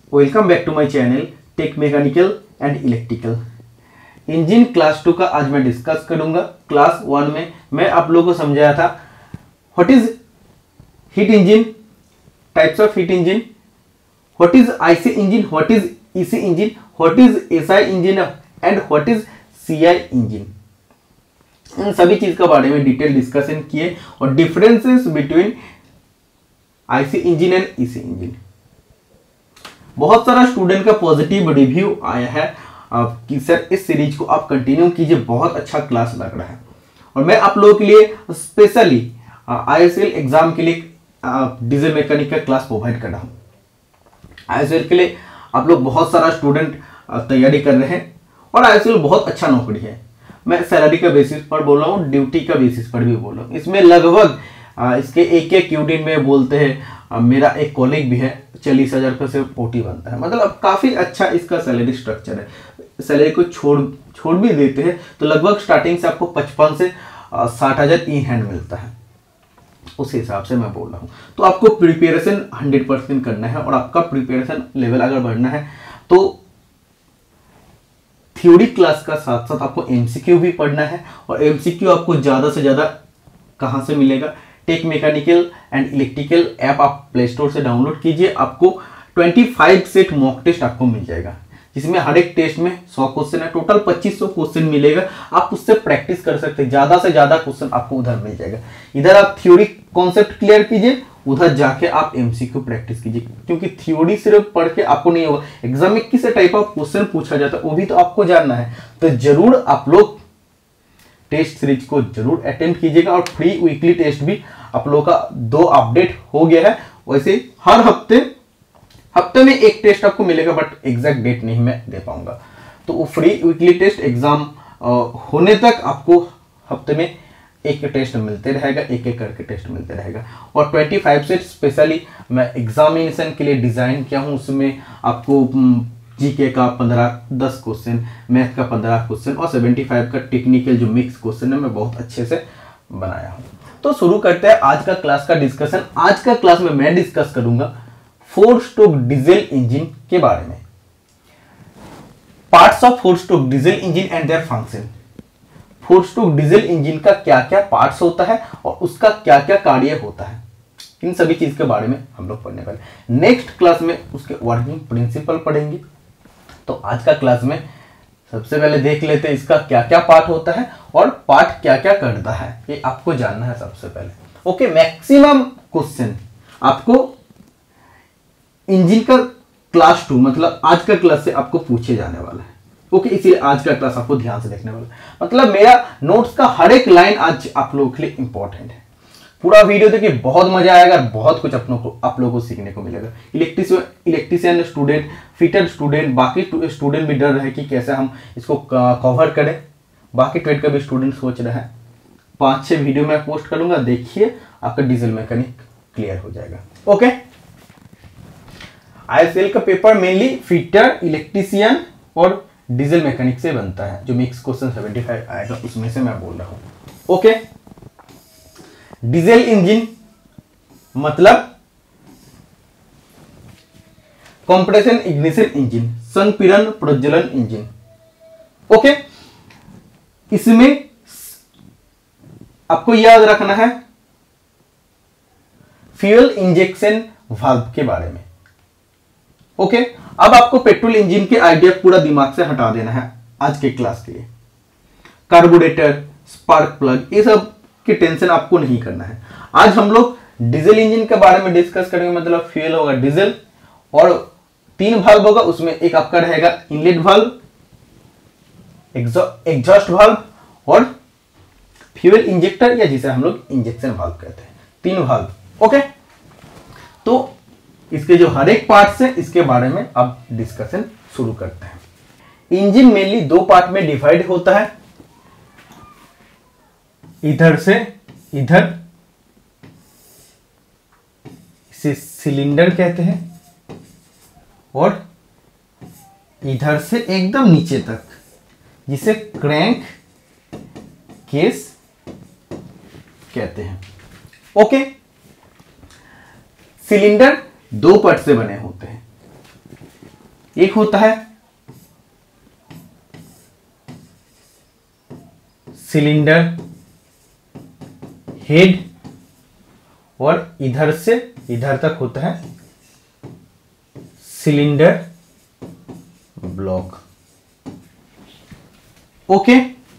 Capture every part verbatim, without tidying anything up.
Welcome back to my channel tech mechanical and electrical. Engine class two का आज मैं discuss करूंगा। Class one में मैं आप लोगों को समझाया था what is heat engine, types of heat engine, what is IC engine, what is EC engine, what is SI engine and what is CI engine. इन सभी चीज के बारे में डिटेल डिस्कशन किए और differences between IC engine and EC engine. बहुत सारा स्टूडेंट का पॉजिटिव रिव्यू आया है कि सर इस सीरीज को आप कंटिन्यू कीजिए, बहुत अच्छा क्लास लग रहा है। और मैं आप लोगों के लिए स्पेशली आईएसएल एग्जाम के लिए डीजल मैकेनिक का क्लास प्रोवाइड कर रहा हूँ। आईएसएल के लिए आप लोग बहुत सारा स्टूडेंट तैयारी कर रहे हैं और आईएसएल बहुत अच्छा नौकरी है। मैं सैलरी का बेसिस पर बोल रहा हूँ, ड्यूटी का बेसिस पर भी बोल रहा हूँ। इसमें लगभग इसके एक एक यूनिट में बोलते हैं, मेरा एक कॉलेज भी है, चालीस हजार का से ओटी बनता है। मतलब काफ़ी अच्छा इसका सैलरी स्ट्रक्चर है। सैलरी को छोड़ छोड़ भी देते हैं तो लगभग स्टार्टिंग से आपको पचपन से साठ हजार ई हैंड मिलता है। उस हिसाब से मैं बोल रहा हूँ। तो आपको प्रिपरेशन हंड्रेड परसेंट करना है और आपका प्रिपरेशन लेवल अगर बढ़ना है तो थ्योरी क्लास का साथ साथ आपको एमसीक्यू भी पढ़ना है। और एमसीक्यू आपको ज़्यादा से ज़्यादा कहाँ से मिलेगा? Tech mechanical and electrical app आप प्ले स्टोर से डाउनलोड कीजिए। आपको पच्चीस सेट मॉक टेस्ट आपको मिल जाएगा, जिसमें हर एक टेस्ट में सौ क्वेश्चन है। टोटल पच्चीस सौ क्वेश्चन मिलेगा। आप उससे प्रैक्टिस कर सकते हैं। ज़्यादा से ज़्यादा क्वेश्चन आपको उधर मिल जाएगा। इधर आप थ्योरी कॉन्सेप्ट क्लियर कीजिए, उधर जाके आप एमसीक्यू प्रैक्टिस कीजिए। क्योंकि थ्योरी सिर्फ पढ़ के आपको नहीं होगा, एग्जाम में किस टाइप ऑफ क्वेश्चन पूछा जाता है वो भी तो आपको जानना है। तो जरूर आप लोग टेस्ट सीरीज को जरूर अटेम्प्ट कीजिएगा। और फ्री वीकली टेस्ट भी आप लोगों का दो अपडेट हो गया है। वैसे हर हफ्ते हफ्ते में एक टेस्ट आपको मिलेगा, बट एग्जैक्ट डेट नहीं मैं दे पाऊंगा। तो वो फ्री वीकली टेस्ट एग्जाम होने तक आपको हफ्ते में एक टेस्ट मिलते रहेगा, एक एक करके टेस्ट मिलते रहेगा। और पच्चीस सेट स्पेशली मैं एग्जामिनेशन के लिए डिजाइन किया हूँ। उसमें आपको जीके का पंद्रह दस क्वेश्चन, मैथ का पंद्रह क्वेश्चन और पचहत्तर का टेक्निकल जो मिक्स क्वेश्चन है मैं बहुत अच्छे से बनाया हूँ। तो शुरू करते हैं आज का क्लास का डिस्कशन। आज का क्लास में मैं डिस्कस करूंगा फोर स्ट्रोक डीजल इंजन के बारे में। Parts of four stroke diesel engine and their function. Four stroke diesel engine का क्या क्या पार्ट्स होता है और उसका क्या क्या कार्य होता है, इन सभी चीज के बारे में हम लोग पढ़ने वाले। नेक्स्ट क्लास में उसके वर्किंग प्रिंसिपल पढ़ेंगे। तो आज का क्लास में सबसे पहले देख लेते हैं इसका क्या क्या पार्ट होता है और पार्ट क्या क्या करता है, ये आपको जानना है सबसे पहले। ओके, मैक्सिमम क्वेश्चन आपको इंजन का क्लास टू मतलब आज का क्लास से आपको पूछे जाने वाला है। ओके, इसलिए आज का क्लास आपको ध्यान से देखने वाला है। मतलब मेरा नोट्स का हर एक लाइन आज आप लोगों के लिए इंपॉर्टेंट है। पूरा वीडियो देखिए, बहुत मजा आएगा, बहुत कुछ अपनों को आप लोगों को सीखने को मिलेगा। Electrician electrician student, fitter student, बाकी स्टूडेंट भी डर रहे कि कैसे हम इसको कवर करें। बाकी ट्रेड का भी स्टूडेंट सोच रहे हैं। पाँच छः वीडियो मैं पोस्ट करूंगा, देखिए आपका डीजल मैकेनिक क्लियर हो जाएगा। ओके, आईएसएल का पेपर मेनली फिटर, इलेक्ट्रिशियन और डीजल मैकेनिक से बनता है। जो मिक्स क्वेश्चन पचहत्तर आएगा उसमें से मैं बोल रहा हूँ। ओके, डीजल इंजन मतलब कंप्रेशन इग्निशन इंजन, संपीड़न प्रज्वलन इंजन। ओके, इसमें आपको याद रखना है फ्यूल इंजेक्शन वाल्व के बारे में। ओके, अब आपको पेट्रोल इंजन के आइडिया पूरा दिमाग से हटा देना है आज के क्लास के लिए। कार्बोरेटर, स्पार्क प्लग, ये सब की टेंशन आपको नहीं करना है। आज हम लोग डीजल इंजन के बारे में डिस्कस करेंगे। मतलब फ्यूल होगा डीजल और तीन वाल्व होगा, उसमें एक आपका रहेगा इनलेट वाल्व, एग्जॉस्ट वाल्व और फ्यूल इंजेक्टर, या जिसे हम लोग इंजेक्शन वाल्व कहते हैं। तीन वाल्व। ओके, तो इसके जो हर एक पार्ट्स है इसके बारे में अब डिस्कशन शुरू करते हैं। इंजन मेनली दो पार्ट में डिवाइड होता है, इधर से इधर, इसे सिलेंडर कहते हैं, और इधर से एकदम नीचे तक जिसे क्रैंक केस कहते हैं। ओके, सिलेंडर दो पार्ट से बने होते हैं। एक होता है सिलेंडर हेड और इधर से इधर तक होता है cylinder block. Okay,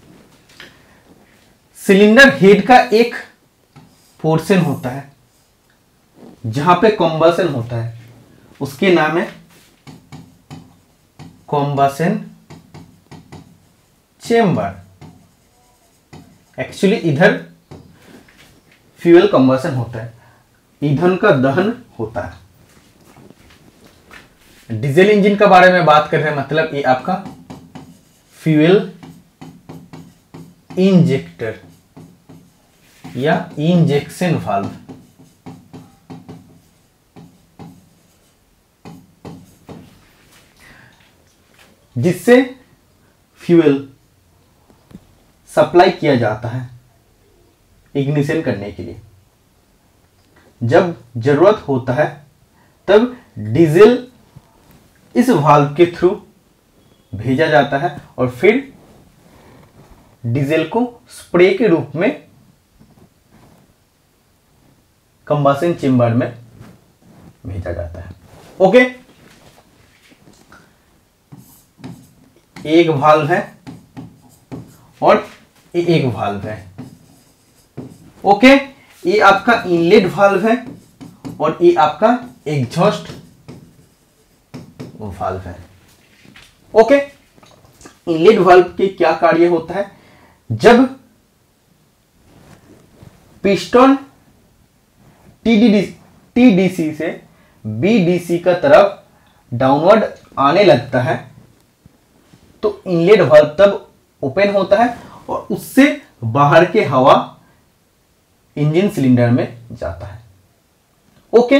cylinder head का एक पोर्शन होता है जहां पे कॉम्बसन होता है, उसके नाम है कॉम्बसन चेम्बर। एक्चुअली इधर फ्यूल कॉम्बसन होता है, ईंधन का दहन होता है। डीजल इंजन के बारे में बात कर रहे हैं, मतलब ये आपका फ्यूल इंजेक्टर या इंजेक्शन वाल्व। जिससे फ्यूल सप्लाई किया जाता है इग्निशन करने के लिए। जब जरूरत होता है तब डीजल इस वाल्व के थ्रू भेजा जाता है और फिर डीजल को स्प्रे के रूप में कंबसन चेम्बर में भेजा जाता है। ओके, एक वाल्व है और ये एक वाल्व है। ओके, ये आपका इनलेट वाल्व है और ये आपका एग्जॉस्ट वाल्व है। ओके, इनलेट वाल्व के क्या कार्य होता है? जब पिस्टन टीडीडी टीडीसी से बीडीसी का तरफ डाउनवर्ड आने लगता है तो इनलेट वाल्व तब ओपन होता है और उससे बाहर के हवा इंजन सिलेंडर में जाता है। ओके,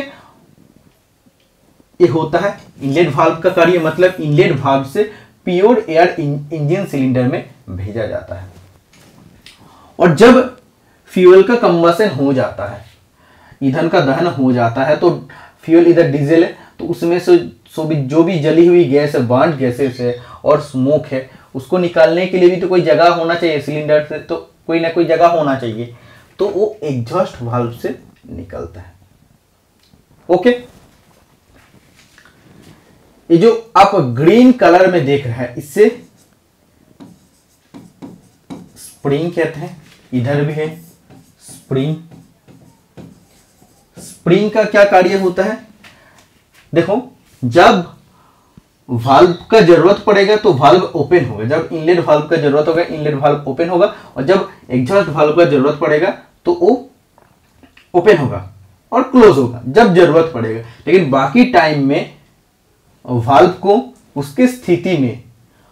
ये होता है इनलेट वाल्व का कार्य, मतलब इनलेट वाल्व से प्योर एयर इंजन सिलेंडर में भेजा जाता है। और जब फ्यूल का कंबसन हो जाता है, ईंधन का दहन हो जाता है, तो फ्यूल इधर डीजल है तो उसमें से सो भी जो भी जली हुई गैस है, बर्न गैसेस है और स्मोक है, उसको निकालने के लिए भी तो कोई जगह होना चाहिए। सिलेंडर से तो कोई ना कोई जगह होना चाहिए, तो वो एग्जॉस्ट वाल्व से निकलता है। ओके, ये जो आप ग्रीन कलर में देख रहे हैं इससे स्प्रिंग कहते हैं। इधर भी है स्प्रिंग। स्प्रिंग का क्या कार्य होता है? देखो, जब वाल्व का जरूरत पड़ेगा तो वाल्व ओपन होगा। जब इनलेट वाल्व का जरूरत होगा इनलेट वाल्व ओपन होगा, और जब एग्जॉस्ट वाल्व का जरूरत पड़ेगा तो वो ओपन होगा और क्लोज होगा जब जरूरत पड़ेगा। लेकिन बाकी टाइम में वाल्व को उसके स्थिति में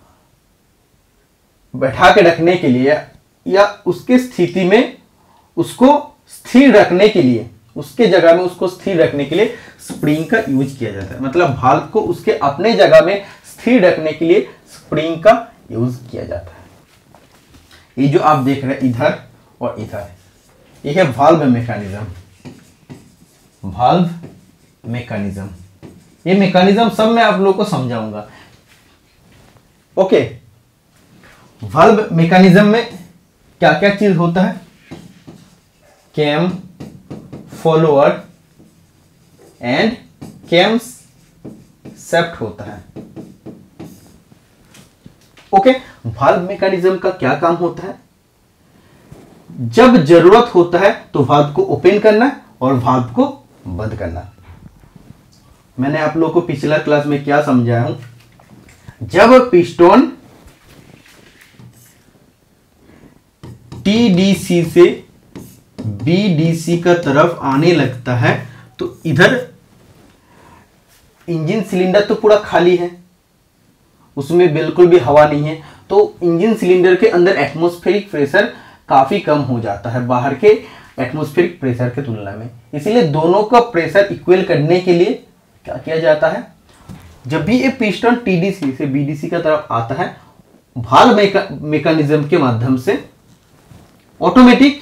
बैठा के रखने के लिए या उसके स्थिति में उसको स्थिर रखने के लिए, उसके जगह में उसको स्थिर रखने के लिए स्प्रिंग का यूज किया जाता है। मतलब वाल्व को उसके अपने जगह में स्थिर रखने के लिए स्प्रिंग का यूज किया जाता है। ये जो आप देख रहे हैं इधर और इधर, ये है वाल्व मैकेनिज्म। वाल्व मैकेनिज्म, ये मैकेनिज्म सब मैं आप लोगों को समझाऊंगा। ओके, वाल्व मैकेनिज्म में क्या क्या चीज होता है? कैम, फॉलोअर एंड कैम सेप्ट होता है। ओके, वाल्व मैकेनिज्म का क्या काम होता है? जब जरूरत होता है तो वाल्व को ओपन करना और वाल्व को बंद करना। मैंने आप लोगों को पिछला क्लास में क्या समझाया हूं? जब पिस्टन टीडीसी से बीडीसी का तरफ आने लगता है तो इधर इंजन सिलेंडर तो पूरा खाली है, उसमें बिल्कुल भी हवा नहीं है, तो इंजन सिलेंडर के अंदर एटमॉस्फेरिक प्रेशर काफी कम हो जाता है बाहर के एटमॉस्फेरिक प्रेशर के तुलना में। इसीलिए दोनों का प्रेशर इक्वल करने के लिए क्या किया जाता है? जब भी ये पिस्टन टीडीसी से बीडीसी का तरफ आता है, वाल्व मैकेनिज्म के माध्यम से ऑटोमेटिक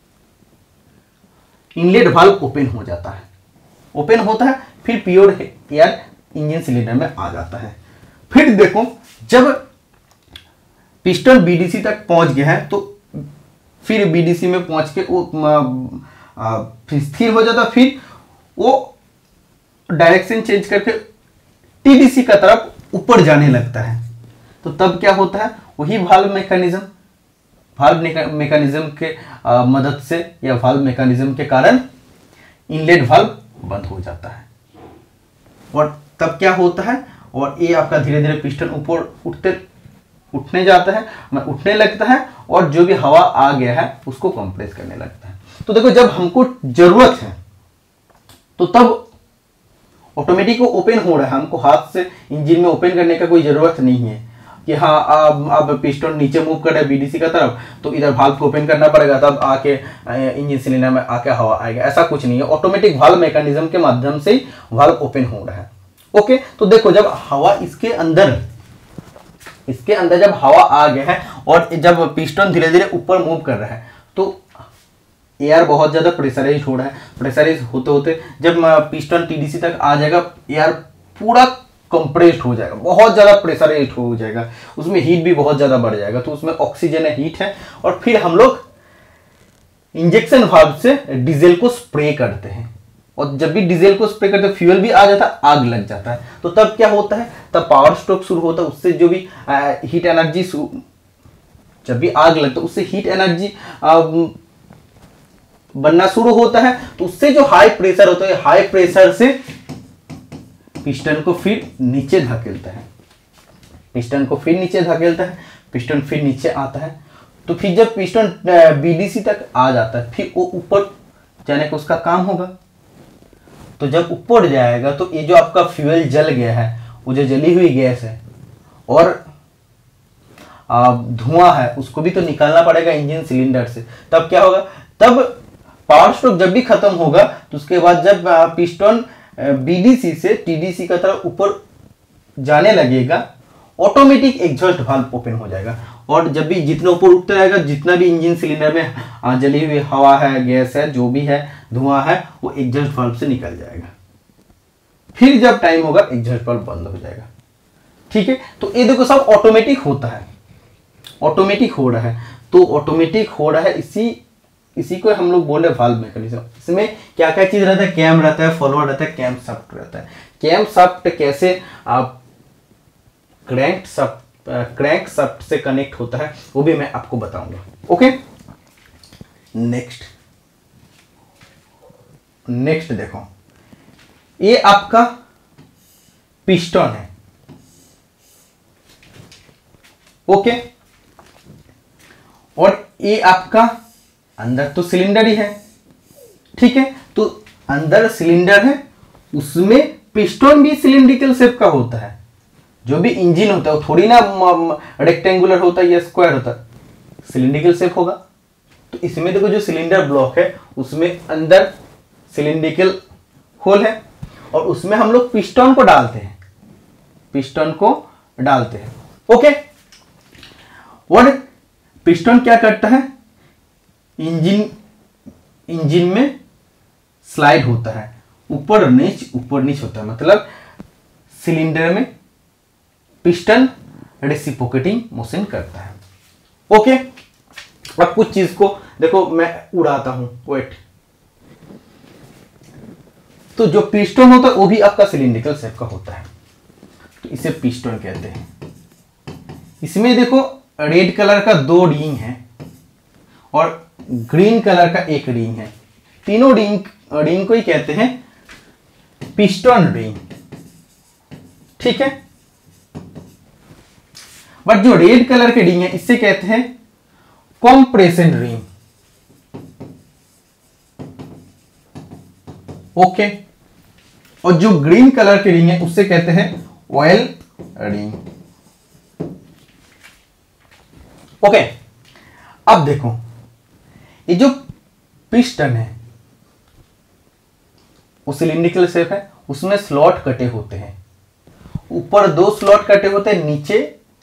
इनलेट वाल्व ओपन हो जाता है। ओपन होता है, फिर प्योर एयर इंजन सिलेंडर में आ जाता है। फिर देखो जब पिस्टन बीडीसी तक पहुंच गया है तो फिर बीडीसी में पहुंच के वो फिर स्थिर हो जाता, फिर वो डायरेक्शन चेंज करके टीडीसी का तरफ ऊपर जाने लगता है। तो तब क्या होता है, वही वाल्व मैकेनिज्म वाल्व मैकेनिज्म के आ, मदद से या वाल्व मैकेनिज्म के कारण इनलेट वाल्व बंद हो जाता है। और तब क्या होता है, और ये आपका धीरे धीरे पिस्टन ऊपर उठते उठने जाता है, उठने लगता है, और जो भी हवा आ गया है उसको कंप्रेस करने लगता है। तो देखो जब हमको जरूरत है तो तब ऑटोमेटिक वो ओपन हो रहा है, हमको हाथ से इंजन में ओपन करने का कोई जरूरत नहीं है कि हाँ अब अब पिस्टन नीचे मूव कर रहा है बीडीसी का तरफ तो इधर वाल्व को ओपन करना पड़ेगा तब आके इंजन सिलेंडर में आके हवा आएगा, ऐसा कुछ नहीं है। ऑटोमेटिक वाल्व मैकेनिज्म के माध्यम से ही वाल्व ओपन हो रहा है। ओके, तो देखो जब हवा इसके अंदर इसके अंदर जब हवा आ गया है और जब पिस्टन धीरे धीरे ऊपर मूव कर रहा है तो एयर बहुत ज्यादा प्रेशराइज हो रहा है। प्रेशराइज होते होते जब पिस्टन टीडीसी तक आ जाएगा एयर पूरा कंप्रेस्ड हो जाएगा, बहुत ज्यादा प्रेशराइज हो जाएगा, उसमें हीट भी बहुत ज्यादा बढ़ जाएगा। तो उसमें ऑक्सीजन है, हीट है, और फिर हम लोग इंजेक्शन वाल्व से डीजल को स्प्रे करते हैं, और जब भी डीजल को स्प्रे करते हैं फ्यूल भी आ जाता है, आग लग जाता है। तो तब क्या होता है, तब पावर स्ट्रोक शुरू होता है, उससे जो भी हीट एनर्जी जब भी आग लगता है उससे हीट एनर्जी बनना शुरू होता है। तो उससे जो हाई प्रेशर होता है, हाई प्रेशर से पिस्टन को फिर नीचे धकेलता है पिस्टन को फिर नीचे धकेलता है पिस्टन फिर नीचे आता है। तो फिर जब पिस्टन बीडीसी तक आ जाता है फिर वो ऊपर जाने का उसका काम होगा। तो जब ऊपर जाएगा तो ये जो आपका फ्यूल जल गया है, वो जो जली हुई गैस है और धुआं है, उसको भी तो निकालना पड़ेगा इंजन सिलेंडर से। तब क्या होगा, तब पावर स्ट्रोक जब भी खत्म होगा तो उसके बाद जब पिस्टन बीडीसी से टीडीसी का तरफ ऊपर जाने लगेगा, ऑटोमेटिक एग्जॉस्ट वाल्व ओपन हो जाएगा, और जब भी जितना ऊपर उठता रहेगा, जितना भी इंजन सिलेंडर में जली हुई हवा है, गैस है, जो भी है, धुआं है, वो एग्जॉस्ट वाल्व से निकल जाएगा। फिर जब टाइम होगा एग्जॉस्ट वाल्व बंद हो जाएगा। ठीक है, तो ये देखो सब ऑटोमेटिक होता है, ऑटोमेटिक हो रहा है। तो ऑटोमेटिक हो रहा है, इसी इसी को हम लोग बोले वाल्व मैकेनिज्म। इसमें क्या क्या चीज रहता है, कैम रहता है, फॉलोअर रहता है, कैम शाफ्ट रहता है। कैम शाफ्ट कैसे आप क्रैंक शाफ्ट क्रैंक शाफ्ट से कनेक्ट होता है वो भी मैं आपको बताऊंगा। ओके, नेक्स्ट नेक्स्ट देखो, ये आपका पिस्टन है। ओके, और ये आपका अंदर तो सिलेंडर ही है। ठीक है, तो अंदर सिलेंडर है, उसमें पिस्टन भी सिलिंड्रिकल शेप का होता है। जो भी इंजन होता है वो थोड़ी ना रेक्टेंगुलर होता है या स्क्वायर होता है, सिलिंड्रिकल शेप होगा। तो इसमें देखो जो सिलेंडर ब्लॉक है उसमें अंदर सिलिंड्रिकल होल है, और उसमें हम लोग पिस्टन को डालते हैं पिस्टन को डालते हैं ओके, और पिस्टन क्या करता है, इंजन इंजन में स्लाइड होता है, ऊपर नीच ऊपर नीच होता है, मतलब सिलेंडर में पिस्टन रेसिप्रोकेटिंग मोशन करता है। ओके, अब कुछ चीज को देखो मैं उड़ाता हूं, वेट। तो जो पिस्टन होता है वो भी आपका सिलिंड्रिकल शेप का होता है, तो इसे पिस्टन कहते हैं। इसमें देखो रेड कलर का दो रिंग है और ग्रीन कलर का एक रिंग है, तीनों रिंग रिंग को ही कहते हैं पिस्टन रिंग। ठीक है, बट जो रेड कलर के रिंग है इससे कहते हैं कंप्रेशन रिंग। ओके, और जो ग्रीन कलर के रिंग है उससे कहते हैं ऑयल रिंग। ओके, अब देखो ये जो पिस्टन है वो सिलिंड्रिकल शेप है, उसमें स्लॉट कटे होते हैं, ऊपर दो स्लॉट कटे होते हैं, नीचे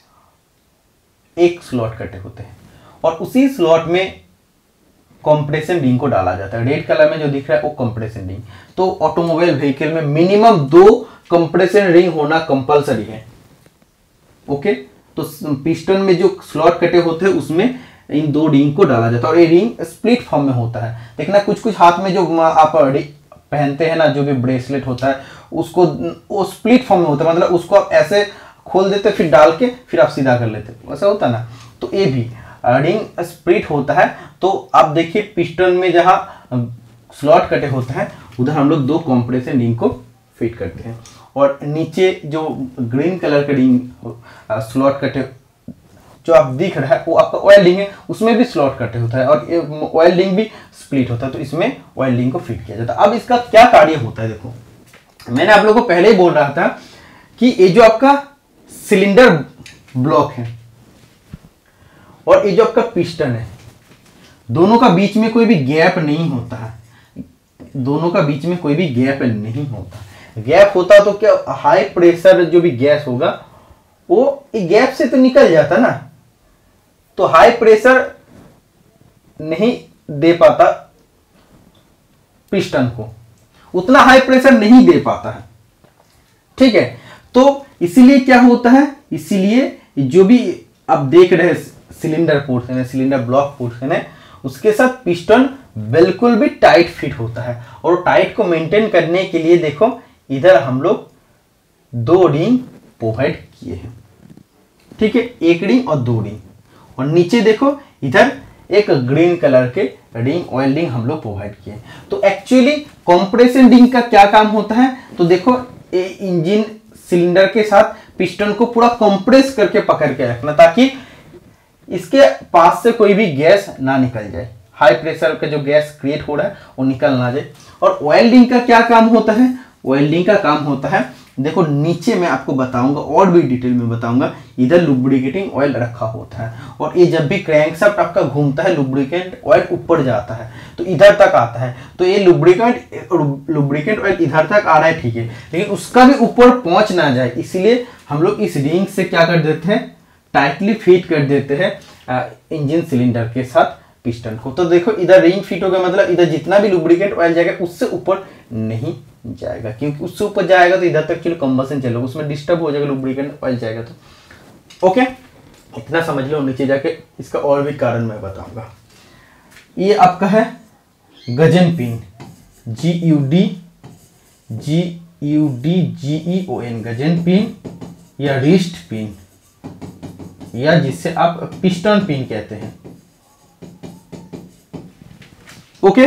एक स्लॉट कटे होते हैं, और उसी स्लॉट में कंप्रेशन रिंग को डाला जाता है। रेड कलर में जो दिख रहा है वो कंप्रेशन रिंग। तो ऑटोमोबाइल व्हीकल में मिनिमम दो कंप्रेशन रिंग होना कंपलसरी है। ओके, तो पिस्टन में जो स्लॉट कटे होते हैं उसमें इन दो रिंग को डाला जाता है और ये रिंग स्प्लिट फॉर्म में होता है। देखना कुछ कुछ हाथ में जो आप पहनते हैं ना, जो भी ब्रेसलेट होता है उसको वो स्प्लिट फॉर्म में होता है, मतलब उसको आप ऐसे खोल देते फिर डाल के फिर आप सीधा कर लेते, वैसा होता है ना। तो ये भी रिंग स्प्लिट होता है। तो आप देखिए पिस्टन में जहाँ स्लॉट कटे होते हैं उधर हम लोग दो कंप्रेशन रिंग को फिट करते हैं और नीचे जो ग्रीन कलर का रिंग स्लॉट कटे जो आप दिख रहा है वो आपका ऑयल रिंग है, उसमें भी स्लॉट कटे होता है और ऑयल रिंग भी स्प्लिट होता है, तो इसमें ऑयल रिंग को फिट किया जाता है। अब इसका क्या कार्य होता है, देखो मैंने आप लोगों को पहले ही बोल रहा था कि ये जो आपका सिलेंडर ब्लॉक है और ये जो आपका पिस्टन है, दोनों का बीच में कोई भी गैप नहीं होता है, दोनों का बीच में कोई भी गैप नहीं होता। गैप होता तो क्या हाई प्रेशर जो भी गैस होगा वो गैप से तो निकल जाता ना, तो हाई प्रेशर नहीं दे पाता पिस्टन को, उतना हाई प्रेशर नहीं दे पाता है, ठीक है। तो इसीलिए क्या होता है, इसीलिए जो भी आप देख रहे हैं सिलेंडर पोर्शन है, सिलेंडर ब्लॉक पोर्शन है, उसके साथ पिस्टन बिल्कुल भी टाइट फिट होता है। और टाइट को मेंटेन करने के लिए देखो इधर हम लोग दो रिंग प्रोवाइड किए हैं, ठीक है, एक रिंग और दो रिंग, और नीचे देखो इधर एक ग्रीन कलर के रिंग ऑयल रिंग हम लोग प्रोवाइड किए। तो एक्चुअली कंप्रेशन रिंग का क्या काम होता है, तो देखो इंजन सिलेंडर के साथ पिस्टन को पूरा कंप्रेस करके पकड़ के रखना ताकि इसके पास से कोई भी गैस ना निकल जाए, हाई प्रेशर का जो गैस क्रिएट हो रहा है वो निकल ना जाए। और ऑयल रिंग का क्या काम होता है, ऑयल रिंग का काम होता है देखो नीचे मैं आपको बताऊंगा और भी डिटेल में बताऊंगा, इधर लुब्रिकेटिंग ऑयल रखा होता है और ये जब भी क्रैंकशाफ्ट आपका घूमता है लुब्रिकेंट ऑयल ऊपर जाता है तो इधर तक आता है, तो ये लुब्रिकेंट लुब्रिकेंट ऑयल इधर तक आ रहा है, ठीक है, लेकिन उसका भी ऊपर पहुंच ना जाए इसलिए हम लोग इस रिंग से क्या कर देते हैं, टाइटली फिट कर देते हैं इंजन सिलेंडर के साथ पिस्टन को। तो देखो इधर रिंग फिट हो गया, मतलब इधर जितना भी लुब्रिकेंट ऑयल जाएगा उससे ऊपर नहीं जाएगा, क्योंकि उससे ऊपर जाएगा तो इधर तक एक्चुअली कंबसन चलेगा, उसमें डिस्टर्ब हो जाएगा, लुब्रिकेंट ऑयल जाएगा। तो ओके इतना समझ लो, नीचे जाके इसका और भी कारण मैं बताऊंगा। ये आपका है gudgeon pin, G U D G U D G E O N, gudgeon pin या रिस्ट पिन या जिससे आप पिस्टन पिन कहते हैं, ओके।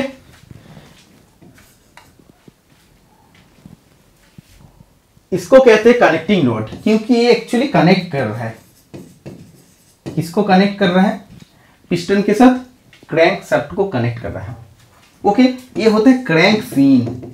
इसको कहते हैं कनेक्टिंग रॉड, क्योंकि ये एक्चुअली कनेक्ट कर रहा है, किसको कनेक्ट कर रहा है, पिस्टन के साथ क्रैंक शाफ्ट को कनेक्ट कर रहा है, ओके। ये होता है क्रैंक फिन,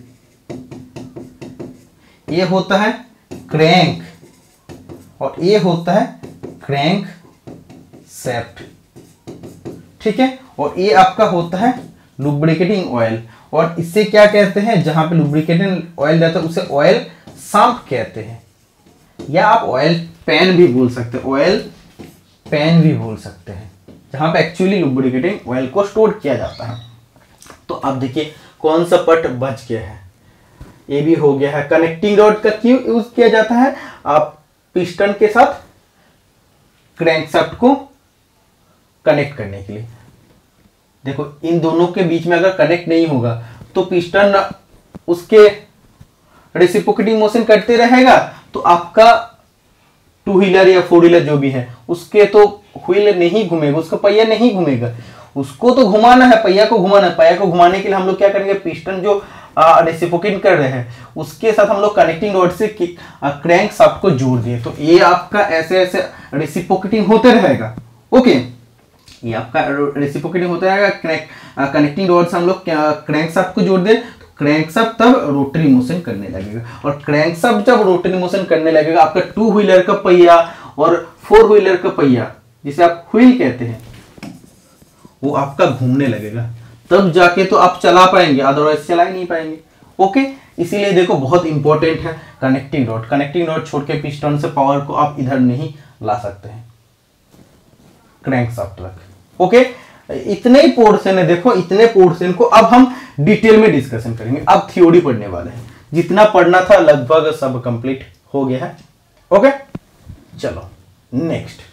ये होता है क्रैंक, और ये होता है क्रैंक शाफ्ट, ठीक है। और ये आपका होता है लुब्रिकेटिंग ऑयल, और इससे क्या कहते हैं, जहां पे लुब्रिकेटिंग ऑयल रहता है उसे ऑयल सांप कहते हैं, या आप ऑयल पैन भी बोल सकते हैं, ऑयल पैन भी बोल सकते हैं, जहां पे एक्चुअली लुब्रिकेटिंग ऑयल को स्टोर किया जाता है। तो अब देखिए कौन सा पार्ट बच गया है, ये भी हो गया है। कनेक्टिंग रॉड का क्यों यूज किया जाता है, आप पिस्टन के साथ क्रैंकशाफ्ट को कनेक्ट करने के लिए। देखो इन दोनों के बीच में अगर कनेक्ट नहीं होगा तो पिस्टन उसके रेसिप्रोकेटिंग मोशन करते रहेगा, तो आपका टू व्हीलर या फोर व्हीलर जो भी है उसके तो व्हील नहीं घूमेगा, उसका पहिया नहीं घूमेगा, उसको तो घुमाना है, पहिया को घुमाना है। पहिया को घुमाने के लिए हम लोग क्या करेंगे, पिस्टन जो रेसिप्रोकेट कर रहे हैं उसके साथ हम लोग कनेक्टिंग रॉड से क्रैंक शाफ्ट को जोड़ दिए, तो ये आपका ऐसे ऐसे रेसिप्रोकेटिंग होते रहेगा, ओके। ये आपका रेसिप्रोकेटिंग होता रहेगा, क्रैंक कनेक्टिंग रॉड से हम लोग क्रैंक शाफ्ट को जोड़ दे, क्रैंकशाफ्ट तब रोटरी मोशन करने लगेगा, और क्रैंकशाफ्ट जब रोटरी मोशन करने लगेगा आपका टू व्हीलर का पहिया और फोर व्हीलर का पहिया जिसे आप व्हील कहते हैं वो आपका घूमने लगेगा, तब जाके तो आप चला पाएंगे, अदरवाइज चला ही नहीं पाएंगे, ओके। इसीलिए देखो बहुत इंपॉर्टेंट है कनेक्टिंग रॉड, कनेक्टिंग रॉड छोड़ के पिस्टन से पावर को आप इधर नहीं ला सकते हैं क्रैंकशाफ्ट तक, ओके। इतने ही पोर्शन है, देखो इतने पोर्शन को अब हम डिटेल में डिस्कशन करेंगे, अब थ्योरी पढ़ने वाले हैं, जितना पढ़ना था लगभग सब कंप्लीट हो गया है, ओके। चलो नेक्स्ट,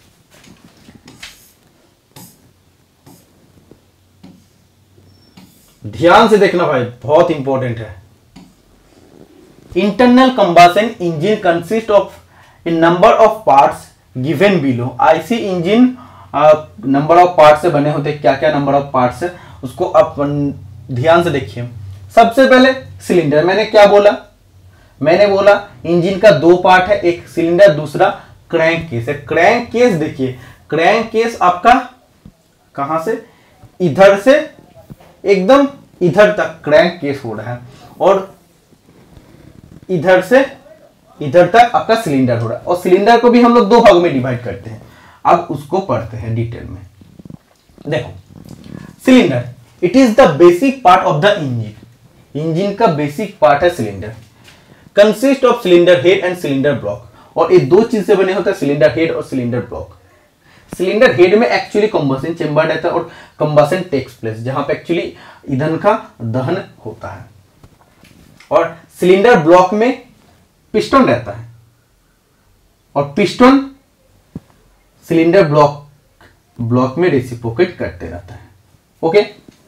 ध्यान से देखना भाई, बहुत इंपॉर्टेंट है। Internal combustion engine consist of a number of parts given below. IC engine number of parts से बने होते हैं। क्या क्या नंबर ऑफ पार्ट्स है उसको आप ध्यान से देखिए। सबसे पहले सिलेंडर, मैंने क्या बोला, मैंने बोला इंजन का दो पार्ट है, एक सिलेंडर दूसरा क्रैंक केस है। क्रैंक केस देखिए, क्रैंक केस आपका कहां से, इधर से एकदम इधर तक क्रैंक केस हो रहा है, और इधर से इधर तक आपका सिलेंडर हो रहा है। और सिलेंडर को भी हम लोग दो भागों में डिवाइड करते हैं। अब उसको पढ़ते हैं डिटेल में। देखो, cylinder it is the basic part of the engine. Engine का बेसिक पार्ट है cylinder. Consist of cylinder head and cylinder block. और ये दो चीज से बने होते हैं, सिलेंडर हेड और सिलेंडर ब्लॉक। सिलेंडर हेड में एक्चुअली कंबशन चेंबर रहता है और कंबशन टेक्स प्लेस, जहां पे एक्चुअली ईंधन का दहन होता है। और सिलेंडर ब्लॉक में पिस्टन रहता है, और पिस्टन सिलेंडर ब्लॉक ब्लॉक में रेसिप्रोकेट करते रहता है। ओके,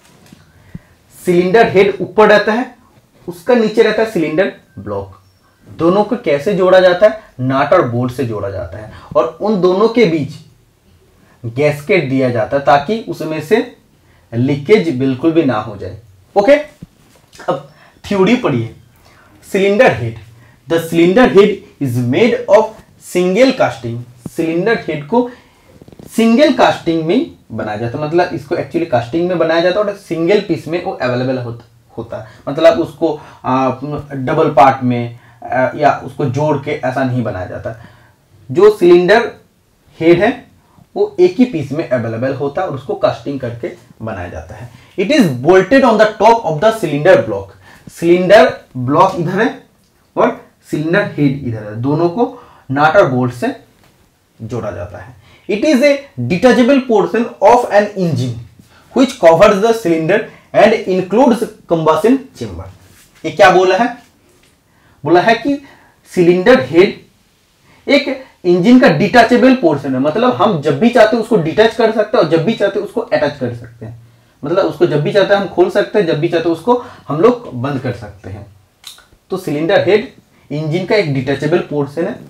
सिलेंडर हेड ऊपर रहता है, उसका नीचे रहता है सिलेंडर ब्लॉक। दोनों को कैसे जोड़ा जाता है, नाट और बोल्ट से जोड़ा जाता है, और उन दोनों के बीच गैस्केट दिया जाता है ताकि उसमें से लीकेज बिल्कुल भी ना हो जाए। ओके, अब थ्योरी पढ़िए। Cylinder head, the cylinder head is made of single casting. Cylinder head को सिंगल कास्टिंग में बनाया जाता है, मतलब इसको एक्चुअली कास्टिंग में बनाया जाता है और सिंगल पीस में वो अवेलेबल होता होता है। मतलब उसको आ, डबल पार्ट में आ, या उसको जोड़ के ऐसा नहीं बनाया जाता। जो सिलेंडर हेड है वो एक ही पीस में अवेलेबल होता है और उसको कास्टिंग करके बनाया जाता है। It is bolted on the top of the cylinder block. Cylinder block इधर है और सिलेंडर हेड इधर है, दोनों को नाट और बोल्ट से जोड़ा जाता है। It is a detachable portion of an engine which covers the cylinder and includes combustion chamber. ये क्या बोला है, बोला है कि सिलेंडर हेड एक इंजन का डिटैचेबल पोर्शन है, मतलब हम जब भी चाहते हैं उसको डिटैच कर सकते हैं और जब भी चाहते हैं उसको अटैच कर सकते हैं। मतलब उसको जब भी चाहते हैं हम खोल सकते हैं, जब भी चाहते हैं उसको हम लोग बंद कर सकते हैं। तो सिलेंडर हेड इंजन का एक डिटैचेबल पोर्शन है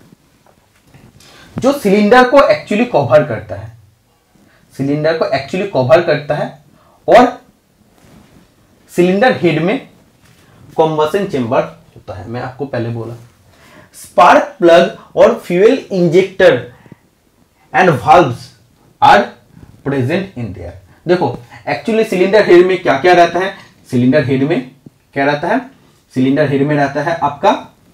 जो सिलेंडर को एक्चुअली कवर करता है, सिलेंडर को एक्चुअली कवर करता है। और सिलेंडर हेड में कंबशन चेंबर होता है, मैं आपको पहले बोला। स्पार्क प्लग और fuel injector and valves are present in there. देखो, एक्चुअली सिलेंडर हेड में क्या क्या रहता है, सिलेंडर हेड में क्या रहता है, सिलेंडर हेड में रहता है आपका,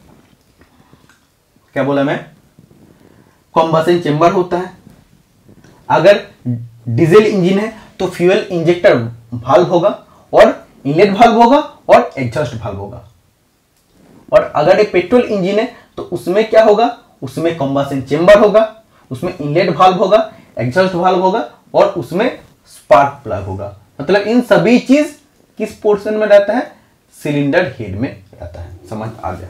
क्या बोला मैं, कंबशन चेंबर होता है। अगर डीजल इंजन है तो फ्यूल इंजेक्टर वाल्व होगा और इनलेट वाल्व होगा और एग्जॉस्ट वाल्व होगा। और अगर एक पेट्रोल इंजन है तो उसमें क्या होगा, उसमें कंबशन चेंबर होगा, उसमें इनलेट वाल्व होगा, एग्जॉस्ट वाल्व होगा और उसमें स्पार्क प्लग होगा। मतलब इन सभी चीज किस पोर्शन में रहता है, सिलेंडर हेड में रहता है। समझ आ गया।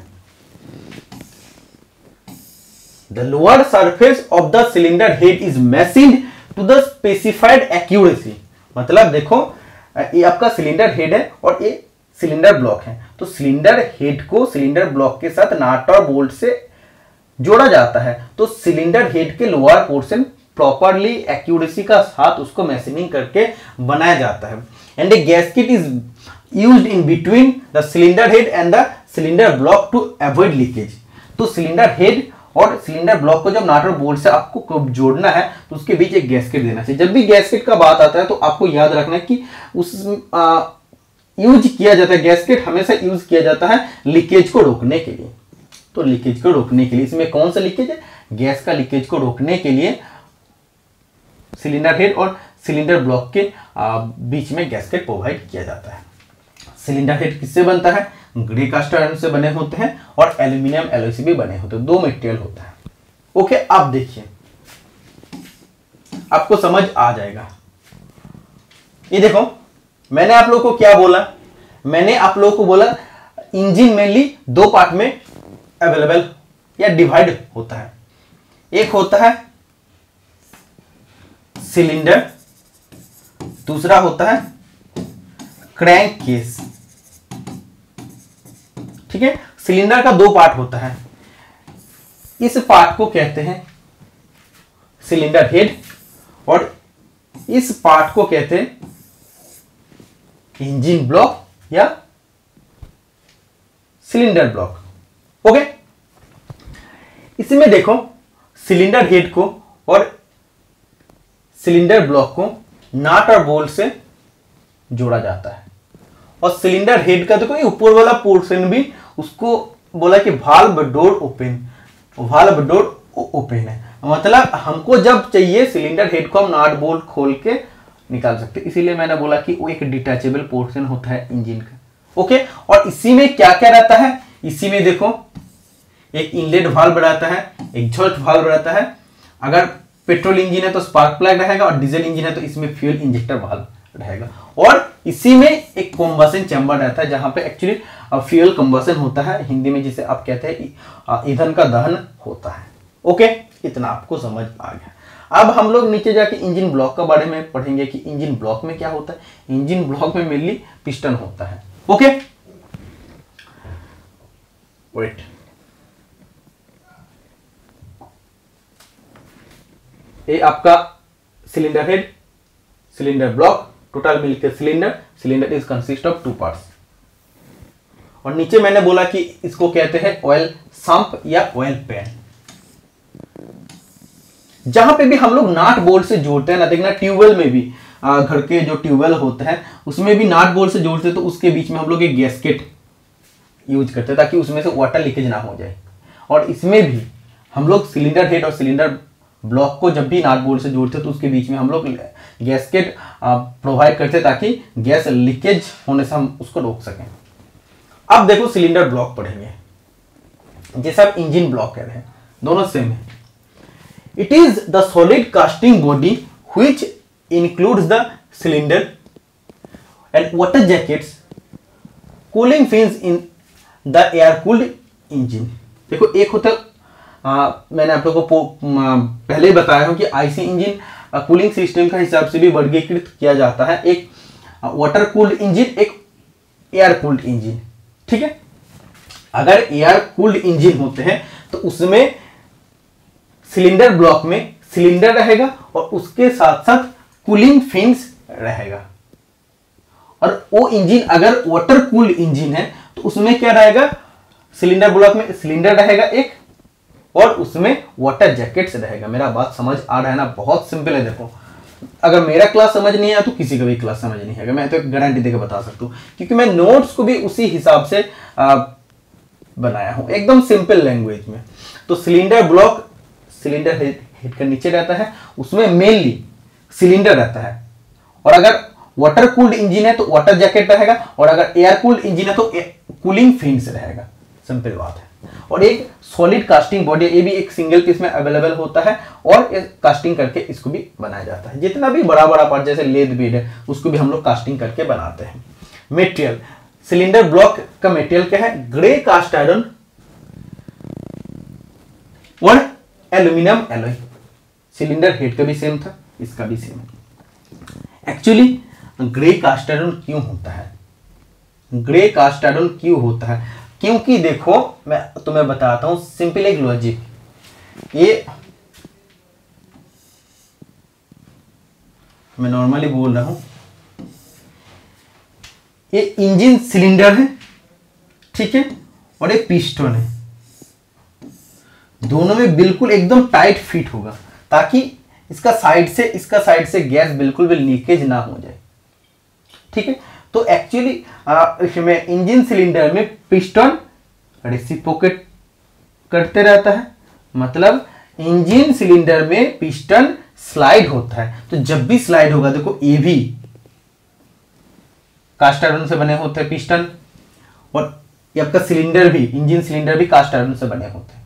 The lower surface of the cylinder head is machined to the specified accuracy। मतलब देखो, ये आपका सिलेंडर हेड है और ये सिलेंडर ब्लॉक है, तो सिलेंडर हेड को सिलेंडर ब्लॉक के साथ नाट और बोल्ट से जोड़ा जाता है। तो सिलेंडर हेड के लोअर पोर्शन प्रॉपरली एक्यूरेसी का साथ उसको मैचिंग करके बनाया जाता है। And a gasket is used in between the cylinder head and the cylinder block to avoid leakage. तो सिलेंडर हेड और सिलेंडर ब्लॉक को जब नाट और बोल्ट से आपको जोड़ना है तो उसके बीच एक गैस्केट देना चाहिए। जब भी गैस्केट का बात आता है तो आपको याद रखना है कि उस यूज किया जाता है, गैस्केट हमेशा यूज किया जाता है लीकेज को रोकने के लिए। तो लीकेज को रोकने के लिए, इसमें कौन सा लीकेज है, गैस का लीकेज को रोकने के लिए सिलेंडर हेड और सिलेंडर ब्लॉक के बीच में गैस्केट प्रोवाइड किया जाता है। सिलेंडर हेड किससे बनता है, ग्रे कास्ट आयरन से बने होते हैं और एल्यूमिनियम एलॉय से भी बने होते हैं, दो मटेरियल होता है। ओके, आप देखिए, आपको समझ आ जाएगा। ये देखो, मैंने आप लोगों को क्या बोला, मैंने आप लोगों को बोला इंजन मेनली दो पार्ट में अवेलेबल या डिवाइड होता है। एक होता है सिलेंडर, दूसरा होता है क्रैंक केस। ठीक है, सिलेंडर का दो पार्ट होता है, इस पार्ट को कहते हैं सिलेंडर हेड और इस पार्ट को कहते हैं इंजन ब्लॉक या सिलेंडर ब्लॉक। ओके, इसमें देखो सिलेंडर हेड को और सिलेंडर ब्लॉक को नाट और बोल्ट से जोड़ा जाता है और सिलेंडर हेड का देखो ये ऊपर वाला पोर्शन भी उसको बोला कि valve door open, valve door open है, मतलब हमको जब चाहिए सिलेंडर हेड को हम नाट बोल्ट खोल के निकाल सकते हैं, इसीलिए मैंने बोला कि वो एक डिटैचेबल पोर्शन होता है इंजन का। ओके, और इसी में क्या क्या रहता है, इसी में देखो एक इनलेट वाल्व रहता है, एग्जॉस्ट वाल्व रहता है, अगर पेट्रोल इंजन है तो स्पार्क प्लग रहेगा और डीजल इंजन है तो इसमें फ्यूल इंजेक्टर वाल्व रहेगा, और इसी में एक कंबशन चैम्बर रहता है जहां पे एक्चुअली फ्यूल कंबशन होता है, हिंदी में जिसे आप कहते हैं ईंधन का दहन होता है। ओके, इतना आपको समझ आ गया। अब हम लोग नीचे जाके इंजन ब्लॉक के बारे में पढ़ेंगे कि इंजन ब्लॉक में क्या होता है। इंजन ब्लॉक में मेनली पिस्टन होता है। ओके, वेट, ये आपका cylinder head, cylinder block, total मिलकर cylinder, cylinder is consist of two parts, और नीचे मैंने बोला कि इसको कहते हैं ऑयल संप या ऑयल पैन। जहां पे भी हम लोग नाट बोल्ट से जोड़ते हैं ना, देखना ट्यूबवेल में भी, घर के जो ट्यूबवेल होते हैं उसमें भी नाट बोल्ट से जोड़ते हैं, तो उसके बीच में हम लोग एक गैस्केट यूज करते हैं ताकि उसमें से वाटर लीकेज ना हो जाए। और इसमें भी हम लोग सिलेंडर हेड और सिलेंडर ब्लॉक को जब भी नाट बोल्ट से जोड़ते हैं तो उसके बीच में हम लोग गैस्केट प्रोवाइड करते हैं ताकि गैस लीकेज होने से हम उसको रोक सकें। अब देखो सिलेंडर ब्लॉक पढ़ेंगे, जैसे आप इंजन ब्लॉक कह रहे हैं, दोनों सेम है। It is the solid casting body which includes the cylinder and water jackets, cooling fins in the air-cooled engine। देखो एक होता आ, मैंने आप लोगों को पहले बताया हूं कि आईसी इंजन कूलिंग सिस्टम का हिसाब से भी वर्गीकृत किया जाता है, एक वाटर कूल्ड इंजन, एक एयर कूल्ड इंजन। ठीक है, अगर एयर कूल्ड इंजन होते हैं तो उसमें सिलेंडर ब्लॉक में सिलेंडर रहेगा और उसके साथ साथ कूलिंग फिन्स रहेगा, और वो इंजन अगर वाटर कूल्ड इंजन है तो उसमें क्या रहेगा, सिलेंडर ब्लॉक में सिलेंडर रहेगा एक और उसमें वाटर जैकेट्स रहेगा। मेरा बात समझ आ रहा है ना, बहुत सिंपल है। देखो अगर मेरा क्लास समझ नहीं आया तो किसी का भी क्लास समझ नहीं आएगा, मैं तो एक गारंटी देकर बता सकता हूँ, क्योंकि मैं नोट्स को भी उसी हिसाब से आ, बनाया हूं, एकदम सिंपल लैंग्वेज में। तो सिलेंडर ब्लॉक सिलेंडर हेड का नीचे रहता है, उसमें मेनली सिलेंडर रहता है, और अगर वाटर कूल्ड इंजन है तो वाटर जैकेट रहेगा, और अगर एयर कूल्ड इंजन है तो कूलिंग फिन्स रहेगा। सिंपल बात है। और एक सॉलिड कास्टिंग बॉडी, ये भी एक सिंगल पीस में अवेलेबल होता है और कास्टिंग करके इसको भी बनाया जाता है। जितना भी बड़ा बड़ा पार्ट जैसे लेद बेड है उसको भी हम लोग कास्टिंग करके बनाते हैं। मटेरियल, सिलेंडर ब्लॉक का मटेरियल क्या है, ग्रे कास्ट आयरन और एल्यूमिनियम एलॉय। सिलेंडर हेड का भी सेम था, इसका भी सेम है। एक्चुअली ग्रे कास्ट आयरन क्यों होता है, ग्रे कास्ट आयरन क्यों होता है, क्योंकि देखो मैं तुम्हें बताता हूं सिंपल एक लॉजिक। ये मैं नॉर्मली बोल रहा हूं, ये इंजन सिलेंडर है, ठीक है, और एक पिस्टन है, दोनों में बिल्कुल एकदम टाइट फिट होगा ताकि इसका साइड से इसका साइड से गैस बिल्कुल भी लीकेज ना हो जाए। ठीक है, तो एक्चुअली इसमें इंजन सिलेंडर में पिस्टन रेसिप्रोकेट करते रहता है, मतलब इंजन सिलेंडर में पिस्टन स्लाइड होता है। तो जब भी स्लाइड होगा, देखो ये भी कास्ट आयरन से बने होते हैं पिस्टन, और ये आपका सिलेंडर भी, इंजन सिलेंडर भी कास्ट आयरन से बने होते हैं।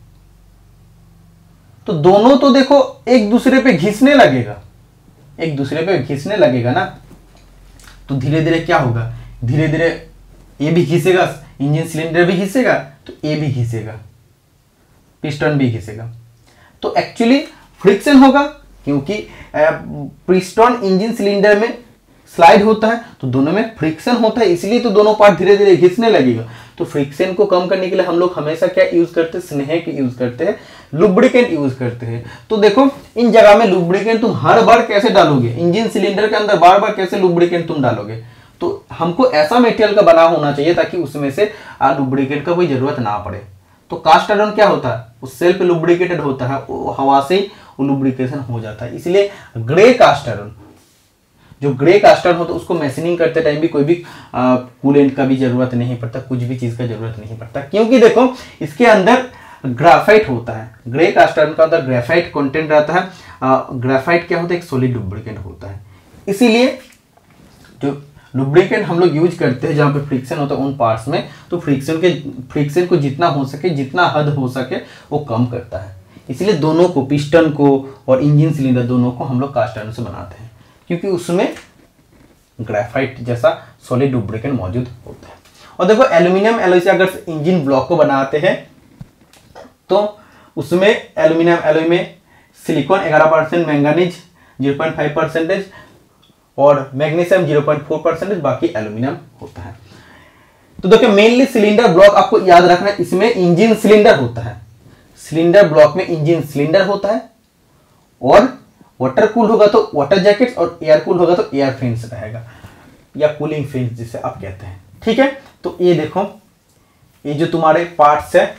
तो दोनों तो देखो एक दूसरे पे घिसने लगेगा, एक दूसरे पे घिसने लगेगा ना, तो धीरे धीरे क्या होगा, धीरे धीरे ये भी घिसेगा, इंजन सिलेंडर भी घिसेगा, तो ये भी घिसेगा, पिस्टन भी घिसेगा। तो एक्चुअली फ्रिक्शन होगा, क्योंकि पिस्टन इंजन सिलेंडर में स्लाइड होता है तो दोनों में फ्रिक्शन होता है, इसलिए तो दोनों पार्ट धीरे धीरे घिसने लगेगा। तो फ्रिक्शन को कम करने के लिए हम लोग हमेशा क्या यूज करते हैं, स्नेह की यूज करते हैं, लुब्रिकेंट यूज करते हैं। तो देखो इन जगह में लुब्रिकेंट तुम हर बार कैसे डालोगे, इंजन सिलेंडर के अंदर बार बार कैसे लुब्रिकेंट तुम डालोगे। तो हमको ऐसा मटेरियल का बना होना चाहिए ताकि उसमें से लुब्रिकेंट का कोई जरूरत ना पड़े। तो कास्ट आयरन क्या होता है, वो सेल्फ लुब्रिकेटेड होता है, वो हवा से ही लुब्रिकेशन हो जाता है। इसलिए ग्रे कास्ट आयरन, जो ग्रे कास्ट आयरन होता है उसको मैशनिंग करते टाइम भी कोई भी कूलेंट का भी जरूरत नहीं पड़ता, कुछ भी चीज का जरूरत नहीं पड़ता, क्योंकि देखो इसके अंदर ग्राफाइट होता है। ग्रे कास्ट आयरन का अंदर ग्राफाइट कंटेंट रहता है। ग्राफाइट क्या होता है, एक सॉलिड लुब्रिकेंट होता है। इसीलिए जो लुब्रिकेंट हम लोग यूज करते हैं जहाँ पे फ्रिक्शन होता है उन पार्ट्स में, तो फ्रिक्शन के फ्रिक्शन को जितना हो सके, जितना हद हो सके वो कम करता है। इसलिए दोनों को, पिस्टन को और इंजन सिलेंडर दोनों को हम लोग कास्ट आयरन से बनाते हैं, क्योंकि उसमें ग्रेफाइट जैसा सॉलिड लुब्रिकेंट मौजूद होता है। और देखो एल्यूमिनियम एलॉय से अगर इंजन ब्लॉक को बनाते हैं तो उसमें एल्यूमिनियम एलॉय में सिलिकॉन ग्यारह percent, manganese zero point five percentage और magnesium zero point four percentage, बाकी एल्यूमिनियम होता है। तो देखिए मेनली सिलेंडर ब्लॉक आपको याद रखना है, इसमें इंजन सिलेंडर होता है। सिलेंडर ब्लॉक में इंजन सिलेंडर होता है और वाटर कूल होगा तो वाटर जैकेट्स और एयर कूल होगा तो एयर फेंस रहेगा, या कूलिंग फेंस जिसे आप कहते हैं। ठीक है, तो ये देखो ये जो तुम्हारे पार्ट्स है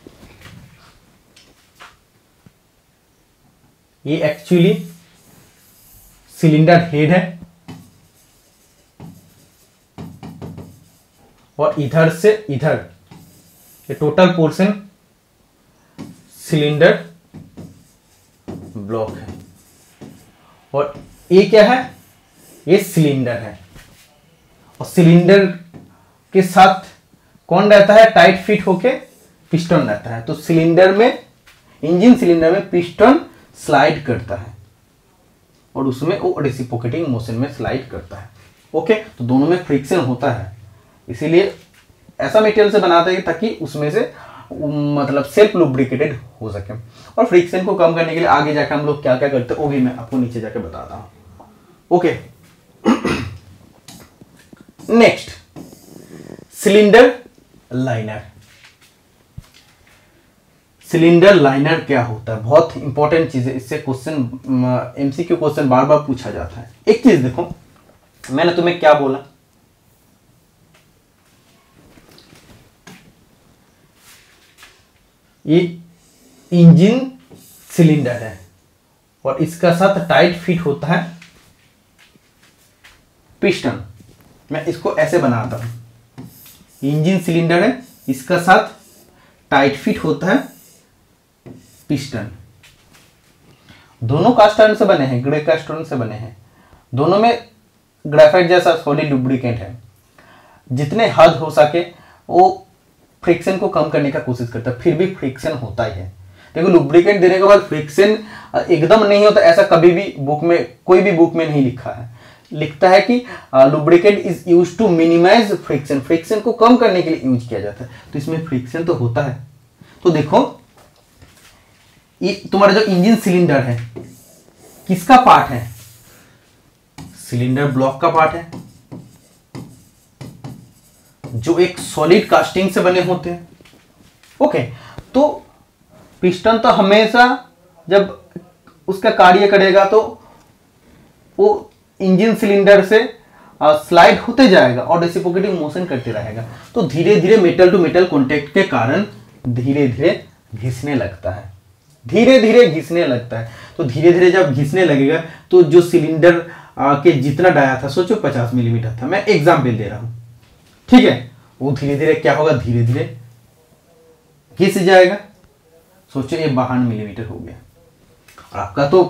ये एक्चुअली सिलेंडर हेड है और इधर से इधर ये टोटल पोर्शन सिलेंडर ब्लॉक है। और ये क्या है, ये सिलेंडर है और सिलेंडर के साथ कौन रहता है, टाइट फिट होके पिस्टन रहता है। तो सिलेंडर में, इंजन सिलेंडर में पिस्टन स्लाइड करता है और उसमें वो रेसिप्रोकेटिंग मोशन में स्लाइड करता है। ओके, तो दोनों में फ्रिक्शन होता है, इसीलिए ऐसा मटेरियल से बनाते हैं ताकि उसमें से मतलब सेल्फ लुब्रिकेटेड हो सके। और फ्रिक्शन को कम करने के लिए आगे जाकर हम लोग क्या क्या करते हैं वो भी मैं आपको नीचे जाकर बताता हूं। Okay, next cylinder liner. Cylinder liner क्या होता है, बहुत इंपॉर्टेंट चीज है, इससे क्वेश्चन एमसीक्यू क्वेश्चन बार बार पूछा जाता है। एक चीज देखो, मैंने तुम्हें क्या बोला, ये इंजन सिलेंडर है और इसका साथ टाइट फिट होता है पिस्टन। मैं इसको ऐसे बनाता हूं, इंजन सिलेंडर है, इसका साथ टाइट फिट होता है पिस्टन। दोनों कास्ट आयरन से बने हैं, ग्रे कास्ट आयरन से बने हैं, दोनों में ग्रेफाइट जैसा सॉलिड लुब्रिकेंट है। जितने हद हो सके वो फ्रिक्शन को कम करने का कोशिश करता है, फिर भी फ्रिक्शन होता ही है। देखो लुब्रिकेंट देने के बाद फ्रिक्शन एकदम नहीं होता, ऐसा कभी भी बुक में, कोई भी बुक में नहीं लिखा है। लिखता है कि lubricant is use to minimise friction, friction को कम करने के लिए यूज किया जाता है। तो इसमें फ्रिक्शन तो होता है। तो देखो ये तुम्हारा जो इंजन सिलेंडर है किसका पार्ट है, सिलेंडर ब्लॉक का पार्ट है, जो एक सॉलिड कास्टिंग से बने होते हैं। ओके, तो पिस्टन तो हमेशा जब उसका कार्य करेगा तो वो इंजन सिलेंडर से स्लाइड होते जाएगा और रेसिप्रोकेटिंग मोशन करते रहेगा। तो धीरे धीरे मेटल टू मेटल कांटेक्ट के कारण धीरे धीरे घिसने लगता है, धीरे धीरे घिसने लगता है। तो धीरे धीरे जब घिसने लगेगा तो जो सिलेंडर के जितना डाया था, सोचो पचास मिलीमीटर था, मैं एग्जाम्पल दे रहा हूं, ठीक है, वो धीरे धीरे क्या होगा, धीरे धीरे घिस जाएगा। सोचो ये बावन मिलीमीटर हो गया और आपका तो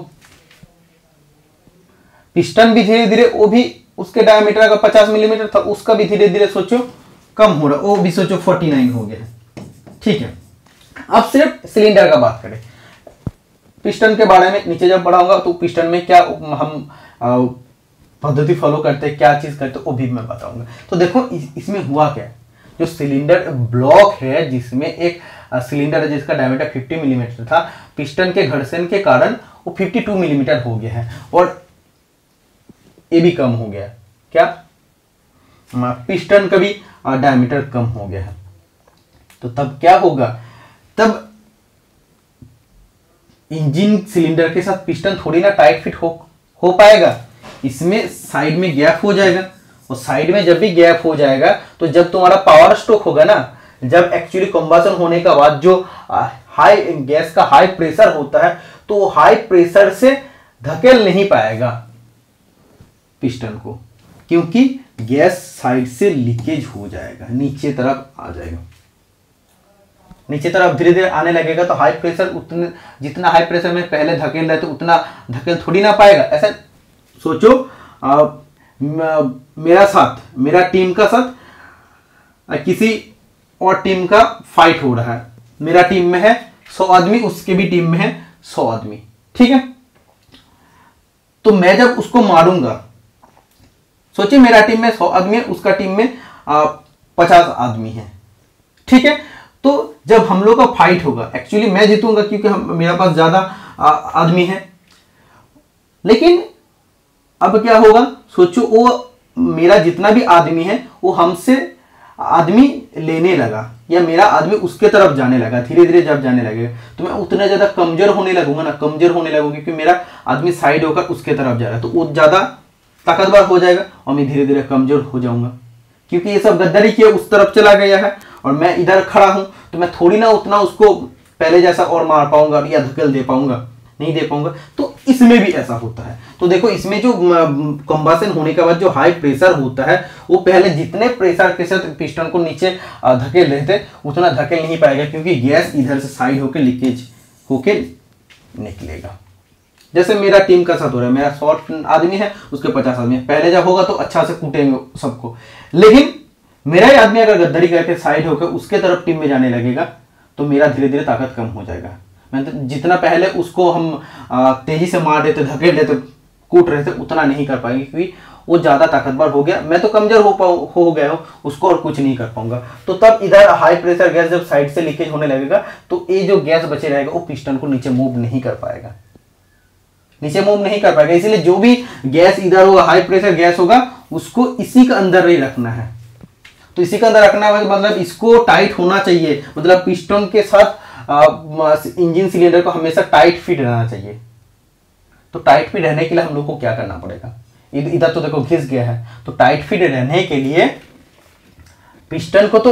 पिस्टन भी धीरे धीरे, वो भी उसके डायमीटर का पचास मिलीमीटर था, उसका भी धीरे धीरे सोचो कम हो रहा, वो भी सोचो उनचास हो गया। ठीक है, अब सिर्फ सिलेंडर का बात करें, पिस्टन के बारे में नीचे जब बढ़ाऊंगा तो पिस्टन में क्या हम पद्धति फॉलो करते हैं, क्या चीज करते हैं वो भी मैं बताऊंगा। तो देखो इस, इसमें हुआ क्या, जो सिलेंडर ब्लॉक है जिसमें एक सिलेंडर है जिसका डायमीटर पचास मिलीमीटर था, पिस्टन के घर्षण के कारण वो बावन मिलीमीटर हो गया है और ये भी कम हो गया, क्या पिस्टन का भी डायमीटर कम हो गया है। तो तब क्या होगा, तब इंजन सिलेंडर के साथ पिस्टन थोड़ी ना टाइट फिट हो हो पाएगा, इसमें साइड में गैप हो जाएगा और साइड में जब भी गैप हो जाएगा तो जब तुम्हारा पावर स्ट्रोक होगा ना, जब एक्चुअली कंबसन होने का बाद जो हाई गैस का हाई प्रेशर होता है तो हाई प्रेशर से धकेल नहीं पाएगा पिस्टन को, क्योंकि गैस साइड से लीकेज हो जाएगा, नीचे तरफ आ जाएगा, नीचे तरफ धीरे धीरे आने लगेगा। तो हाई प्रेशर उतने जितना हाई प्रेशर में पहले धकेल रहे थे उतना धकेल थोड़ी ना पाएगा। ऐसा सोचो, आ, म, मेरा साथ मेरा टीम का साथ आ, किसी और टीम का फाइट हो रहा है, मेरा टीम में है सौ आदमी, उसके भी टीम में है सौ आदमी, ठीक है। तो मैं जब उसको मारूंगा, सोचिए मेरा टीम में सौ आदमी है, उसका टीम में पचास आदमी है, ठीक है। तो जब हम लोग का फाइट होगा, एक्चुअली मैं जीतूंगा क्योंकि हम मेरे पास ज्यादा आदमी है, लेकिन अब क्या होगा, सोचो वो मेरा जितना भी आदमी है वो हमसे आदमी लेने लगा या मेरा आदमी उसके तरफ जाने लगा, धीरे धीरे जब जाने लगेगा तो मैं उतना ज्यादा कमजोर होने लगूंगा ना, कमजोर होने लगूंगा क्योंकि मेरा आदमी साइड होकर उसके तरफ जा रहा है, तो वो ज्यादा ताकतवर हो जाएगा और मैं धीरे धीरे कमजोर हो जाऊंगा, क्योंकि ये सब गद्दारी किया उस तरफ चला गया है और मैं इधर खड़ा हूं, तो मैं थोड़ी ना उतना उसको पहले जैसा और मार पाऊंगा या धकेल दे पाऊंगा, नहीं दे पाऊंगा। तो इसमें भी ऐसा होता है। तो देखो इसमें जो कंबसन होने के बाद जो हाई प्रेशर होता है वो पहले जितने प्रेशर के साथ पिस्टन को नीचे धकेल रहे थे उतना धकेल नहीं पाएगा, क्योंकि गैस इधर से साइड होकर लीकेज होके निकलेगा। जैसे मेरा टीम का साथ हो रहा है, मेरा सौ आदमी है, उसके पचास आदमी है, पहले जब होगा तो अच्छा से कूटेंगे सबको, लेकिन मेरा ही आदमी अगर गद्दारी करके साइड होकर उसके तरफ टीम में जाने लगेगा तो मेरा धीरे धीरे ताकत कम हो जाएगा। मैं तो जितना पहले उसको हम तेजी से मार देते, धकेल देते, कूट रहे थे, उतना नहीं कर पाएंगे क्योंकि वो ज्यादा ताकतवर हो गया, मैं तो कमजोर हो पाऊ हो गया हूँ, उसको और कुछ नहीं कर पाऊंगा। तो तब इधर हाई प्रेशर गैस जब साइड से लीकेज होने लगेगा तो ये जो गैस बचे रहेगा वो पिस्टन को नीचे मूव नहीं कर पाएगा, नीचे मूव नहीं कर पाएगा। इसलिए जो भी गैस इधर होगा, हाई प्रेशर गैस होगा, उसको इसी का अंदर ही रखना है। तो इसी का अंदर रखना है मतलब इसको टाइट होना चाहिए, मतलब पिस्टन के साथ इंजन सिलेंडर को हमेशा टाइट फिट रहना चाहिए। तो टाइट फिट रहने के लिए हम लोग को क्या करना पड़ेगा, इधर तो देखो घिस गया है, तो टाइट फिट रहने के लिए पिस्टन को तो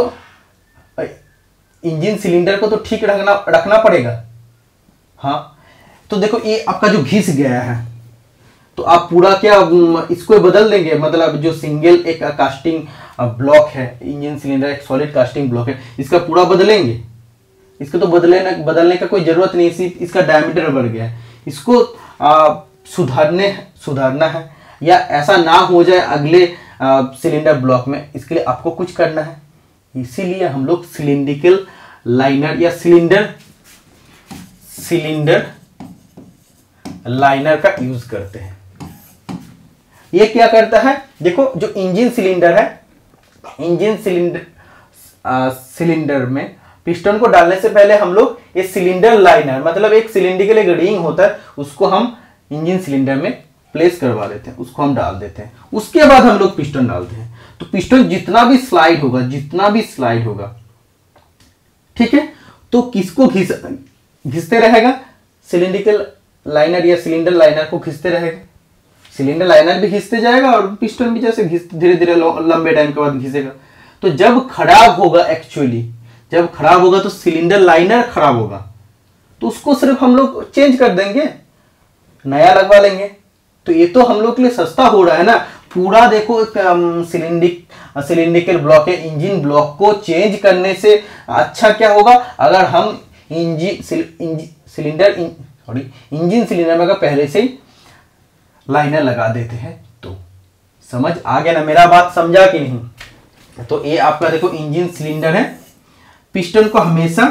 इंजन सिलेंडर को तो ठीक रखना रखना पड़ेगा। हाँ, तो देखो ये आपका जो घिस गया है तो आप पूरा क्या इसको बदल देंगे, मतलब जो सिंगल एक कास्टिंग ब्लॉक है, इंजन सिलेंडर एक सॉलिड कास्टिंग ब्लॉक है, इसका पूरा बदलेंगे। इसको तो बदलने बदलने का कोई जरूरत नहीं, सिर्फ इसका डायमीटर बढ़ गया है, इसको आ, सुधारने सुधारना है या ऐसा ना हो जाए अगले सिलेंडर ब्लॉक में, इसके लिए आपको कुछ करना है। इसीलिए हम लोग सिलिंड्रिकल लाइनर या सिलेंडर सिलेंडर लाइनर का यूज करते हैं। ये क्या करता है, देखो जो इंजन सिलेंडर है, इंजन सिलेंडर सिलेंडर में पिस्टन को डालने से पहले हम लोग ये सिलेंडर लाइनर, मतलब एक सिलेंडर एक रिंग होता है, उसको हम इंजन सिलेंडर में प्लेस करवा देते हैं, उसको हम डाल देते हैं। उसके बाद हम लोग पिस्टन डालते हैं। तो पिस्टन जितना भी स्लाइड होगा जितना भी स्लाइड होगा ठीक है, तो किसको घिस घिसते रहेगा, सिलिंड्रिकल लाइनर या सिलेंडर लाइनर को घिसते रहेगा। सिलेंडर लाइनर भी घिसते जाएगा और पिस्टन भी जैसे धीरे धीरे लंबे टाइम के बाद घिसेगा। तो जब खराब होगा, एक्चुअली जब खराब होगा तो सिलेंडर लाइनर खराब होगा, तो उसको सिर्फ हम लोग चेंज कर देंगे, नया लगवा लेंगे। तो ये तो हम लोग के लिए सस्ता हो रहा है ना। पूरा देखो सिलिंड्रिक सिलिंड्रिकल ब्लॉक है, इंजन ब्लॉक को चेंज करने से अच्छा क्या होगा, अगर हम engine cylinder sorry engine cylinder में अगर पहले से ही लाइनर लगा देते हैं। तो समझ आ गया ना, मेरा बात समझा कि नहीं। तो ये आपका देखो इंजन सिलेंडर है, पिस्टन को हमेशा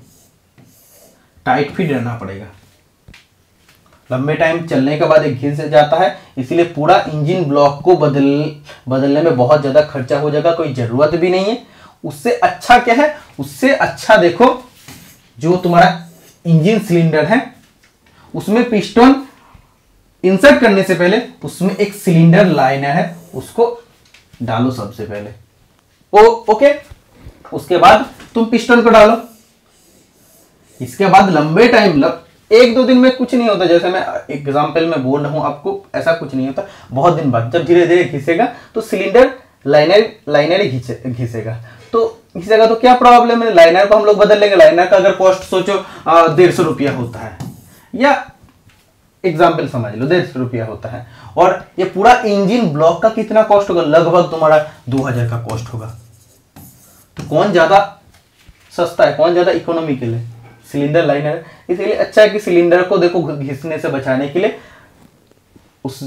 टाइट फिट रहना पड़ेगा, लंबे टाइम चलने के बाद एक घिस जाता है, इसलिए पूरा इंजन ब्लॉक को बदल बदलने में बहुत ज्यादा खर्चा हो जाएगा, कोई जरूरत भी नहीं है। उससे अच्छा क्या है, उससे अच्छा देखो जो तुम्हारा इंजन सिलेंडर है उसमें पिस्टन इंसर्ट करने से पहले उसमें एक सिलेंडर लाइनर है, उसको डालो सबसे पहले। ओ ओके, उसके बाद तुम पिस्टन को डालो। इसके बाद लंबे टाइम लग एक दो दिन में कुछ नहीं होता, जैसे मैं एग्जांपल में बोल रहा हूं आपको, ऐसा कुछ नहीं होता। बहुत दिन बाद जब धीरे धीरे घिसेगा तो सिलेंडर लाइनर लाइनर ही घिसे घिसेगा तो घिसेगा तो क्या प्रॉब्लम है, लाइनर को हम लोग बदल लेंगे। लाइनर का अगर कॉस्ट सोचो डेढ़ सौ रुपया होता है, या एग्जाम्पल समझ लो डेढ़ सौ रुपया होता है, और ये पूरा इंजन ब्लॉक का कितना कॉस्ट होगा, लगभग तुम्हारा दो हजार का कॉस्ट होगा। तो कौन ज्यादा सस्ता है, कौन ज्यादा इकोनॉमिकल है, सिलेंडर लाइनर। इसलिए अच्छा है कि सिलेंडर को देखो घिसने से बचाने के लिए उस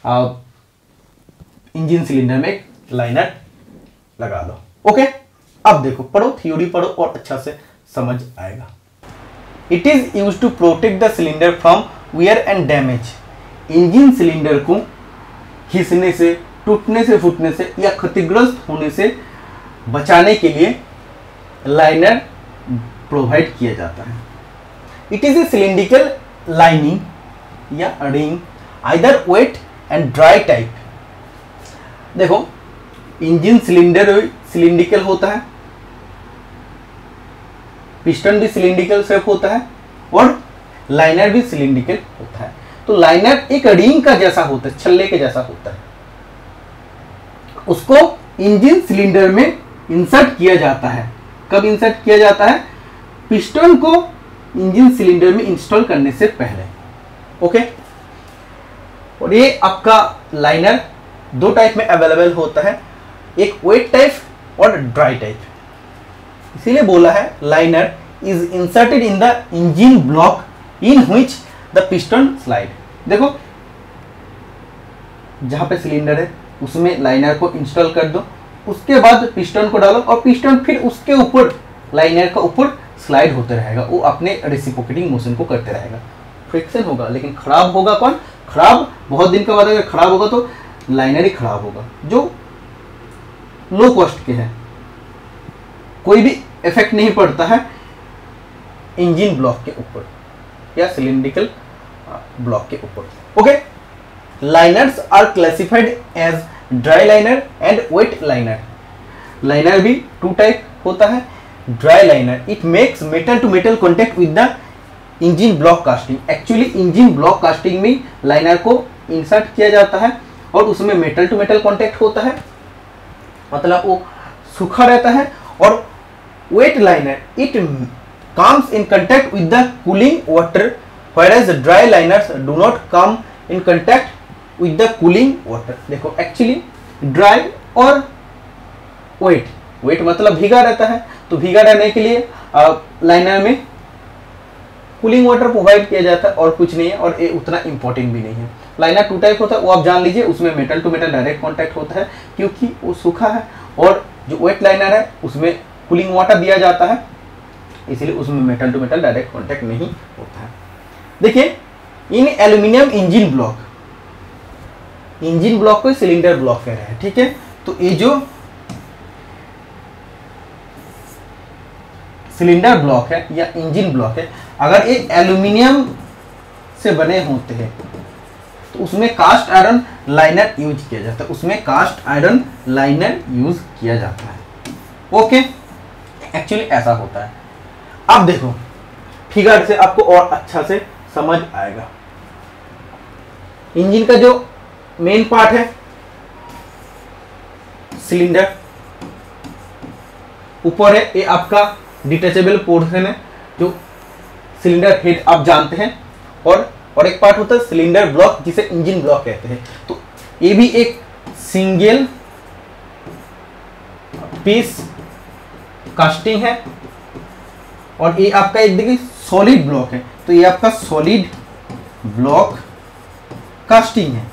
इंजन सिलेंडर में एक लाइनर लगा लो। ओके, अब देखो पढ़ो, थ्योरी पढ़ो और अच्छा से समझ आएगा। It is use to protect the cylinder from wear and damage. Engine cylinder को घिसने से, टूटने से, फूटने से या क्षतिग्रस्त होने से बचाने के लिए लाइनर प्रोवाइड किया जाता है। It is a cylindrical lining या ring, either wet and dry type. देखो इंजन सिलेंडर सिलिंड्रिकल होता है, पिस्टन भी सिलिंड्रिकल शेप होता है और लाइनर भी सिलिंड्रिकल होता है। तो लाइनर एक रिंग का जैसा होता है, छल्ले के जैसा होता है। उसको इंजन सिलेंडर में इंसर्ट किया जाता है। कब इंसर्ट किया जाता है, पिस्टन को इंजन सिलेंडर में इंस्टॉल करने से पहले। ओके, और ये आपका लाइनर दो टाइप में अवेलेबल होता है, एक वेट टाइप और ड्राई टाइप। इसीलिए बोला है liner is inserted in the engine block in which the piston slide. देखो जहां पे सिलेंडर है उसमें लाइनर को इंस्टॉल कर दो, उसके बाद पिस्टन को डालो और पिस्टन फिर उसके ऊपर लाइनर का ऊपर स्लाइड होते रहेगा। वो अपने रेसिप्रोकेटिंग मोशन को करते रहेगा। फ्रिक्शन होगा, लेकिन खराब होगा कौन, खराब बहुत दिन के बाद अगर खराब होगा तो लाइनर ही खराब होगा, जो लो कॉस्ट के हैं। कोई भी इफेक्ट नहीं पड़ता है इंजन ब्लॉक के ऊपर या सिलिंड्रिकल ब्लॉक के ऊपर। Okay, liners are classified as dry liner and wet liner. Liner भी टू टाइप होता है। Dry liner, it makes metal to metal contact with the engine block casting. Actually engine block casting में liner को insert किया जाता है और उसमें मेटल टू मेटल कॉन्टेक्ट होता है, मतलब वो सूखा रहता है। और wet liner, it comes in contact with the cooling water, whereas dry liners do not come in contact with the cooling water। देखो एक्चुअली ड्राई और वेट, वेट मतलब भीगा रहता है, तो भीगा रहने के लिए लाइनर में कूलिंग वाटर प्रोवाइड किया जाता है और कुछ नहीं है, और ये उतना इंपॉर्टेंट भी नहीं है। लाइनर टू टाइप होता है, वो आप जान लीजिए, उसमें metal to metal direct contact होता है क्योंकि वो सूखा है, और जो वेट लाइनर है उसमें कूलिंग वाटर दिया जाता है, इसलिए उसमें metal to metal direct contact नहीं होता है। देखिए इन aluminium engine block, engine block को सिलेंडर ब्लॉक कह रहे हैं, ठीक है। तो ये जो सिलेंडर ब्लॉक है या इंजन ब्लॉक है, अगर ये एल्यूमिनियम से बने होते हैं तो उसमें कास्ट आयरन लाइनर यूज किया जाता है, उसमें कास्ट आयरन लाइनर यूज किया जाता है। ओके, एक्चुअली ऐसा होता है। अब देखो फिगर से आपको और अच्छा से समझ आएगा। इंजन का जो मेन पार्ट है सिलेंडर, ऊपर है ये आपका डिटैचेबल पोर्शन है जो सिलेंडर हेड आप जानते हैं, और और एक पार्ट होता है सिलेंडर ब्लॉक जिसे इंजन ब्लॉक कहते हैं। तो ये भी एक सिंगल पीस कास्टिंग है, और ये आपका एक देखिए सॉलिड ब्लॉक है, तो ये आपका सॉलिड ब्लॉक कास्टिंग है,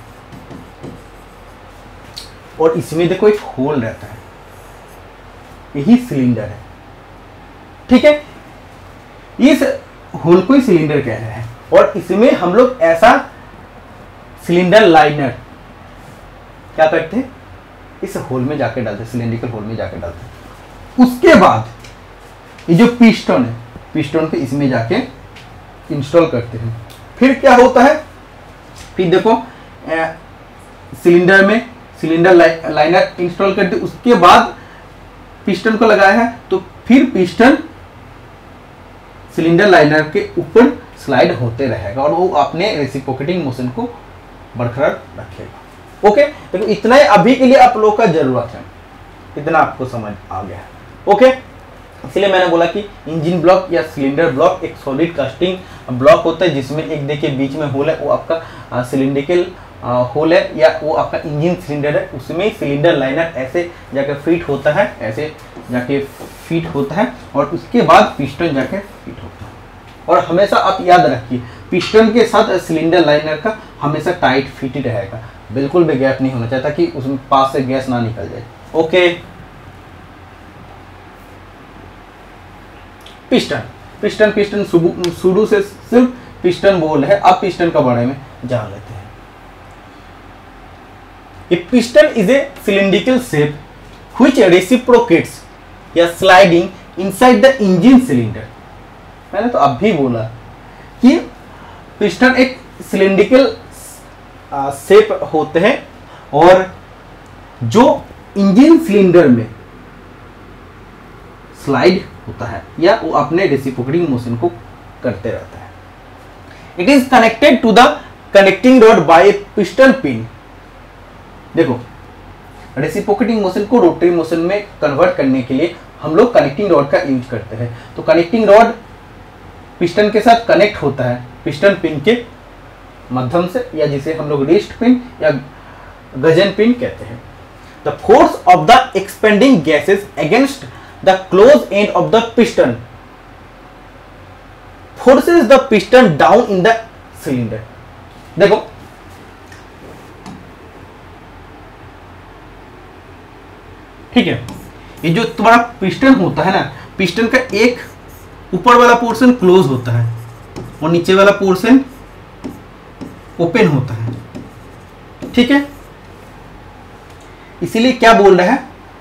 और इसमें देखो एक होल रहता है, यही सिलेंडर है, ठीक है। इस होल को ही सिलेंडर कह रहे हैं, और इसमें हम लोग ऐसा सिलेंडर लाइनर क्या करते हैं, इस होल में जाके डालते हैं, सिलेंड्रिकल होल में जाके डालते हैं। उसके बाद ये जो पिस्टन है, पिस्टन को इसमें जाके इंस्टॉल करते हैं। फिर क्या होता है, फिर देखो सिलेंडर में सिलेंडर लाइनर इंस्टॉल कर दी, उसके बाद पिस्टन को लगाया है, तो फिर पिस्टन सिलेंडर लाइनर के ऊपर स्लाइड होते रहेगा और वो अपने रेसिप्रोकेटिंग मोशन को बरकरार रखेगा। ओके, देखो इतना ही अभी के लिए आप लोग का जरूरत है, इतना आपको समझ आ गया है। ओके, इसलिए मैंने बोला कि इंजन ब्लॉक या सिलेंडर ब्लॉक एक सॉलिड कास्टिंग ब्लॉक होता है, जिसमें एक देखिए बीच में होल है, वो आपका सिलिंड्रिकल होल है या वो आपका इंजन सिलेंडर है, उसमें सिलेंडर लाइनर ऐसे जाके फिट होता है, ऐसे जाके फिट होता है और उसके बाद पिस्टन जाके फिट होता है। और हमेशा आप याद रखिए पिस्टन के साथ सिलेंडर लाइनर का हमेशा टाइट फिट ही रहेगा, बिल्कुल भी गैप नहीं होना चाहिए ताकि उसमें पास से गैस ना निकल जाए। ओके, पिस्टन पिस्टन पिस्टन शुरू से सिर्फ पिस्टन बोल है, अब पिस्टन के बारे में जान लेते हैं। A piston is a cylindrical shape which reciprocates या sliding inside the engine cylinder। मैंने तो अब भी बोला कि पिस्टन एक सिलिंड्रिकल शेप होते हैं और जो इंजन सिलेंडर में स्लाइड होता है या वो अपने रेसिप्रोकेटिंग मोशन को करते रहता है। It is connected to the connecting rod by a piston pin. देखो रेसिप्रोकेटिंग मोशन को रोटरी मोशन में कन्वर्ट करने के लिए हम लोग कनेक्टिंग रॉड का यूज करते हैं। तो कनेक्टिंग रॉड पिस्टन के साथ कनेक्ट होता है पिस्टन पिन के माध्यम से, या जिसे हम लोग रिस्ट पिन या गजन पिन कहते हैं। The force of the expanding gases against the close end of the piston forces the piston down in the cylinder. देखो ठीक है, ये जो तुम्हारा पिस्टन होता है ना, पिस्टन का एक ऊपर वाला पोर्शन क्लोज होता है और नीचे वाला पोर्शन ओपन होता है, ठीक है। इसीलिए क्या बोल रहा है,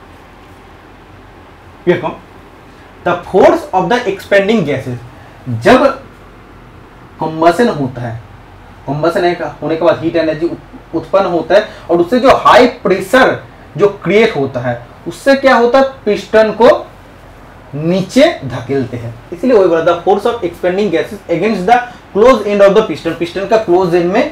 देखो the force of the expanding gases, जब कंबशन होता है, कंबशन होने के बाद हीट एनर्जी उत्पन्न होता है और उससे जो हाई प्रेशर जो क्रिएट होता है उससे क्या होता है, पिस्टन को नीचे धकेलते हैं। इसलिए वही बोला the force of expanding gases against the close end of the piston, piston का क्लोज एंड में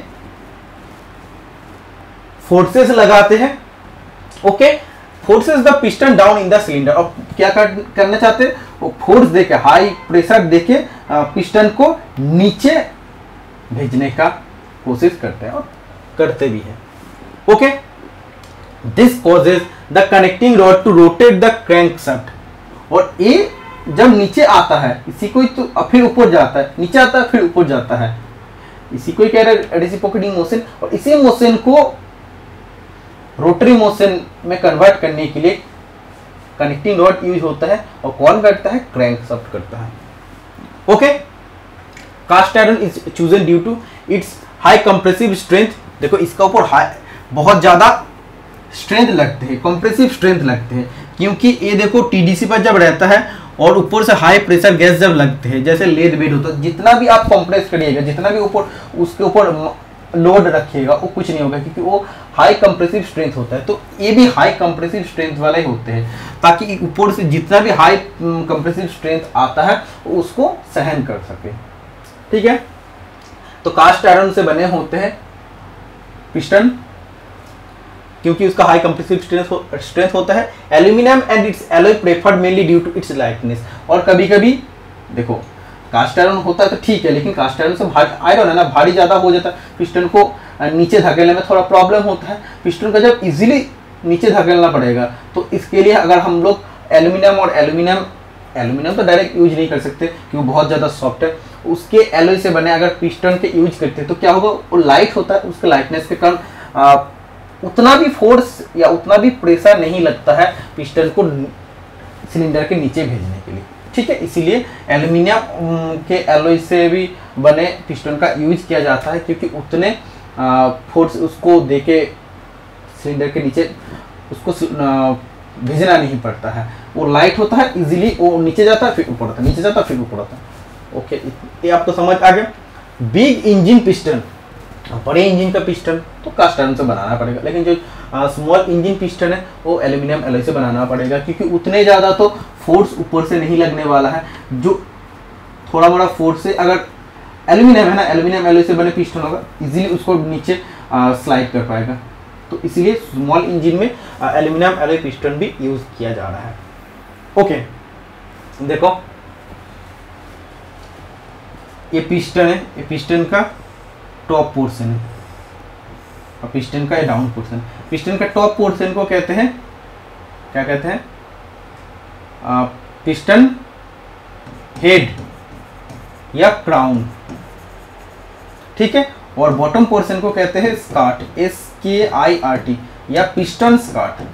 फोर्सेस लगाते हैं। Okay, forces the piston down in the cylinder. और क्या कर, करना चाहते हैं, वो फोर्स देके हाई प्रेशर देके पिस्टन को नीचे भेजने का कोशिश करते हैं और करते भी हैं। Okay, this causes the connecting rod to rotate the crankshaft. और ये जब नीचे आता है, इसी को तो फिर ऊपर जाता है, नीचे आता है फिर ऊपर जाता है, इसी को ही कह रहे हैं रेसिप्रोकेटिंग मोशन। और इसी मोशन को रोटरी मोशन में कन्वर्ट करने के लिए कनेक्टिंग रॉड यूज होता है। और कौन करता है, क्रैंकशाफ्ट करता है। Okay, cast iron is chosen due to its high compressive strength. देखो इसका ऊपर हाई बहुत ज्यादा स्ट्रेंथ लगते हैं, कंप्रेसिव स्ट्रेंथ लगते हैं, क्योंकि ये देखो टीडीसी पर जब रहता है और ऊपर से हाई प्रेशर गैस जब लगते हैं, जैसे लेड वेट होता है, जितना भी आप कंप्रेस करिएगा, जितना भी ऊपर उसके ऊपर लोड रखिएगा वो कुछ नहीं होगा, क्योंकि वो हाई कंप्रेसिव स्ट्रेंथ होता है। तो ये भी हाई कंप्रेसिव स्ट्रेंथ वाले होते हैं, ताकि ऊपर से जितना भी हाई कंप्रेसिव स्ट्रेंथ आता है उसको सहन कर सके, ठीक है। तो कास्ट आयरन से बने होते हैं पिस्टन, क्योंकि उसका हाई कंप्रेसिव स्ट्रेंथ स्ट्रेंथ होता है। Aluminium and its alloy preferred mainly due to its lightness. और कभी कभी देखो कास्ट आयरन होता है तो ठीक है, लेकिन कास्ट आयरन से भारी आयरन है ना, भारी ज्यादा हो जाता है, पिस्टन को नीचे धकेलने में थोड़ा प्रॉब्लम होता है। पिस्टन का जब इजीली नीचे धकेलना पड़ेगा, तो इसके लिए अगर हम लोग एल्यूमिनियम और एल्यूमिनियम एल्यूमिनियम तो डायरेक्ट यूज नहीं कर सकते क्योंकि वो बहुत ज़्यादा सॉफ्ट है, उसके एलॉय से बने अगर पिस्टन के यूज करते हैं तो क्या होगा, वो लाइट होता है, उसके लाइटनेस के कारण उतना भी फोर्स या उतना भी प्रेशर नहीं लगता है पिस्टन को सिलेंडर के नीचे भेजने के लिए, ठीक है। इसीलिए एल्यूमिनियम के एलॉय से भी बने पिस्टन का यूज किया जाता है, क्योंकि उतने फोर्स उसको देके सिलेंडर के नीचे उसको भेजना नहीं पड़ता है, वो लाइट होता है, इजीली वो नीचे जाता है फिर ऊपर आता है, नीचे जाता है फिर ऊपर आता है। ओके, ये आपको समझ आ गया। बिग इंजन पिस्टन, बड़े इंजन का पिस्टन तो कास्ट आयरन से बनाना पड़ेगा, लेकिन जो स्मॉल इंजन पिस्टन है वो एल्यूमिनियम एलॉय से बनाना पड़ेगा, क्योंकि उतने ज़्यादा तो फोर्स ऊपर से नहीं लगने वाला है। जो थोड़ा बड़ा फोर्स से, अगर एल्यूमिनियम है ना, एल्यूमिनियम एलॉय से बने पिस्टन होगा, इजीली उसको नीचे स्लाइड कर पाएगा। तो इसलिए स्मॉल इंजन में एल्यूमिनियम एलॉय पिस्टन भी यूज किया जा रहा है। ओके, देखो ये पिस्टन है, ये पिस्टन का टॉप पोर्शन है और पिस्टन का ये डाउन पोर्शन। पिस्टन का टॉप पोर्शन को कहते हैं, क्या कहते हैं, आ, पिस्टन हेड या क्राउन, ठीक है। और बॉटम पोर्शन को कहते हैं skirt, S K I R T, या पिस्टन स्कार्ट।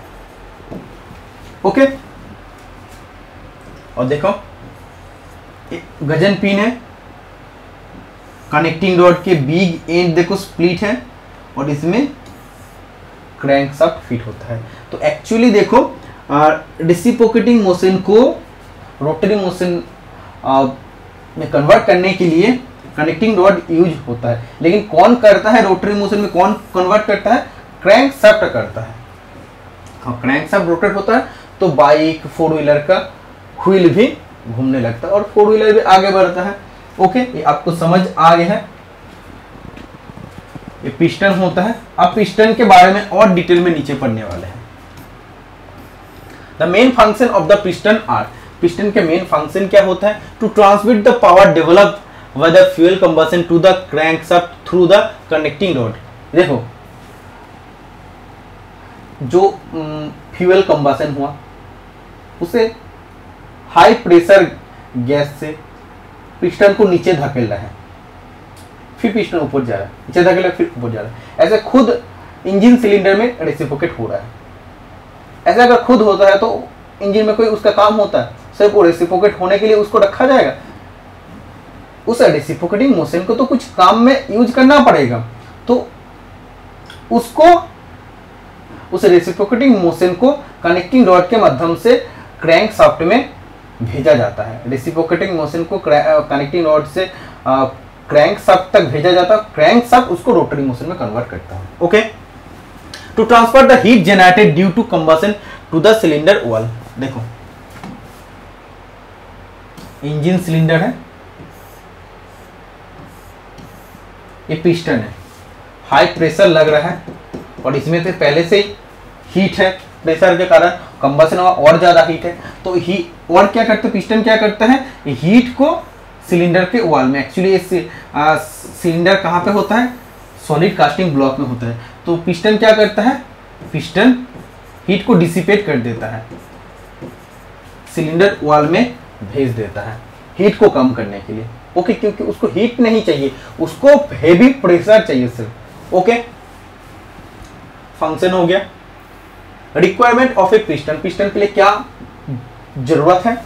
ओके, और देखो गजन पिन है, कनेक्टिंग रॉड के बिग एंड देखो स्प्लिट है और इसमें क्रैंकशाफ्ट फिट होता है। तो एक्चुअली देखो रेसिप्रोकेटिंग मोशन को रोटरी मोशन में कन्वर्ट करने के लिए कनेक्टिंग रॉड यूज होता है, लेकिन कौन करता है रोटरी मोशन में, कौन कन्वर्ट करता है, क्रैंकशाफ्ट करता है। और क्रैंकशाफ्ट रोटेट होता है तो बाइक फोर व्हीलर का व्हील भी घूमने लगता है और फोर व्हीलर भी आगे बढ़ता है। ओके, ये आपको समझ आ गया है। ये पिस्टन होता है। अब पिस्टन के बारे में और डिटेल में नीचे पढ़ने वाले हैं। The main function of the piston are, piston के मेन फंक्शन क्या होता है, to transmit the power develop by the fuel combustion to the crankshaft through the connecting rod. देखो जो फ्यूल कंबशन हुआ उसे हाई प्रेशर गैस से piston को नीचे धकेल रहा है, फिर पिस्टन ऊपर जा रहा है, नीचे धकेल रहा है, फिर ऊपर जा रहा है। ऐसे खुद इंजन सिलेंडर में रेसिप्रोकेट हो रहा है। ऐसा अगर खुद होता है तो इंजन में कोई उसका काम होता है, सिर्फ वो रेसिप्रोकेट होने के लिए उसको रखा जाएगा। उस रेसिप्रोकेटिंग मोशन को तो कुछ काम में यूज करना पड़ेगा, तो उसको उस रेसिप्रोकेटिंग मोशन को कनेक्टिंग रॉड के माध्यम से क्रैंकशाफ्ट में भेजा जाता है। रेसिप्रोकेटिंग मोशन को कनेक्टिंग रॉड से क्रैंकशाफ्ट तक भेजा जाता है, क्रैंकशाफ्ट उसको रोटरी मोशन में कन्वर्ट करता है। Okay, to transfer the heat generated due to combustion to the cylinder wall. देखो इंजन सिलेंडर है, ये पिस्टन है, हाई प्रेशर लग रहा है और इसमें से पहले से ही हीट है, प्रेशर के कारण कंबशन हुआ और ज्यादा हीट है। तो ही और क्या करते हैं, पिस्टन क्या करता है, हीट को सिलेंडर के वॉल में, एक्चुअली ये सिलेंडर कहाँ पे होता है, सॉलिड कास्टिंग ब्लॉक में होता है। तो पिस्टन क्या करता है, पिस्टन हीट को डिसिपेट कर देता है, सिलेंडर वॉल में भेज देता है हीट को कम करने के लिए। ओके, क्योंकि उसको हीट नहीं चाहिए, उसको हेवी प्रेशर चाहिए सिर्फ। ओके, फंक्शन हो गया। Requirement of a piston, piston के लिए क्या जरूरत है,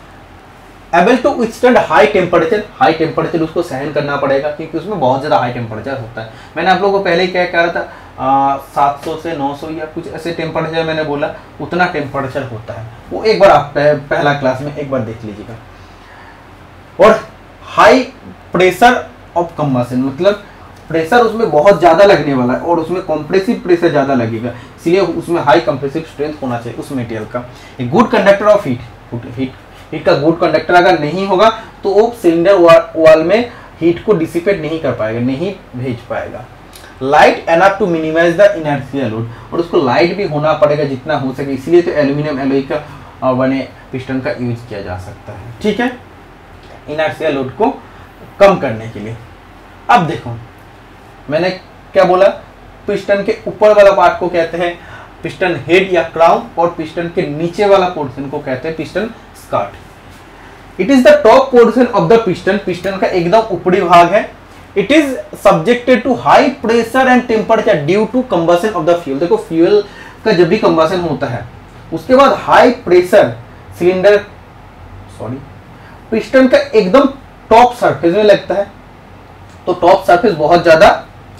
able to withstand high temperature, high temperature उसको सहन करना पड़ेगा क्योंकि उसमें बहुत ज्यादा हाई टेम्परेचर होता है। मैंने आप लोगों को पहले क्या कह रहा था, सात सौ से नौ सौ या कुछ ऐसे टेम्परेचर मैंने बोला, उतना टेम्परेचर होता है। वो एक बार आप पहला क्लास में एक बार देख लीजिएगा। और हाई प्रेशर ऑफ कंबशन, मतलब प्रेशर उसमें बहुत ज्यादा लगने वाला है और उसमें कॉम्प्रेसिव प्रेशर ज्यादा लगेगा, इसलिए उसमें हाई कंप्रेसिव स्ट्रेंथ होना चाहिए उस मटेरियल का। A good conductor of heat, heat heat का गुड कंडक्टर अगर नहीं होगा तो वो सिलेंडर वॉल में हीट को डिसिपेट नहीं कर पाएगा, नहीं भेज पाएगा। Light enough to minimise the inertial load, और उसको लाइट भी होना पड़ेगा जितना हो सके, इसलिए तो एल्यूमिनियम एलॉय का बने पिस्टन का यूज किया जा सकता है। ठीक है, इनर्शियल लोड को कम करने के लिए। अब देखो मैंने क्या बोला, पिस्टन के ऊपर वाला पार्ट को कहते हैं पिस्टन हेड या क्राउन, और पिस्टन के नीचे वाला पोर्शन को कहते हैं piston skirt. It is the top portion of the piston, piston का एकदम ऊपरी भाग है। It is subjected to high pressure and temperature due to combustion of the fuel. देखो फ्यूल का जब भी कंबशन होता है उसके बाद high pressure cylinder sorry piston का एकदम टॉप सरफेस में लगता है, तो टॉप सरफेस बहुत ज्यादा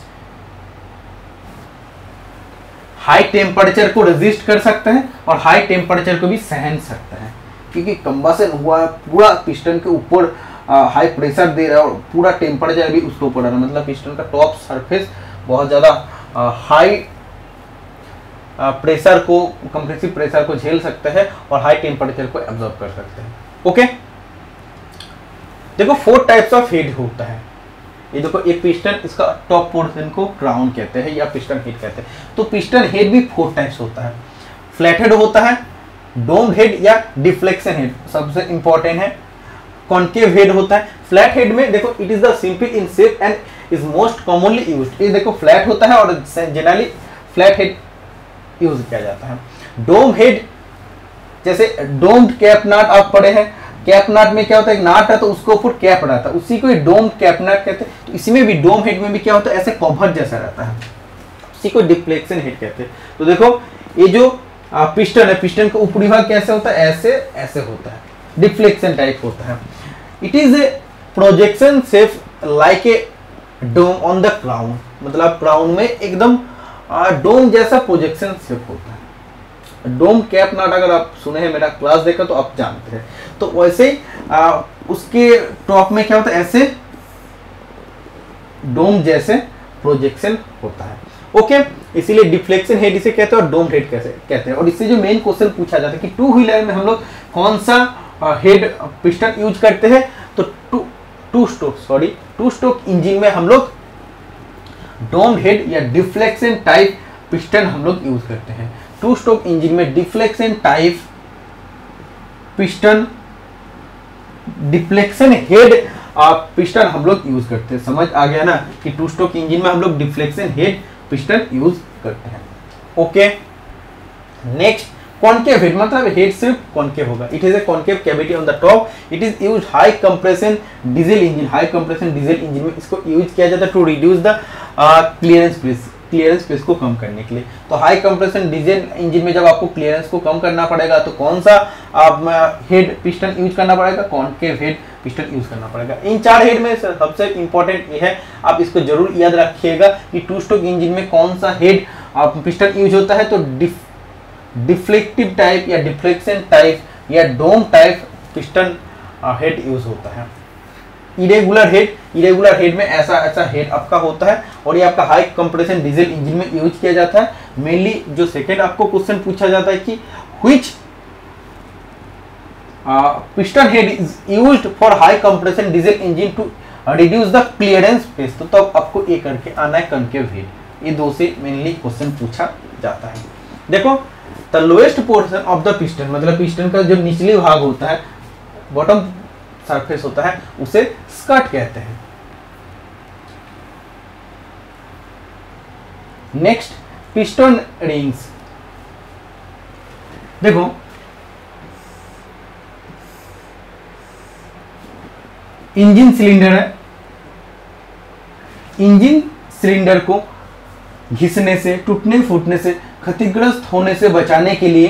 हाई टेम्परेचर को रेजिस्ट कर सकता है और हाई टेम्परेचर को भी सहन सकता है, क्योंकि कंबशन हुआ पूरा पिस्टन के ऊपर हाई प्रेशर दे रहा है और पूरा टेम्परेचर भी उसके ऊपर आ रहा है, मतलब पिस्टन का टॉप सरफेस बहुत ज़्यादा हाई प्रेशर को, कंप्रेसिव प्रेशर को झेल सकते हैं और हाई टेम्परेचर को एब्जॉर्ब कर सकते हैं। ओके, देखो फोर टाइप्स ऑफ हेड होता है। ये देखो एक पिस्टन, इसका टॉप पोर्शन को क्राउन कहते हैं या पिस्टन हेड कहते हैं। तो पिस्टन हेड भी फोर टाइप्स होता है। फ्लैट हेड होता है, डोम हेड या डिफ्लेक्शन हेड सबसे इंपॉर्टेंट है, कॉन्केव हेड होता है। फ्लैट हेड में देखो it is the simple in shape and is most commonly used. ये देखो फ्लैट होता है और जनरली फ्लैट हेड यूज किया जाता है। डोम हेड, जैसे डोम्ड कैप नाट आप पढ़े हैं, कैप नाट में क्या होता है, एक नाट है तो उसके ऊपर कैप रहता है, उसी को डोम कैप नाट कहते हैं। तो इसमें भी डोम हेड में भी क्या होता है, ऐसे कवर जैसा रहता है, उसी को डिफ्लेक्शन हेड कहते हैं। तो देखो ये जो पिस्टन है, पिस्टन का ऊपरी भाग कैसे होता है, ऐसे ऐसे होता है, डिफ्लेक्शन टाइप होता है। It is a projection shape like a dome on the crown, मतलब क्राउन में एकदम डोम जैसा प्रोजेक्शन शेप होता है। डोम कैप नाट अगर आप सुने हैं, मेरा क्लास देखा तो आप जानते हैं। तो वैसे ही आ, उसके टॉप में क्या होता है, ऐसे डोम जैसे प्रोजेक्शन होता है। ओके, इसीलिए डिफ्लेक्शन हेड इसे कहते हैं और डोम हेड कैसे कहते हैं। और इससे जो मेन क्वेश्चन पूछा जाता है कि टू व्हीलर में हम लोग कौन सा हेड पिस्टन यूज करते हैं, तो two two stroke sorry two stroke engine में हम लोग डोम हेड या डिफ्लेक्शन टाइप पिस्टन हम लोग यूज करते हैं। टू स्ट्रोक इंजन में deflection type piston, deflection head piston हम लोग यूज करते हैं। समझ आ गया ना कि टू स्ट्रोक इंजन में हम लोग डिफ्लेक्शन हेड पिस्टन यूज करते हैं। ओके, नेक्स्ट कॉन्केव हेड, मतलब हेड सिर्फ कॉन्केव होगा। It is a concave cavity on the top. It is use high compression diesel engine, high compression diesel engine में इसको यूज किया जाता है to reduce the clearance space, clearance space को कम करने के लिए। तो हाई कंप्रेशन डीजल इंजन में जब आपको क्लियरेंस को कम करना पड़ेगा तो कौन सा आप हेड पिस्टन यूज करना पड़ेगा, कॉन्केव हेड पिस्टन यूज करना पड़ेगा। इन चार हेड में सबसे इंपॉर्टेंट ये है, आप इसको जरूर याद रखिएगा कि टू स्ट्रोक इंजन में कौन सा हेड आप पिस्टन यूज होता है। तो डिफ डिफ्लेक्टिव टाइप या डिफ्लेक्शन टाइप या dome type piston head use होता है। इरेगुलर हेड, इरेगुलर हेड में ऐसा ऐसा हेड आपका होता है और ये आपका हाई कंप्रेशन डीजल इंजन में यूज किया जाता है। मेनली जो सेकेंड आपको क्वेश्चन पूछा जाता है कि which piston head is used for high compression diesel engine to reduce the clearance space, तो तब तो आपको ये करके आना है कॉन्केव हेड। ये दो से मेनली क्वेश्चन पूछा जाता है। देखो the lowest portion of the piston, मतलब पिस्टन का जो निचली भाग होता है, बॉटम सरफेस होता है, उसे स्कर्ट कहते हैं। नेक्स्ट पिस्टन रिंग्स, देखो इंजन सिलेंडर है, इंजन सिलेंडर को घिसने से, टूटने फूटने से, क्षतिग्रस्त होने से बचाने के लिए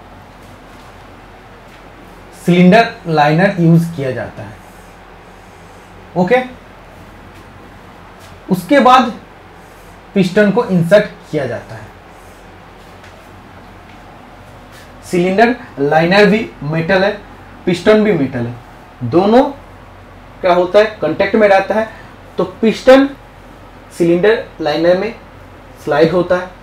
सिलेंडर लाइनर यूज किया जाता है। ओके, उसके बाद पिस्टन को इंसर्ट किया जाता है। सिलेंडर लाइनर भी मेटल है, पिस्टन भी मेटल है, दोनों क्या होता है कांटेक्ट में रहता है। तो पिस्टन सिलेंडर लाइनर में स्लाइड होता है,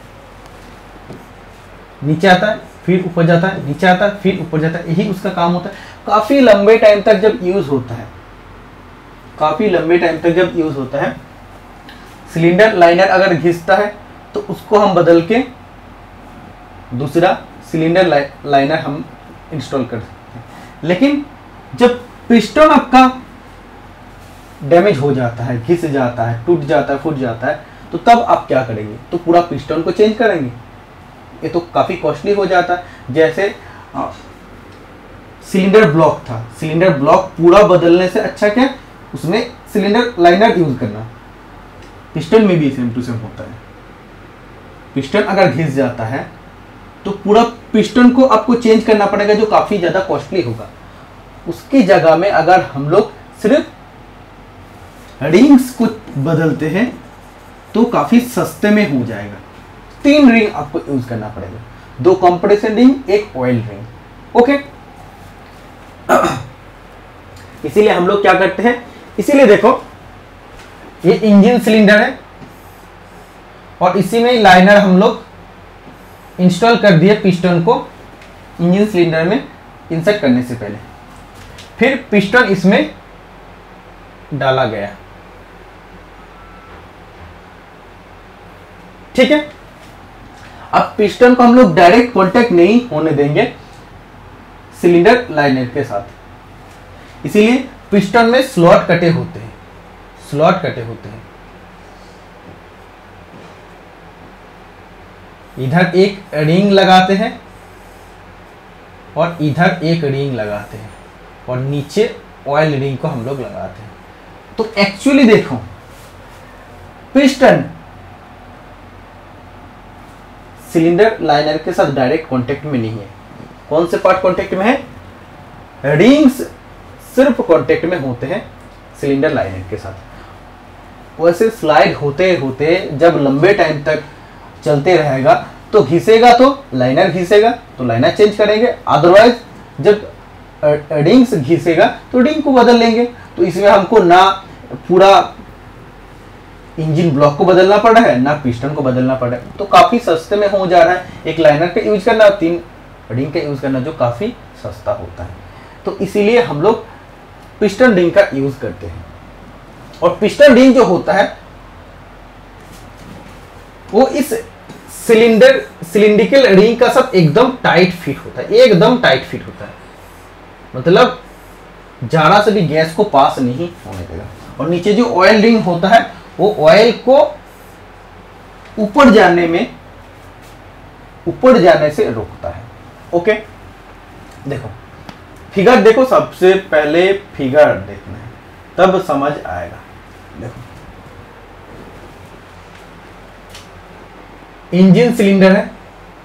नीचे आता है फिर ऊपर जाता है, नीचे आता है फिर ऊपर जाता है, यही उसका काम होता है। काफी लंबे टाइम तक जब यूज होता है, काफी लंबे टाइम तक जब यूज होता है, सिलेंडर लाइनर अगर घिसता है तो उसको हम बदल के दूसरा सिलेंडर लाइनर हम इंस्टॉल कर सकते हैं। लेकिन जब पिस्टन आपका डैमेज हो जाता है, घिस जाता है, टूट जाता है, फूट जाता है, तो तब आप क्या करेंगे, तो पूरा पिस्टन को चेंज करेंगे। ये तो काफी कॉस्टली हो जाता है। जैसे आ, सिलेंडर ब्लॉक था, सिलेंडर ब्लॉक पूरा बदलने से अच्छा क्या उसमें सिलेंडर लाइनर यूज करना। पिस्टन में भी सेम टू सेम होता है। पिस्टन अगर घिस जाता है तो पूरा पिस्टन को आपको चेंज करना पड़ेगा, जो काफी ज्यादा कॉस्टली होगा। उसकी जगह में अगर हम लोग सिर्फ रिंग्स को बदलते हैं तो काफी सस्ते में हो जाएगा। तीन रिंग आपको यूज करना पड़ेगा, दो कंप्रेशन रिंग, एक ऑयल रिंग। ओके, इसीलिए हम लोग क्या करते हैं, इसीलिए देखो ये इंजन सिलेंडर है और इसी में लाइनर हम लोग इंस्टॉल कर दिए पिस्टन को इंजन सिलेंडर में इंसर्ट करने से पहले, फिर पिस्टन इसमें डाला गया। ठीक है, अब पिस्टन को हम लोग डायरेक्ट कांटेक्ट नहीं होने देंगे सिलेंडर लाइनर के साथ, इसीलिए पिस्टन में स्लॉट कटे होते हैं, स्लॉट कटे होते हैं। इधर एक रिंग लगाते हैं और इधर एक रिंग लगाते हैं और नीचे ऑयल रिंग को हम लोग लगाते हैं। तो एक्चुअली देखो पिस्टन सिलेंडर लाइनर के साथ डायरेक्ट कांटेक्ट में नहीं है। कौन से पार्ट कांटेक्ट में है? रिंग्स सिर्फ कांटेक्ट में होते हैं सिलेंडर लाइनर के साथ। वैसे स्लाइड होते होते जब लंबे टाइम तक चलते रहेगा तो घिसेगा तो लाइनर घिसेगा तो लाइनर चेंज करेंगे, अदरवाइज जब रिंग्स घिसेगा तो रिंग को बदल लेंगे। तो इसमें हमको ना पूरा इंजन ब्लॉक को बदलना पड़ रहा है ना पिस्टन को बदलना पड़ रहा है, तो काफी सस्ते में हो जा रहा है एक लाइनर का यूज करना और तीन रिंग का यूज करना, जो काफी सस्ता होता है। तो इसीलिए हम लोग पिस्टन रिंग का यूज करते हैं। और पिस्टन रिंग जो होता है वो इस सिलेंडर सिलिंड्रिकल रिंग का सब एकदम टाइट फिट होता है, एकदम टाइट फिट होता है, मतलब जरा से भी गैस को पास नहीं होने देगा। और नीचे जो ऑयल रिंग होता है वो ऑयल को ऊपर जाने में ऊपर जाने से रोकता है। ओके, देखो फिगर देखो, सबसे पहले फिगर देखना है तब समझ आएगा। देखो इंजन सिलेंडर है,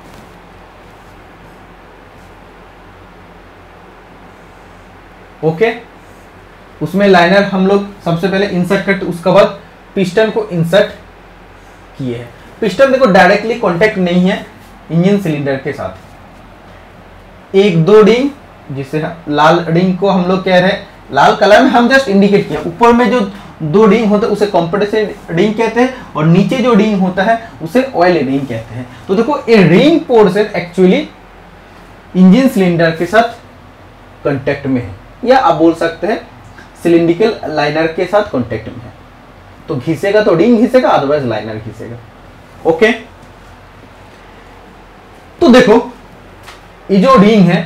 ओके, उसमें लाइनर हम लोग सबसे पहले इंसर्ट करते, उसके बाद पिस्टन को इंसर्ट किए हैं। पिस्टन देखो डायरेक्टली कांटेक्ट नहीं है इंजन सिलेंडर के साथ। एक दो रिंग, जिसे लाल रिंग को हम लोग कह रहे हैं, लाल कलर में हम जस्ट इंडिकेट किया, ऊपर में जो दो रिंग होता है उसे कंप्रेसर रिंग कहते हैं और नीचे जो रिंग होता है उसे ऑयल रिंग कहते हैं। तो देखो ये ring portion actually engine cylinder के साथ कांटेक्ट में है, या आप बोल सकते हैं सिलिंड्रिकल लाइनर के साथ कांटेक्ट में है। तो घिसेगा तो रिंग घिसेगा, अदरवाइज लाइनर घिसेगा। ओके, तो देखो ये जो रिंग है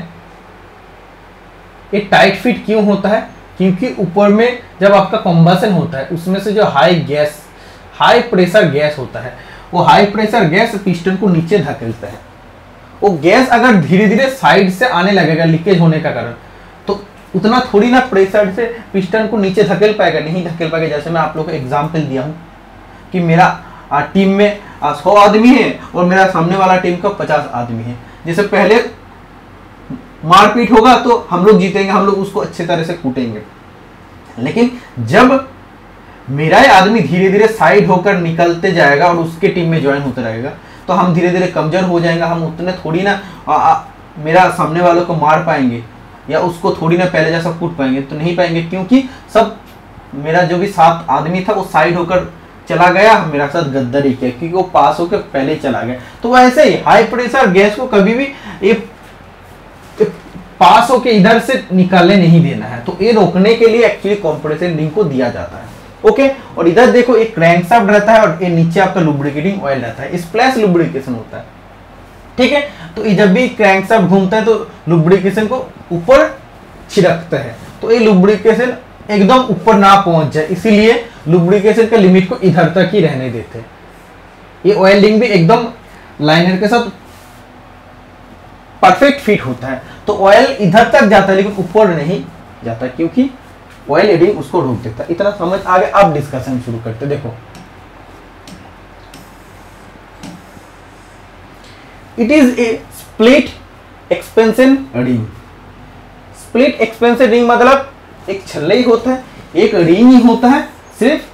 ये टाइट फिट क्यों होता है? क्योंकि ऊपर में जब आपका कंबसन होता है उसमें से जो high gas high pressure gas होता है, वो हाई प्रेशर गैस पिस्टन को नीचे धकेलता है। वो गैस अगर धीरे धीरे साइड से आने लगेगा लीकेज होने का कारण, तो उतना थोड़ी ना प्रेशर से पिस्टन को नीचे धकेल पाएगा, नहीं धकेल पाएगा। जैसे मैं आप लोग को एग्जाम्पल दिया हूँ कि मेरा आ, टीम में सौ आदमी है और मेरा सामने वाला टीम का पचास आदमी है। जैसे पहले मारपीट होगा तो हम लोग जीतेंगे, हम लोग उसको अच्छे तरह से कूटेंगे, लेकिन जब मेरा आदमी धीरे धीरे साइड होकर निकलते जाएगा और उसके टीम में ज्वाइन होता रहेगा तो हम धीरे धीरे कमजोर हो जाएंगे। हम उतने थोड़ी ना आ, आ, मेरा सामने वालों को मार पाएंगे या उसको थोड़ी ना पहले जैसा कूट पाएंगे, तो नहीं पाएंगे, क्योंकि सब मेरा जो भी सात आदमी था वो साइड होकर चला गया, मेरा साथ गद्दारी किया क्योंकि वो पास होकर पहले चला गया। तो वैसे ही हाई प्रेशर गैस को कभी भी ये पास होकर इधर से निकालने नहीं देना है, तो ये रोकने के लिए एक्चुअली कंप्रेसर रिंग को दिया जाता है। ओके, और इधर देखो एक क्रैंकशाफ्ट रहता है और ये नीचे आपका लुब्रिकेटिंग ऑयल रहता है, स्प्लैश लुब्रिकेशन होता है। ठीक है, तो जब भी क्रैंकशाफ्ट घूमता है तो लुब्रिकेशन को ऊपर छिड़कता है, तो ये लुब्रिकेशन एकदम ऊपर ना पहुंच जाए, इसीलिए लुब्रिकेशन का लिमिट को इधर तक ही रहने देते हैं। ये ऑयल रिंग भी एकदम लाइनर के साथ परफेक्ट फिट होता है, तो ऑयल इधर तक जाता है लेकिन ऊपर नहीं जाता, क्योंकि ऑयल रिंग उसको रोक देता है। इतना समझ आ गया, अब डिस्कशन शुरू करते। देखो it is a split expansion ring. Split expansion ring मतलब एक छल्ला ही होता है, एक रिंग ही होता है, सिर्फ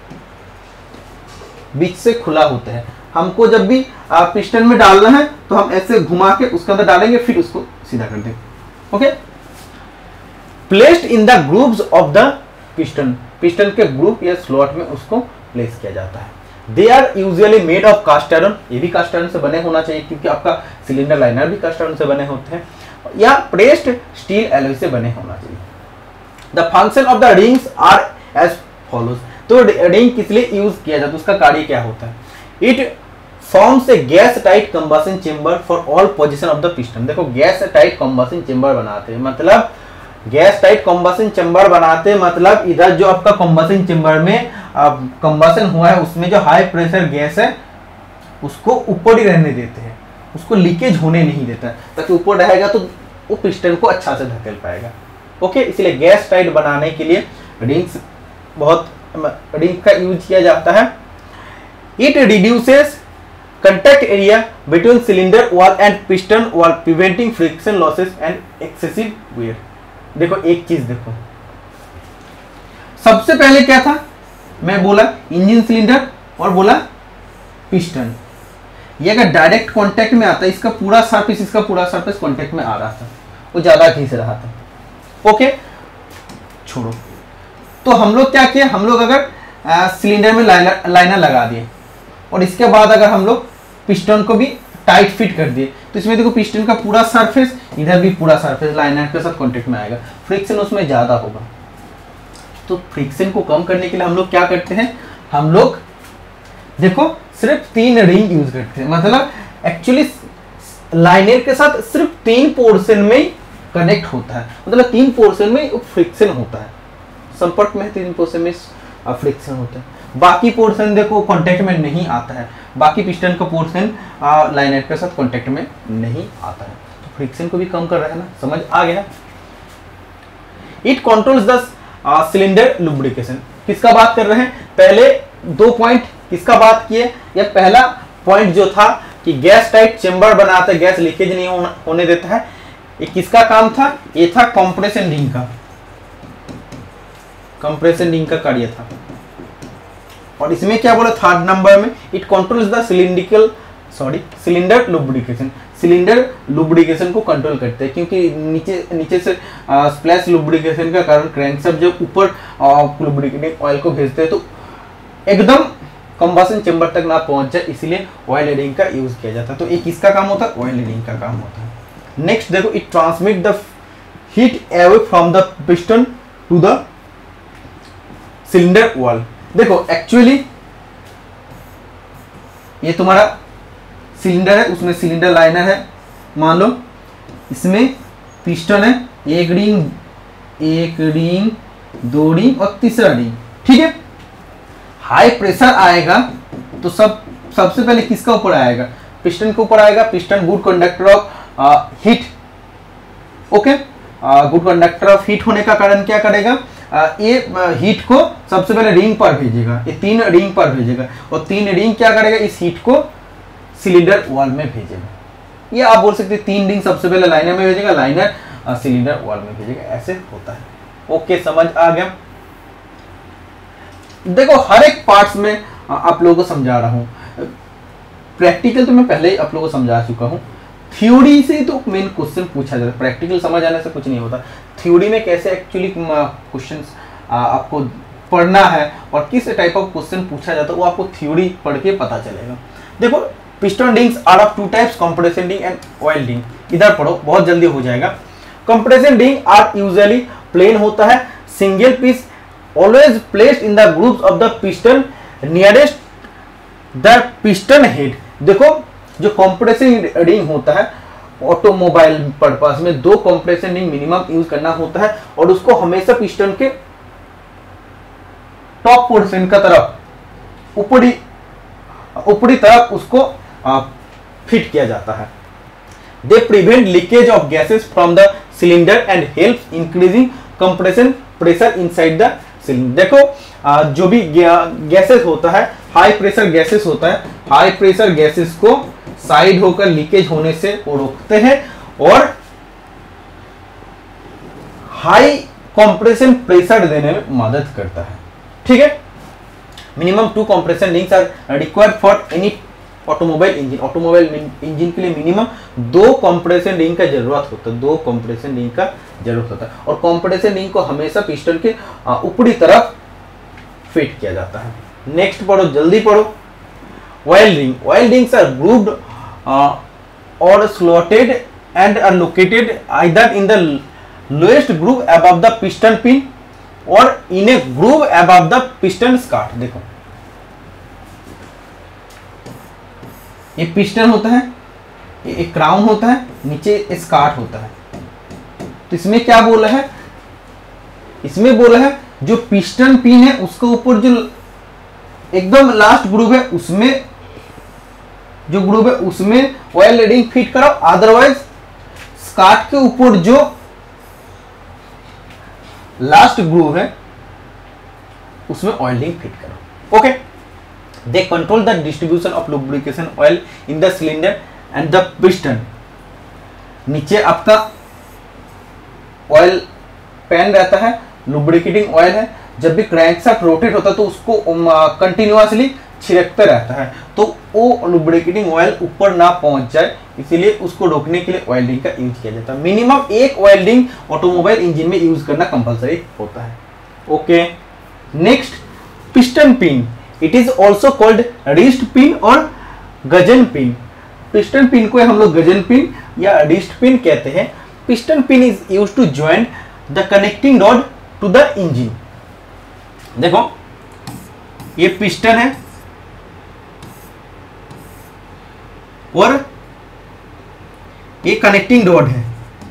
बीच से खुला होता है। हमको जब भी पिस्टन में डालना है तो हम ऐसे घुमा के उसके अंदर डालेंगे, फिर उसको सीधा कर देंगे। Okay, placed in the grooves of the piston, piston के ग्रुप या स्लॉट में उसको प्लेस किया जाता है। They are usually made of cast iron, ये भी कास्ट आयरन से बने होना चाहिए क्योंकि आपका सिलेंडर लाइनर भी कास्ट आयरन से बने होते हैं, या प्रेस्ड स्टील एलॉय से बने होना चाहिए। The function of the rings are as follows, तो रिंग किस लिए यूज किया जाता है, उसका कार्य क्या होता है। It forms a gas tight combustion chamber for all position of the piston. देखो गैस टाइट कंबशन चेंबर बनाते हैं, मतलब गैस टाइट कंबशन चेंबर बनाते मतलब इधर जो आपका कंबशन चेंबर में कंबशन हुआ है उसमें जो हाई प्रेशर गैस है उसको ऊपर ही रहने देते हैं, उसको लीकेज होने नहीं देता है, ताकि ऊपर रहेगा तो वो पिस्टन को अच्छा से धकेल पाएगा। ओके, इसलिए गैस टाइट बनाने के लिए रिंग्स बहुत रिंग का यूज किया जाता है। It reduces contact area between cylinder wall and piston wall, preventing friction losses and excessive wear। देखो एक चीज देखो, सबसे पहले क्या था, मैं बोला इंजन सिलेंडर और बोला पिस्टन, ये अगर डायरेक्ट कांटेक्ट में आता है, इसका पूरा सरफेस इसका पूरा सरफेस कांटेक्ट में आ रहा था, वो ज्यादा खींच रहा था। ओके छोड़ो, तो हम लोग क्या किया, हम लोग अगर सिलेंडर में लाइनर लाइनर लगा दिए और इसके बाद अगर हम लोग पिस्टन को भी टाइट फिट कर दिए, तो इसमें देखो पिस्टन का पूरा सरफेस, इधर भी पूरा सरफेस लाइनर के साथ कांटेक्ट में आएगा, फ्रिक्शन उसमें ज्यादा होगा। तो फ्रिक्शन को कम करने के लिए हम लोग क्या करते हैं, हम लोग देखो सिर्फ तीन रिंग यूज करते हैं, मतलब एक्चुअली लाइनर के साथ सिर्फ तीन पोर्शन में कनेक्ट होता है, मतलब तीन पोर्शन में फ्रिक्शन होता है, संपर्क में तीन पोर्शन में फ्रिक्शन होता है, बाकी पोर्शन देखो कांटेक्ट में नहीं आता है, बाकी पिस्टन का पोर्शन लाइनर के साथ कांटेक्ट में नहीं आता है, तो फ्रिक्शन को भी कम कर रहा है ना, समझ आ गया। It controls the cylinder lubrication, किसका बात कर रहे हैं, पहले दो पॉइंट किसका बात किए, या पहला पॉइंट जो था कि गैस टाइट चेंबर बनाता है, गैस लीकेज नहीं होने देता है, ये किसका काम था, ये था कंप्रेशन रिंग का, कंप्रेशन रिंग का कार्य था। और इसमें क्या बोला थर्ड नंबर में, it controls the cylindrical sorry cylinder lubrication, cylinder lubrication को कंट्रोल करते हैं, क्योंकि नीचे नीचे से स्प्लैश लुब्रिकेशन का कारण क्रैंकशाफ्ट जब ऊपर लुब्रिकेटिंग ऑयल को भेजते हैं तो एकदम कंबशन चेंबर तक ना पहुंच जाए, इसलिए ऑयल एडिंग का यूज किया जाता है। तो एक किसका काम होता है, ऑयल एडिंग का काम होता है। नेक्स्ट देखो, it transmit the heat away from the piston to the cylinder wall. देखो एक्चुअली ये तुम्हारा सिलेंडर है, उसमें सिलेंडर लाइनर है, मान लो इसमें पिस्टन है, एक रिंग एक रिंग दो रिंग और तीसरा रिंग, ठीक है। हाई प्रेशर आएगा तो सब सबसे पहले किसका ऊपर आएगा, पिस्टन के ऊपर आएगा। Piston good conductor of heat, okay, good conductor of heat होने का कारण क्या करेगा, Uh, ये हीट uh, को सबसे पहले रिंग पर भेजेगा, ये तीन रिंग पर भेजेगा, और तीन रिंग क्या करेगा, इस हीट को सिलेंडर वॉल में भेजेगा। ये आप बोल सकते हैं तीन रिंग सबसे पहले लाइनर में भेजेगा, लाइनर uh, सिलेंडर वॉल में भेजेगा, ऐसे होता है। ओके समझ आ गया। देखो हर एक पार्ट्स में uh, आप लोगों को समझा रहा हूँ, प्रैक्टिकल तो मैं पहले ही आप लोगों को समझा चुका हूँ, थ्योरी से तो मेन क्वेश्चन पूछा जाता है, प्रैक्टिकल समझ आने से कुछ नहीं होता। थ्योरी में कैसे एक्चुअली क्वेश्चंस आपको पढ़ना है और किस टाइप ऑफ क्वेश्चन पूछा जाता है वो आपको थ्योरी पढ़ के पता चलेगा। देखो piston rings are of two types, compression ring and oil ring. इधर पढ़ो, बहुत जल्दी हो जाएगा। Compression ring are usually plain होता है, single piece always placed in the groups of the piston nearest the piston head. देखो जो कंप्रेशन रिंग होता है ऑटोमोबाइल पर्पस में दो कंप्रेशन रिंग मिनिमम यूज करना होता है, और उसको हमेशा पिस्टन के टॉप पोर्शन का तरफ ऊपरी ऊपरी तरफ उसको आ, फिट किया जाता है। They prevent leakage of gases from the cylinder and help increasing compression pressure inside the cylinder. देखो आ, जो भी गैसेस होता है, हाई प्रेशर गैसेस होता है, हाई प्रेशर गैसेस को साइड होकर लीकेज होने से वो रोकते हैं और हाई कंप्रेशन प्रेशर देने में मदद करता है, ठीक है। Minimum two compression rings are required for any automobile engine. Automobile engine के लिए मिनिमम दो कंप्रेशन रिंग का जरूरत होता है, दो कंप्रेशन रिंग का जरूरत होता है। और कंप्रेशन रिंग को हमेशा पिस्टन के ऊपरी तरफ फिट किया जाता है। नेक्स्ट पढ़ो, जल्दी पढ़ो। Oil ring, oil rings are grooved और slotted and are located either in the lowest groove above the piston pin और in a groove above the piston skirt. देखो ये पिस्टन होता है, ये एक क्राउन होता है, नीचे स्कार्ट होता है। तो इसमें क्या बोला है, इसमें बोला है जो पिस्टन पिन है उसके ऊपर जो एकदम लास्ट ग्रूव है उसमें जो ग्रूव है उसमें ऑयल रिंग फिट कराओ, अदरवाइज स्कार्ट के ऊपर जो लास्ट ग्रूव है उसमें ऑयल रिंग फिट करो। Okay, they control the distribution of lubrication oil in the cylinder and the piston. नीचे आपका ऑयल पैन रहता है, लुब्रिकेटिंग ऑयल है। जब भी क्रैंकशाफ्ट रोटेट होता है तो उसको कंटिन्यूअसली छिड़कते रहता है, तो वो लुब्रिकेटिंग ऑयल ऊपर ना पहुंच जाए, इसीलिए उसको रोकने के लिए ऑयल रिंग का यूज किया जाता है। मिनिमम एक ऑयल रिंग ऑटोमोबाइल इंजन में यूज करना कंपलसरी होता है। Okay, next piston pin, it is also called wrist pin और गजन पिन। पिस्टन पिन को हम लोग गजन पिन या रिस्ट पिन कहते हैं। Piston pin is use to join the connecting rod to the engine. देखो ये पिस्टन है और ये कनेक्टिंग रॉड है।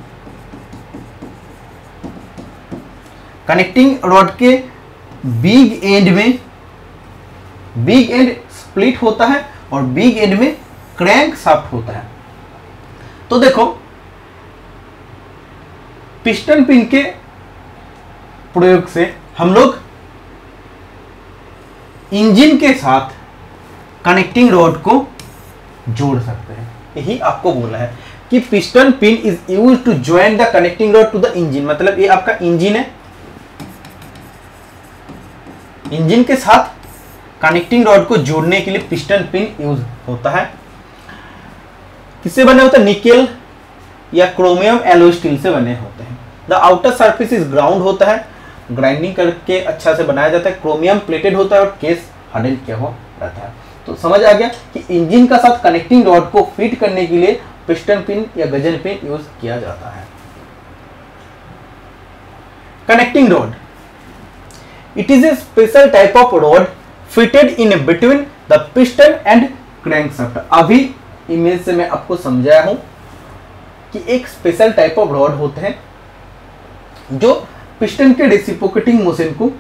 कनेक्टिंग रॉड के बिग एंड में बिग एंड स्प्लिट होता है और बिग एंड में क्रैंक शाफ्ट होता है। तो देखो पिस्टन पिन के प्रयोग से हम लोग इंजन के साथ कनेक्टिंग रॉड को जोड़ सकते हैं। यही आपको बोला है कि piston pin is use to join the connecting rod to the engine. मतलब ये आपका इंजन है, इंजन के साथ कनेक्टिंग रॉड को जोड़ने के लिए पिस्टन पिन यूज होता है। किससे बने होते हैं? निकेल या क्रोमियम एलॉय स्टील से बने होते हैं। The outer surface is ground होता है, ग्राइंडिंग करके अच्छा से बनाया जाता है। क्रोमियम प्लेटेड होता है और केस हार्डन किया हुआ रहता है। तो समझ आ गया कि इंजन का साथ कनेक्टिंग रॉड को फिट करने के लिए पिस्टन पिन या गजन पिन यूज किया जाता है। Connecting rod, it is a special type of rod fitted in between the piston and crankshaft. अभी इमेज से मैं आपको समझाया हूं कि एक स्पेशल टाइप ऑफ रॉड होते हैं जो पिस्टन के रेसिप्रोकेटिंग मोशन को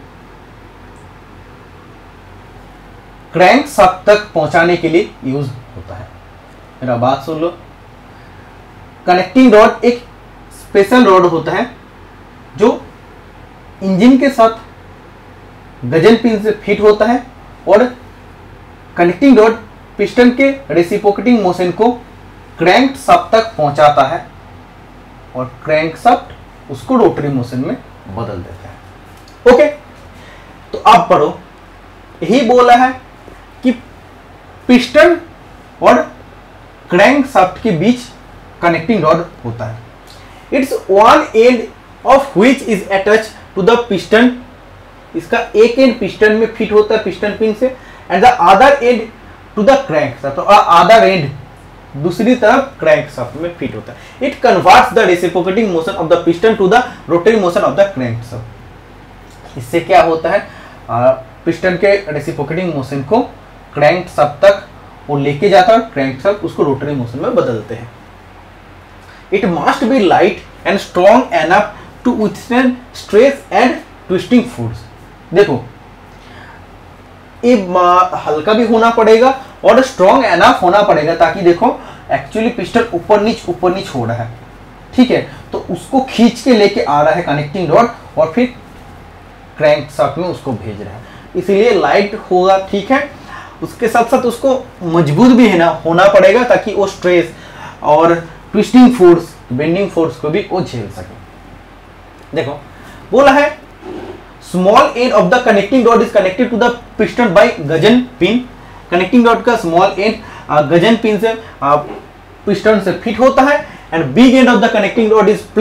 क्रैंक शाफ्ट तक पहुंचाने के लिए यूज होता है। मेरा बात सुन लो, कनेक्टिंग रॉड एक स्पेशल रॉड होता है जो इंजन के साथ गजन पिन से फिट होता है और कनेक्टिंग रॉड पिस्टन के रेसिप्रोकेटिंग मोशन को क्रैंक शाफ्ट तक पहुंचाता है और क्रैंक शाफ्ट उसको रोटरी मोशन में बदल देता है। ओके, तो अब पढ़ो, यही बोला है कि पिस्टन और क्रैंक शाफ्ट के बीच कनेक्टिंग रॉड होता है। It's one end of which is attach to the piston. इसका एक एंड पिस्टन में फिट होता है पिस्टन पिन से, and the other end to the crank shaft, और अदर एंड दूसरी तरफ क्रैंक शाफ्ट में फिट होता है। It converts the reciprocating motion of the piston to the rotary motion of the crank shaft. इससे क्या होता है, पिस्टन के रेसिप्रोकेटिंग मोशन को क्रैंक शाफ्ट तक वो लेके जाता है, क्रैंक शाफ्ट उसको रोटरी मोशन में बदलते हैं। It must be light and strong enough to withstand stress and twisting force. देखो ये हल्का भी होना पड़ेगा और स्ट्रॉन्ग एनफ होना पड़ेगा, ताकि देखो एक्चुअली पिस्टन ऊपर नीच ऊपर नीच हो रहा है, ठीक है, तो उसको खींच के लेके आ रहा है कनेक्टिंग रॉड और फिर क्रैंक शाफ्ट में उसको भेज रहा है, इसीलिए लाइट होगा, ठीक है। उसके साथ साथ उसको मजबूत भी है ना होना पड़ेगा, ताकि वो स्ट्रेस और ट्विस्टिंग फोर्स बेंडिंग फोर्स को भी वो झेल सके। देखो बोला है small end of the connecting rod is connected to the piston by gudgeon pin. Connecting rod का स्मॉल एंड गजन पिन से पिस्टन से फिट होता है, and big end of the connecting rod is split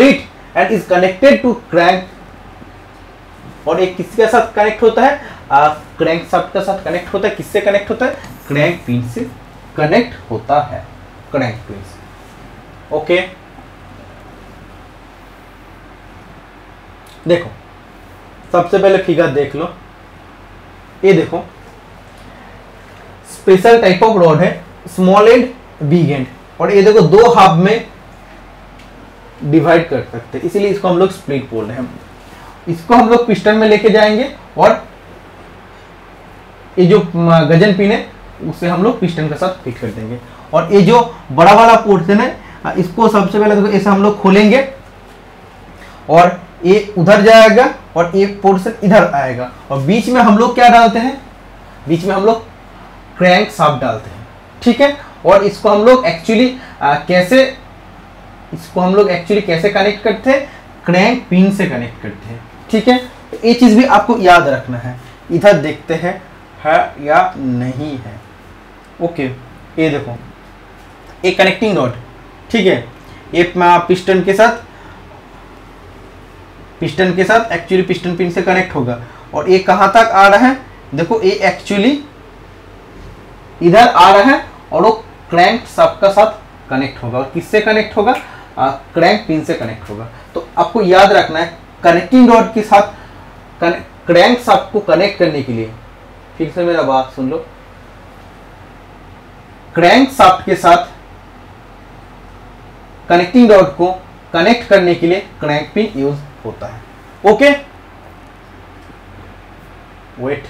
and is connected to crank, और एक किसके साथ connect होता है, क्रैंक शाफ्ट के साथ कनेक्ट होता है। किससे कनेक्ट होता है, क्रैंक पिन से कनेक्ट होता है, क्रैंक पिन से। ओके, देखो सबसे पहले फिगर देख लो, ये देखो स्पेशल टाइप ऑफ रॉड है, स्मॉल एंड बिग एंड, और ये देखो दो हाफ में डिवाइड कर सकते हैं, इसीलिए इसको हम लोग स्प्लिट बोल रहे हैं। इसको हम लोग पिस्टन में लेके जाएंगे और ये जो गजन पिन है उसे हम लोग पिस्टन के साथ फिट कर देंगे, और ये जो बड़ा वाला पोर्शन है इसको सबसे पहले देखो ऐसे हम लोग खोलेंगे और ये उधर जाएगा और एक पोर्शन इधर आएगा, और बीच में हम लोग क्या डालते हैं, बीच में हम लोग क्रैंक शाफ्ट डालते हैं, ठीक है। और इसको हम लोग एक्चुअली कैसे इसको हम लोग एक्चुअली कैसे कनेक्ट करते हैं, क्रैंक पिन से कनेक्ट करते हैं, ठीक है। तो ये चीज भी आपको याद रखना है, इधर देखते हैं है या नहीं है। ओके, ये देखो एक कनेक्टिंग रॉड, ठीक है, ये पिस्टन के साथ पिस्टन के साथ एक्चुअली पिस्टन पिन से कनेक्ट होगा, और ये कहां तक आ रहा है, देखो ये एक्चुअली इधर आ रहा है और वो क्रैंक शाफ्ट का साथ कनेक्ट होगा, और किससे कनेक्ट होगा, क्रैंक पिन से कनेक्ट होगा। तो आपको याद रखना है कनेक्टिंग रॉड के साथ क्रैंक शाफ्ट को कनेक्ट करने के लिए, फिर से मेरा बात सुन लो, क्रैंक शाफ्ट के साथ कनेक्टिंग रॉड को कनेक्ट करने के लिए क्रैंक पिन यूज होता है। Okay, wait,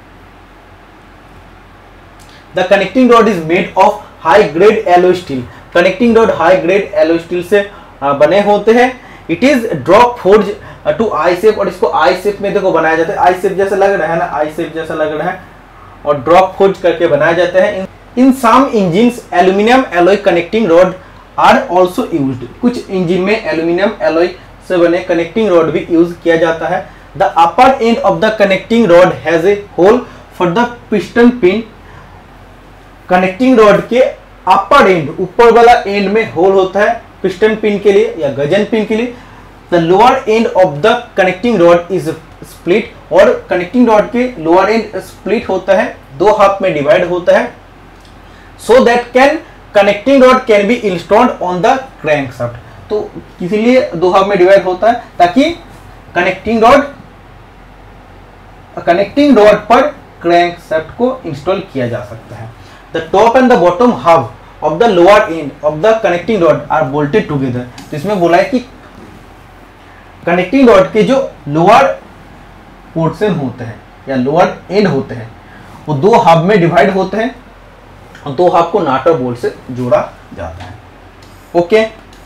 the connecting rod is made of high grade alloy steel. Connecting rod high grade alloy steel से बने होते हैं। It is drop forge to I shape, और इसको आई शेप में देखो बनाया जाता है, आई शेप जैसा लग रहा है ना, आई शेप जैसा लग रहा है, और ड्रॉप फोर्ज करके बनाया जाता है। In some engines aluminium alloy connecting rod are also used. कुछ इंजिन में एल्यूमिनियम एलॉय से बने कनेक्टिंग रॉड भी यूज किया जाता है। The upper end of the connecting rod has a hole for the piston pin. Connecting rod के upper and, ऊपर वाला एंड में होल होता है पिस्टन पिन के लिए या गजन पिन के लिए। The lower end of the connecting rod is split, और कनेक्टिंग रॉड के लोअर एंड स्प्लिट होता है, दो हाफ में डिवाइड होता है, so that can connecting rod can be installed on the crank shaft. तो इसीलिए दो हाफ में डिवाइड होता है ताकि कनेक्टिंग रॉड कनेक्टिंग रॉड पर क्रैंक शाफ्ट को इंस्टॉल किया जा सकता है। The top end the bottom half of the lower end of the connecting rod are bolted together. तो इसमें बोला है कि कनेक्टिंग रॉड के जो लोअर पोर्शन होते हैं या लोअर एंड होते हैं वो दो हाफ में डिवाइड होते हैं, और दो हाफ को नट और बोल्ट से जोड़ा जाता है। Okay,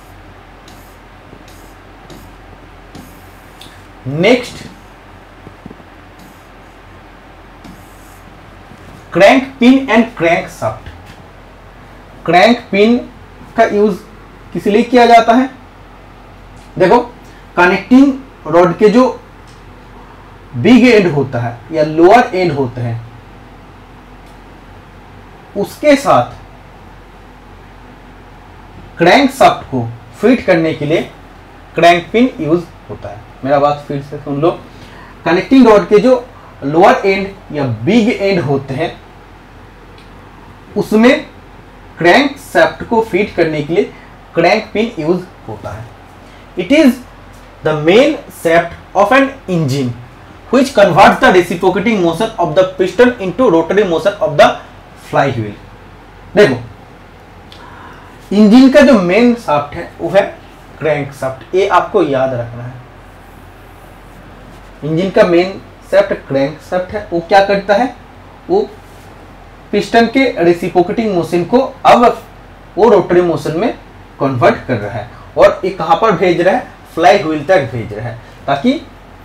next crank pin and crank shaft. Crank pin का यूज किस लिए किया जाता है, देखो कनेक्टिंग रॉड के जो बिग एंड होता है या लोअर एंड होते हैं उसके साथ क्रैंक शाफ्ट को फिट करने के लिए क्रैंक पिन यूज होता है। मेरा बात फिर से सुन लो, कनेक्टिंग रॉड के जो लोअर एंड या बिग एंड होते हैं उसमें क्रैंक शाफ्ट को फिट करने के लिए क्रैंक पिन यूज होता है। It is the main shaft of an engine which converts the reciprocating motion of the piston into rotary motion of the flywheel। देखो इंजन का जो मेन शाफ्ट है वो है क्रैंक शाफ्ट, ये आपको याद रखना है। इंजन का मेन शाफ्ट क्रैंक शाफ्ट है, वो क्या करता है, वो पिस्टन के रेसिप्रोकेटिंग मोशन को अब वो रोटरी मोशन में कन्वर्ट कर रहा है, और ये कहां पर भेज रहा है, फ्लाई व्हील तक भेज रहा है, ताकि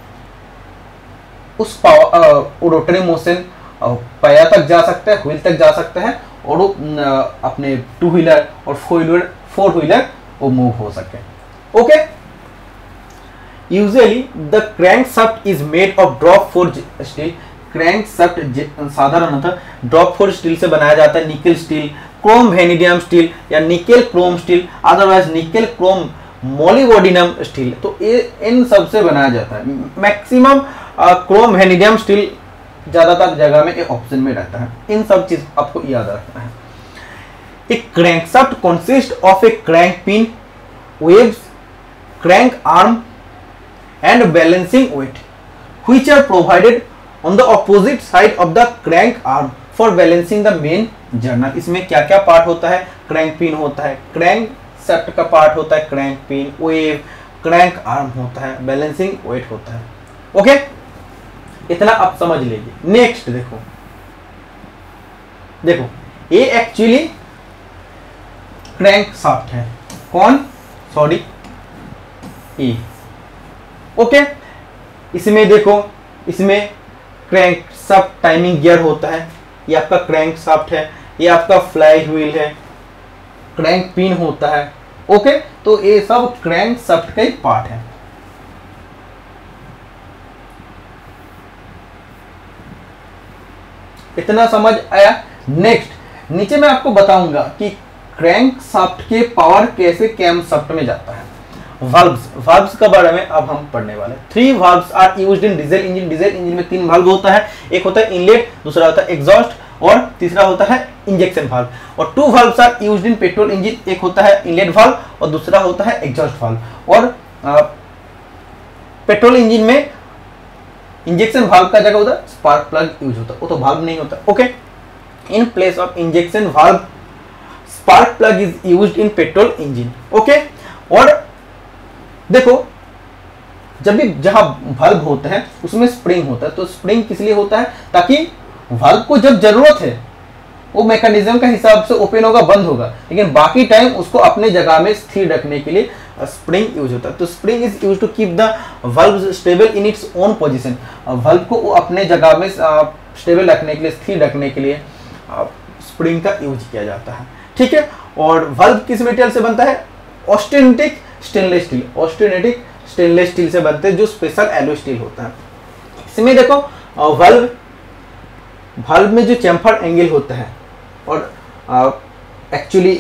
उस पावर रोटरी मोशन पाया तक जा सकता है, व्हील तक जा सकता है, और वो अपने टू व्हीलर और फोर व्हीलर फोर व्हीलर वो मूव हो सके। Okay, usually the crank shaft is made of drop forge steel. Crank shaft साधारणतः ड्रॉप फोर्ज स्टील से बनाया जाता है, nickel steel, chrome vanadium steel या nickel chrome steel, otherwise nickel chrome molybdenum steel, तो ये इन सब से बनाया जाता है। मैक्सिमम क्रोम वेनेडियम स्टील ज्यादातर जगह में एक ऑप्शन में रहता है। इन सब चीज आपको याद रखना है। एक crankshaft consist of a crank pin, webs, crank arm and balancing weight which are provided on the opposite side of the crank arm for balancing the main journal. इसमें क्या क्या पार्ट होता है? क्रैंक पिन होता है, crank shaft का part होता है crank pin, web, crank arm होता है, बैलेंसिंग वेट होता है। ओके, इतना आप समझ लीजिए। नेक्स्ट देखो, देखो ये एक्चुअली क्रैंक शाफ्ट है। कौन? सॉरी, ये। ओके, इसमें देखो, इसमें क्रैंक शाफ्ट टाइमिंग गियर होता है, ये आपका क्रैंक शाफ्ट है, ये आपका फ्लाई व्हील है, क्रैंक पिन होता है। ओके, तो ये सब क्रैंक शाफ्ट का ही पार्ट है। इतना समझ आया? नेक्स्ट, नीचे मैं आपको बताऊंगा कि क्रैंक शाफ्ट के पावर कैसे कैम शाफ्ट में जाता है। वाल्व्स, वाल्व्स के बारे में अब हम पढ़ने वाले हैं। Three valves are used in diesel engine. Diesel engine में तीन वाल्व होता है, एक होता है इनलेट, दूसरा होता है एग्जॉस्ट और तीसरा होता है इंजेक्शन वाल्व। और two valves are used in petrol engine, एक होता है इनलेट वाल्व और दूसरा होता है एग्जॉस्ट वाल्व। और आ, पेट्रोल इंजन में इंजेक्शन वाल्व का जगह होता है स्पार्क प्लग यूज होता है, वो तो वाल्व नहीं होता। Okay, in place of injection valve spark plug is used in petrol engine. Okay, और देखो जब भी जहां वाल्व होता है उसमें स्प्रिंग होता है, तो स्प्रिंग किस लिए होता है? ताकि वाल्व को जब जरूरत है वो मैकेनिज्म का हिसाब से ओपन होगा, बंद होगा, लेकिन बाकी टाइम उसको अपने जगह में स्थिर रखने के लिए स्प्रिंग यूज होता है। तो spring is use to keep the valve stable in its own position. Valve को वो अपने जगह में स्टेबल रखने के लिए, स्थिर रखने के लिए स्प्रिंग का यूज किया जाता है। ठीक है, और वाल्व किस मेटेरियल से बनता है? Austenitic stainless steel. Austenitic stainless steel से बनते हैं, जो स्पेशल एलो स्टील होता है। इसमें देखो वाल्व वाल्व में जो चैम्फर एंगल होता है और एक्चुअली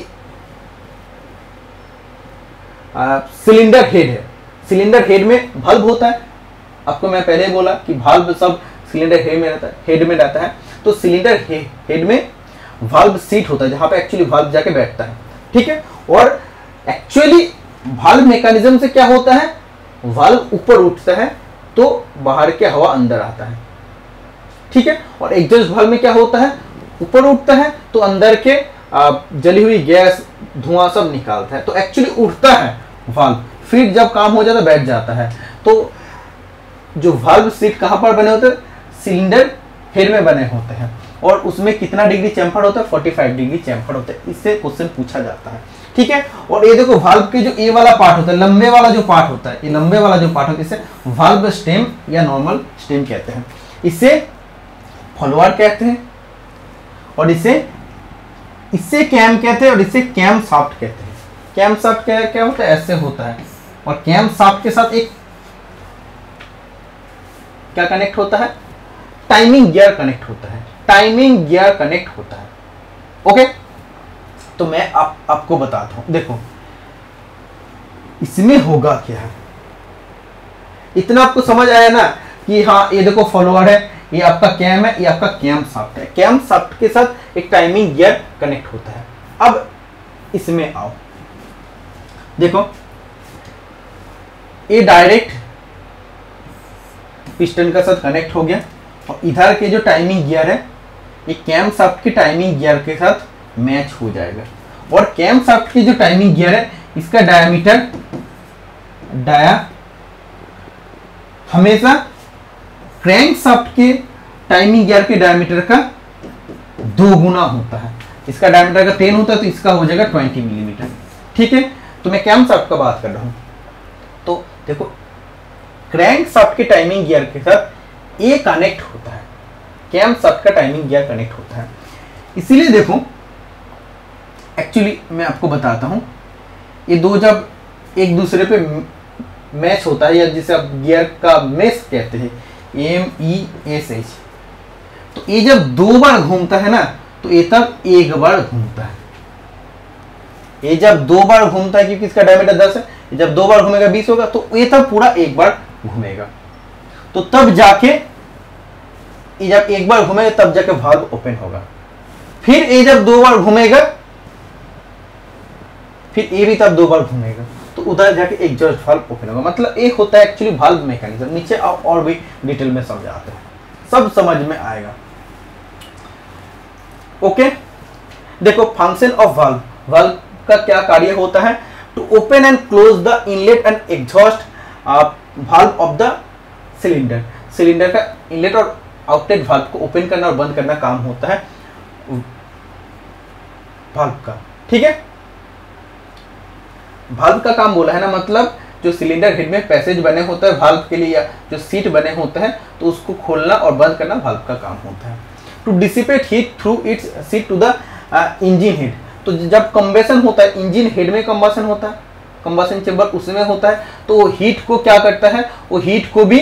सिलेंडर हेड है, सिलेंडर हेड में वाल्व होता है। आपको मैं पहले बोला कि वाल्व सब सिलेंडर हेड में रहता है, हेड में रहता है। तो सिलेंडर हे, हेड में वाल्व सीट होता है जहां पे एक्चुअली वाल्व जाके बैठता है। ठीक है, और एक्चुअली वाल्व मैकेनिज्म से क्या होता है? वाल्व ऊपर उठता है तो बाहर के हवा अंदर आता है। ठीक है, और एग्जॉस्ट वाल्व में क्या होता है? ऊपर उठता है तो अंदर के आ, जली हुई गैस, धुआं सब निकालता है। तो एक्चुअली उठता है वाल्व, फिर जब काम हो जाता है बैठ जाता है। तो जो वाल्व सीट कहां पर बने होते हैं? सिलेंडर हेड में बने होते हैं। और उसमें कितना डिग्री चैम्फर होता है? पैंतालीस डिग्री चैम्फर होता है। इससे क्वेश्चन पूछा जाता है। ठीक है, और ये देखो वाल्व के जो ये वाला पार्ट होता है, लंबे वाला जो पार्ट होता है, ये लंबे वाला जो पार्ट होता है, इसे वाल्व स्टेम या नॉर्मल स्टेम कहते हैं। इसे फॉलोअर कहते हैं और इसे इससे कैम कहते हैं और इसे कैम शाफ्ट कहते हैं। कैम शाफ्ट क्या क्या होता है? ऐसे होता है, और कैम शाफ्ट के साथ एक क्या कनेक्ट होता है? टाइमिंग गियर कनेक्ट होता है। टाइमिंग गियर कनेक्ट होता है। ओके, तो मैं आप, आपको बताता हूं। देखो इसमें होगा क्या है, इतना आपको समझ आया ना कि हाँ ये देखो फॉलोअर है, ये आपका कैम है, ये आपका कैम शाफ्ट है। कैम शाफ्ट के साथ एक टाइमिंग गियर कनेक्ट होता है। अब इसमें आओ, देखो ये डायरेक्ट पिस्टन का साथ कनेक्ट हो गया, और इधर के जो टाइमिंग गियर है ये कैम शाफ्ट की टाइमिंग गियर के साथ मैच हो जाएगा। और कैम शाफ्ट की जो टाइमिंग गियर है इसका डायमीटर डाया हमेशा क्रैंक शाफ्ट के टाइमिंग गियर के डायमीटर का दो गुना होता है। इसका डायमीटर का टेन होता है तो इसका हो जाएगा ट्वेंटी मिलीमीटर। ठीक है, तो मैं कैम शाफ्ट का बात कर रहा हूं। तो देखो क्रैंक शाफ्ट के टाइमिंग गियर के साथ ये कनेक्ट होता है, कैम शाफ्ट का टाइमिंग गियर कनेक्ट होता है। इसीलिए देखो एक्चुअली मैं आपको बताता हूं, ये दो जब एक दूसरे पे मैच होता है, या जिसे आप गियर का मेश कहते हैं, एम ई एस एच, तो ये जब दो बार घूमता है ना तो ये तब एक बार घूमता है। ये जब दो बार घूमता है क्योंकि इसका डायमीटर दस है, जब दो बार घूमेगा बीस होगा, तो ये तब पूरा एक बार घूमेगा, तो तब जाके ये जब एक बार घूमेगा तब जाके वाल्व ओपन होगा। फिर ये जब दो बार घूमेगा, फिर ये भी तब दो बार घूमेगा, तो उधर जाके एग्जॉस्ट वाल्व ओपन होगा। मतलब ये होता है एक्चुअली वाल्व मैकेनिज्म। नीचे आप और भी डिटेल में समझाते हैं, सब समझ में आएगा। ओके, देखो फंक्शन ऑफ वाल्व, वाल्व का क्या कार्य होता है? To open and close the inlet and exhaust valve of the cylinder. Cylinder का इनलेट और आउटलेट वाल्व को ओपन करना और बंद करना काम होता है वाल्व का। ठीक है, वाल्व का काम बोला है ना, मतलब जो सिलेंडर हेड में पैसेज बने होता है वाल्व के लिए, या जो सीट बने होते हैं, तो उसको खोलना और बंद करना वाल्व का काम होता है। To dissipate heat through its seat to the engine head. तो जब कंबेशन होता है, इंजन हेड में कंबेशन होता है, कंबेशन चेंबर उसमें होता है, तो वो हीट को क्या करता है, वो हीट को भी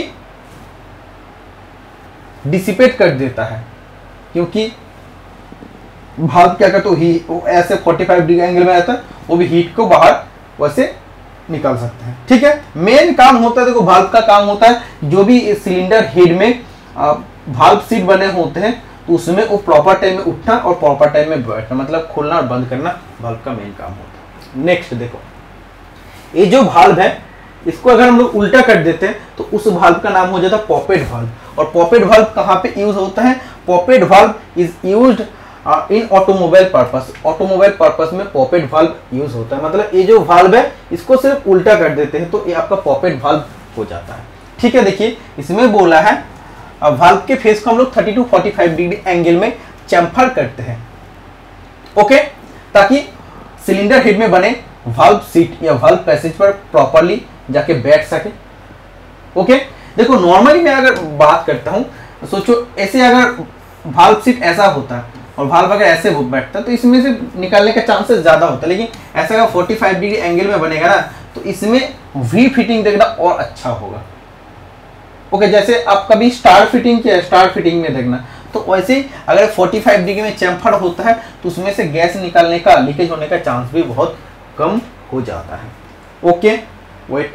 डिसिपेट कर देता है, क्योंकि वाल्व क्या करता है, वो ऐसे पैंतालीस डिग्री एंगल में आता है, वो भी हीट को बाहर वैसे निकाल सकते हैं। ठीक है, मेन काम होता है, देखो वाल्व का काम होता है जो भी सिलेंडर हेड में वाल्व सीट बने होते हैं, तो उसमें वो प्रॉपर टाइम में उठना और प्रॉपर टाइम में बैठना, मतलब खोलना और बंद करना वाल्व का मेन काम होता है। नेक्स्ट देखो, ये जो वाल्व है इसको अगर हम लोग उल्टा कर देते हैं तो उस वाल्व का नाम हो जाता है पॉपेट वाल्व। और पॉपेट वाल्व कहाँ पे यूज होता है? Poppet valve is used in automobile purpose. Automobile purpose में पॉपेट वाल्व यूज होता है। मतलब ये जो वाल्व है इसको सिर्फ उल्टा कर देते हैं तो ये आपका पॉपेट वाल्व हो जाता है। ठीक है, देखिए इसमें बोला है वाल्व के फेस को हम लोग thirty to forty five degree angle में चैम्फर करते हैं, ओके, ताकि सिलेंडर हेड में बने वाल्व सीट या वाल्व पैसेज पर प्रॉपरली जाके बैठ सके। ओके, देखो नॉर्मली मैं अगर बात करता हूं, सोचो ऐसे अगर वाल्व सीट ऐसा होता है और वाल्व अगर ऐसे बैठता है तो इसमें से निकालने का चांसेस ज्यादा होता है, लेकिन ऐसा अगर पैंतालीस डिग्री एंगल में बनेगा ना तो इसमें वी फिटिंग देखना और अच्छा होगा। ओके, जैसे आप कभी स्टार फिटिंग किया, स्टार फिटिंग में देखना, तो वैसे ही अगर पैंतालीस डिग्री में चैम्फर होता है तो उसमें से गैस निकालने का, लीकेज होने का चांस भी बहुत कम हो जाता है। ओके, वेट,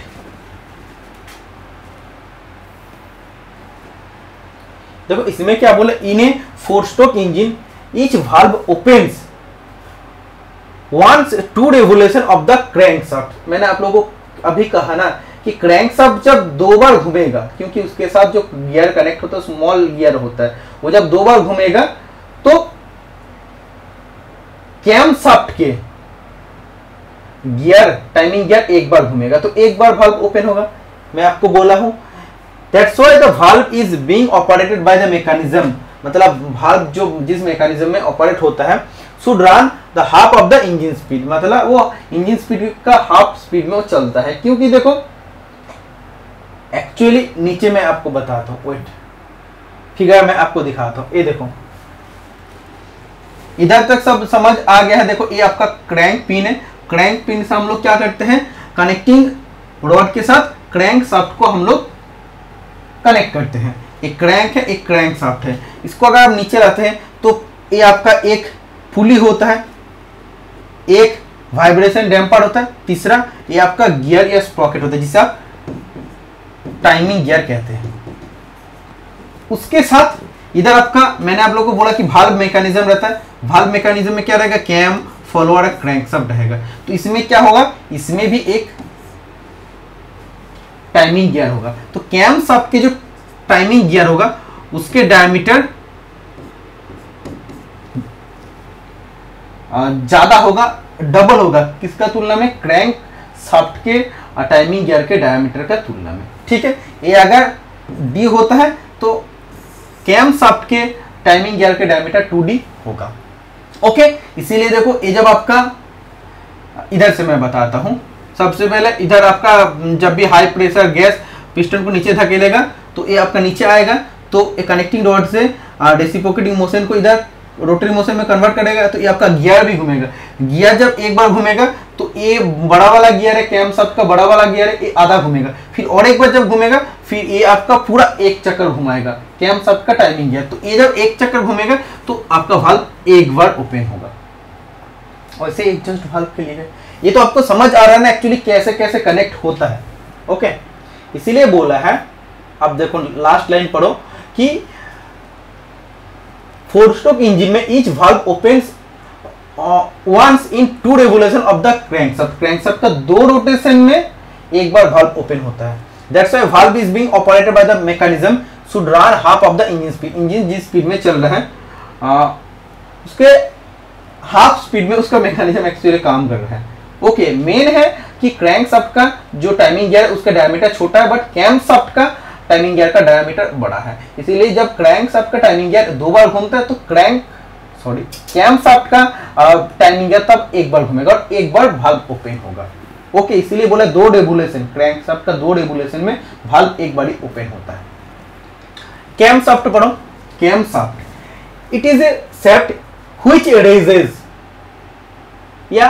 देखो इसमें क्या बोला, in a four stroke engine each valve opens once two revolution of the crankshaft. मैंने आप लोगों को अभी कहा ना कि क्रैंकशाफ्ट जब दो बार घूमेगा, क्योंकि उसके साथ जो गियर कनेक्ट होता है स्मॉल गियर होता है, वो जब दो बार घूमेगा तो कैमशाफ्ट के गियर, टाइमिंग गियर एक बार घूमेगा तो एक बार वाल्व ओपन होगा। मैं आपको बोला हूं that's why the valve is being operated by the mechanism. मतलब वाल्व जो जिस मैकेनिज्म में ऑपरेट होता है should run the half of the engine speed, मतलब वो इंजन स्पीड का हाफ स्पीड में वो चलता है। क्योंकि देखो एक्चुअली नीचे मैं आपको बताता हूं, वेट, फिगर मैं आपको दिखाता हूं। ये देखो इधर तक सब समझ आ गया है। देखो ये आपका क्रैंक पिन है, क्रैंक पिन से हम लोग क्या करते हैं, कनेक्टिंग रॉड के साथ क्रैंक शाफ्ट को हम लोग कनेक्ट करते हैं। एक क्रैंक है, एक क्रैंक शाफ्ट है। इसको अगर आप नीचे लाते हैं तो ये आपका एक पुली होता है, एक वाइब्रेशन डैम्पर होता है, तीसरा ये आपका गियर या स्प्रॉकेट होता है जिसे आप टाइमिंग गियर कहते हैं। उसके साथ इधर आपका, मैंने आप लोगों को बोला कि वाल्व मैकेनिज्म रहता है। वाल्व मैकेनिज्म में क्या रहेगा, कैम, फॉलोअर, क्रैंकशाफ्ट रहेगा। तो इसमें क्या होगा, इसमें भी एक टाइमिंग गियर होगा। तो कैम शाफ्ट के जो टाइमिंग गियर होगा उसके डायमीटर ज्यादा होगा, डबल होगा किसका तुलना में, क्रैंक शाफ्ट के टाइमिंग गियर के डायमीटर का तुलना में। ठीक है, ये अगर डी होता है तो कैम शाफ्ट के टाइमिंग गियर के डायमीटर टू डी होगा। ओके, इसीलिए देखो ये जब आपका, इधर से मैं बताता हूं, सबसे पहले इधर आपका जब भी हाई प्रेशर गैस पिस्टन को नीचे धकेलेगा तो ये आपका नीचे आएगा, तो एक कनेक्टिंग रॉड से रेसिप्रोकेटिंग मोशन को इधर रोटरी मोशन में कन्वर्ट करेगा, तो ये आपका गियर भी घूमेगा। गियर जब एक बार घूमेगा तो ये बड़ा वाला गियर है, कैम शाफ्ट का बड़ा वाला गियर है, ये आधा घूमेगा। फिर और एक बार जब घूमेगा फिर ये आपका पूरा एक चक्कर घुमाएगा, कैम शाफ्ट का टाइमिंग गियर। तो ये जब एक चक्कर घूमेगा तो आपका वाल्व एक बार ओपन होगा। वैसे एग्जॉस्ट वाल्व के लिए ये तो आपको समझ आ रहा है ना एक्चुअली कैसे कैसे कनेक्ट होता है। ओके, इसीलिए बोला है, अब देखो लास्ट लाइन पढ़ो कि फोर स्ट्रोक इंजन में each valve opens once in two revolution of the crankshaft. Crankshaft का दो रोटेशन में एक बार वाल्व ओपन होता है। That's why valve is being operated by the mechanism should run half of the engine speed. Engine जिस speed में चल रहा है आ, उसके हाफ स्पीड में उसका मैकेनिज्म एक्चुअली काम कर रहा है। ओके, मेन है कि क्रैंकशाफ्ट का जो टाइमिंग गियर उसका डायमीटर छोटा है, बट कैमशाफ्ट का टाइमिंग गियर का डायमीटर बड़ा है। इसीलिए जब क्रैंकशाफ्ट का टाइमिंग गियर दो बार घूमता है तो क्रैंक सॉरी कैमशाफ्ट का टाइमिंग गियर तब एक बार घूमेगा और एक बार वाल्व ओपन होगा। ओके, इसीलिए बोला दो रेवोल्यूशन, क्रैंकशाफ्ट का दो रेवोल्यूशन में वाल्व एक बार ओपन होता है। कैमशाफ्ट पढ़ो। Camshaft it is a shaft which raises या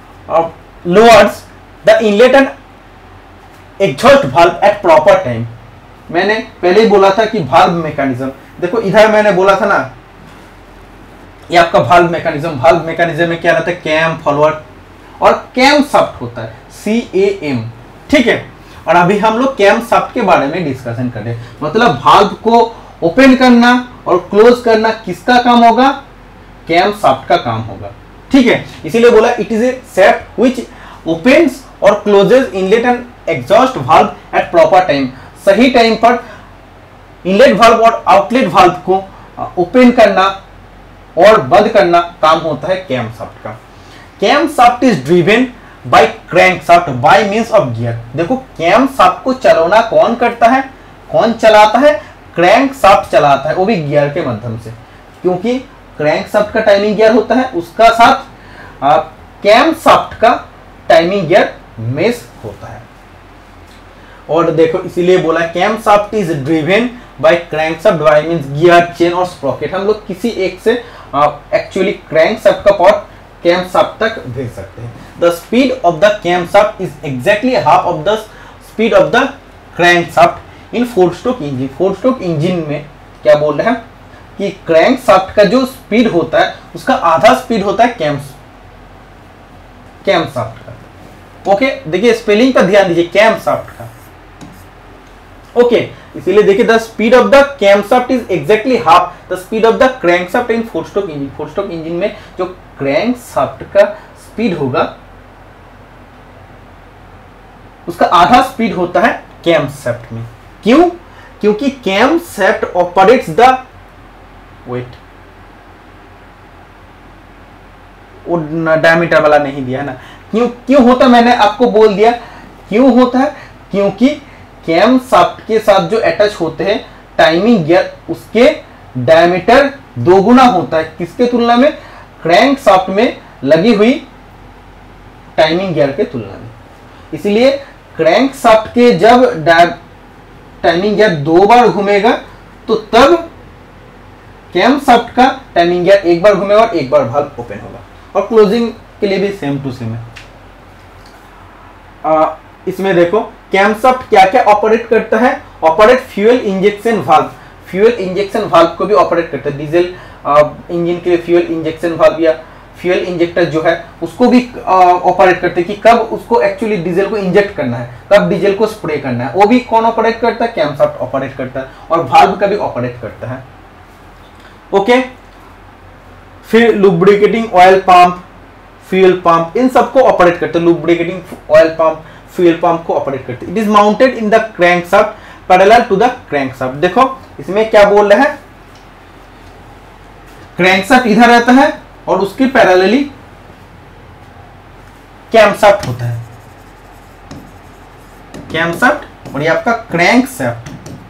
lowers the inlet and exhaust valve at proper time। मैंने पहले ही बोला था कि वाल्व मैकेनिज्म, देखो इधर मैंने बोला था ना, ये आपका वाल्व मैकेनिज्म। वाल्व मैकेनिज्म में क्या रहता है, कैम, फॉलोअर और कैम शाफ्ट होता है, सी ए एम। ठीक है, और अभी हम लोग कैम शाफ्ट के बारे में डिस्कशन कर रहे हैं। मतलब वाल्व को ओपन करना और क्लोज करना किसका काम होगा, कैम शाफ्ट का काम होगा। ठीक है, इसीलिए बोला it is a shaft which opens और closes inlet and exhaust valve at proper time. सही टाइम पर इनलेट वाल्व और आउटलेट वाल्व को ओपन करना और बंद करना काम होता है कैम शाफ्ट का। Cam shaft is driven by crank shaft by means of gear. देखो कैम शाफ्ट को चलाना कौन करता है, कौन चलाता है, क्रैंक शाफ्ट चलाता है, वो भी गियर के माध्यम से, क्योंकि क्रैंक शाफ्ट का टाइमिंग गियर होता है, उसका साथ कैम शाफ्ट का टाइमिंग गियर मेश होता है। और देखो इसीलिए बोला cam shaft is driven by crank shaft by means gear, chain और स्प्रॉकेट। हम लोग किसी एक से एक्चुअली क्रैंक शाफ्ट का पार्ट कैम शाफ्ट तक भेज सकते हैं। The speed of the cam shaft is exactly half of the speed of the crank shaft in four stroke engine. Four stroke engine में क्या बोल रहे हैं कि क्रैंक शाफ्ट का जो स्पीड होता है उसका आधा स्पीड होता है कैम कैम शाफ्ट का। ओके, देखिए स्पेलिंग पर ध्यान दीजिए, कैम शाफ्ट का। ओके, इसीलिए देखिए the speed of the cam shaft is exactly half the speed of the crank shaft in four stroke engine. Four stroke engine में जो क्रैंक शाफ्ट का स्पीड होगा उसका आधा स्पीड होता है कैम शाफ्ट में। क्यों? क्योंकि cam shaft operates the weight, वो डायमीटर वाला नहीं दिया है ना। क्यों क्यों होता, मैंने आपको बोल दिया क्यों होता है, क्योंकि कैम शाफ्ट के साथ जो अटैच होते हैं टाइमिंग गियर, उसके डायमीटर दोगुना होता है किसके तुलना में, क्रैंक शाफ्ट में लगी हुई टाइमिंग गियर के तुलना में। इसलिए क्रैंक शाफ्ट के जब टाइमिंग गियर दो बार घूमेगा तो तब कैम शाफ्ट का टाइमिंग गियर एक बार घूमेगा और एक बार वाल्व ओपन होगा। और क्लोजिंग के लिए भी सेम टू सेम है। आ, इसमें देखो कैम शाफ्ट क्या क्या ऑपरेट करता है, operate fuel injection valve. Fuel injection valve को भी ऑपरेट करता है। डीजल इंजन के लिए फ्यूल इंजेक्शन वाल्व या फ्यूल इंजेक्टर जो है उसको भी ऑपरेट करते हैं कि कब उसको एक्चुअली डीजल को इंजेक्ट करना है, कब डीजल को स्प्रे करना है, वो भी कौन ऑपरेट करता है, कैम शाफ्ट ऑपरेट करता है। और वाल्व का भी ऑपरेट करता है। ओके, फिर lubricating oil pump, fuel pump, इन सबको ऑपरेट करते हैं। Lubricating oil pump, fuel pump को ऑपरेट करते हैं। It is mounted in the crank shaft parallel to the crank shaft. देखो इसमें क्या बोल रहे हैं, क्रैंक शाफ्ट इधर रहता है और उसके पैरेलली कैम शाफ्ट होता है। कैम शाफ्ट और ये आपका क्रैंक शाफ्ट।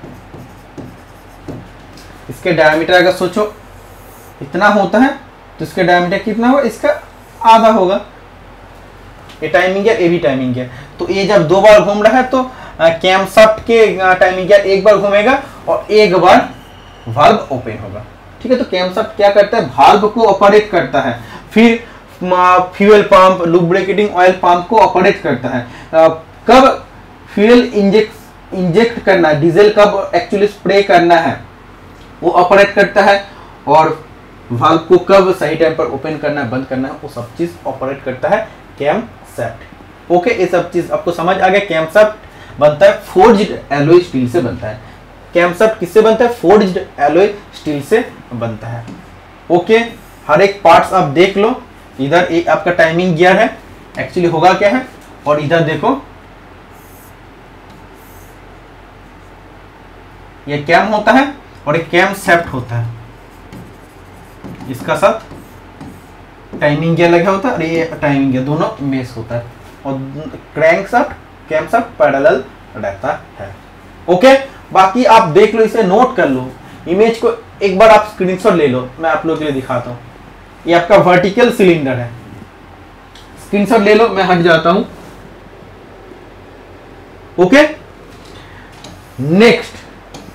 इसके डायमीटर अगर सोचो इतना होता है तो इसके डायमीटर कितना होगा, इसका आधा होगा। ये टाइमिंग गियर, ये भी टाइमिंग गियर। तो ये जब दो बार घूम रहा है तो कैम शाफ्ट के टाइमिंग गियर एक बार घूमेगा और एक बार वाल्व ओपन होगा। ठीक है, तो कैम शाफ्ट क्या करता है, वाल्व को ऑपरेट करता है। फिर fuel pump, lubricating oil pump को ऑपरेट करता है। कब फ्यूल इंजेक्ट इंजेक्ट करना है, डीजल कब एक्चुअली स्प्रे करना है वो ऑपरेट करता है। और वाल्व को कब सही टाइम पर ओपन करना है, बंद करना है, वो सब चीज ऑपरेट करता है कैम सेप्ट। ओके, ये सब चीज आपको समझ आ गया। कैमसेप्ट बनता है फोर्ज्ड एलॉय स्टील से बनता है। कैमसेप्ट किससे बनता है? फोर्ज्ड एलॉय स्टील से बनता है। ओके, हर एक पार्ट्स आप देख लो। इधर एक आपका टाइमिंग गियर है, एक्चुअली होगा क्या है, और इधर देखो ये कैम होता है और एक कैम सेप्ट होता है, इसका साथ टाइमिंग गियर लगा होता है और ये टाइमिंग गियर दोनों मेश होता है, और crank shaft cam shaft parallel रहता है। ओके, बाकी आप देख लो, इसे नोट कर लो, इमेज को एक बार आप स्क्रीनशॉट ले लो, मैं आप लोगों के लिए दिखाता हूँ। ये आपका वर्टिकल सिलेंडर है, स्क्रीनशॉट ले लो, मैं हट जाता हूं। ओके, नेक्स्ट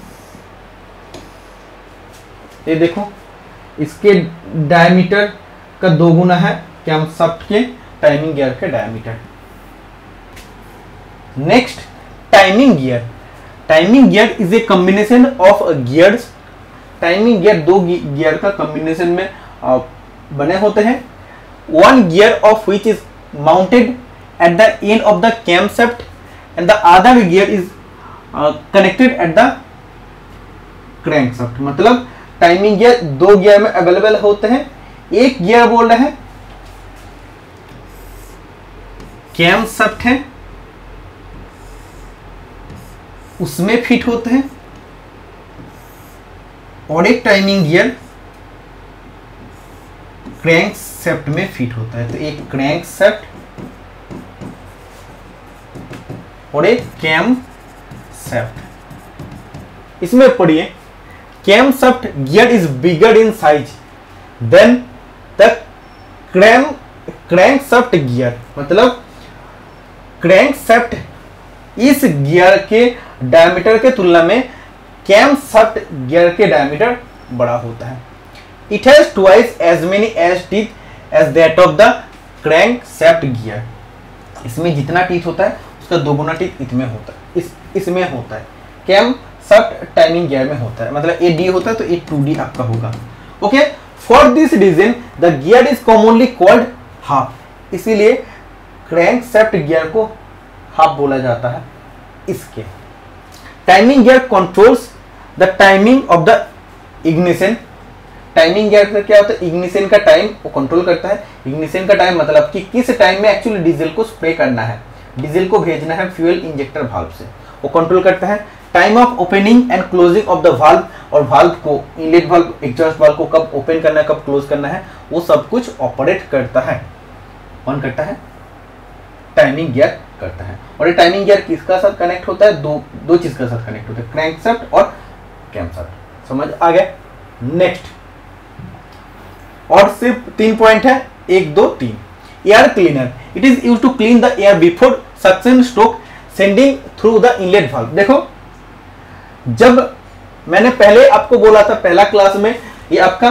ये देखो, इसके डायमीटर का दो गुना है कैमसेप्ट के टाइमिंग गियर के diameter. Next, timing gear. Timing gear is a combination of gears. Timing gear दो गियर का कॉम्बिनेशन में आ, बने होते हैं। One gear of which is mounted at the end of the camshaft and the other gear is connected at the crankshaft. मतलब timing gear दो gear में अवेलेबल होते हैं। एक गियर बोल रहे हैं कैमसेप्ट है, उसमें फिट होते हैं, और एक टाइमिंग गियर क्रैंकसेप्ट में फिट होता है। तो एक क्रैंकसेप्ट और एक कैमसेप्ट। इसमें पढ़िए, camshaft gear is bigger in size than the crank crankshaft gear. मतलब क्रैंकसेप्ट इस गियर के डायमीटर के तुलना में कैमसेप्ट गियर के डायमीटर बड़ा होता है। It has twice as many as teeth as that of the crankshaft gear. इसमें जितना टीथ होता है उसका दो गुना टीथ इसमें होता है, इस इसमें होता है। कैमसेप्ट टाइमिंग गियर में होता है, मतलब ए डी होता है तो ए टू डी आपका होगा। Okay, for this reason the gear is commonly called half. इसीलिए क्रैंकसेप्ट गियर को हाफ बोला जाता है। इसके timing gear controls the timing of the ignition. Timing gear का क्या होता है? इग्निशन का टाइम वो कंट्रोल करता है। इग्निशन का टाइम मतलब कि किस टाइम में एक्चुअली डीजल को स्प्रे करना है, डीजल को भेजना है फ्यूल इंजेक्टर वाल्व से, वो कंट्रोल करता है। Time of opening and closing of the valve, और वाल्व को, इनलेट वाल्व, एग्जॉस्ट वाल्व को कब ओपन करना है, कब क्लोज करना है, वो सब कुछ ऑपरेट करता है, कौन करता है? टाइमिंग गियर करता है। और ये टाइमिंग गियर किसका साथ कनेक्ट होता है? दो दो चीज का साथ कनेक्ट होता है, क्रैंकसेप्ट और कैमसेप्ट। समझ आ गया? नेक्स्ट, और सिर्फ तीन पॉइंट है, एक दो तीन। Air cleaner, it is used to clean the air before suction stroke sending through the inlet valve. देखो, जब मैंने पहले आपको बोला था पहला क्लास में, ये आपका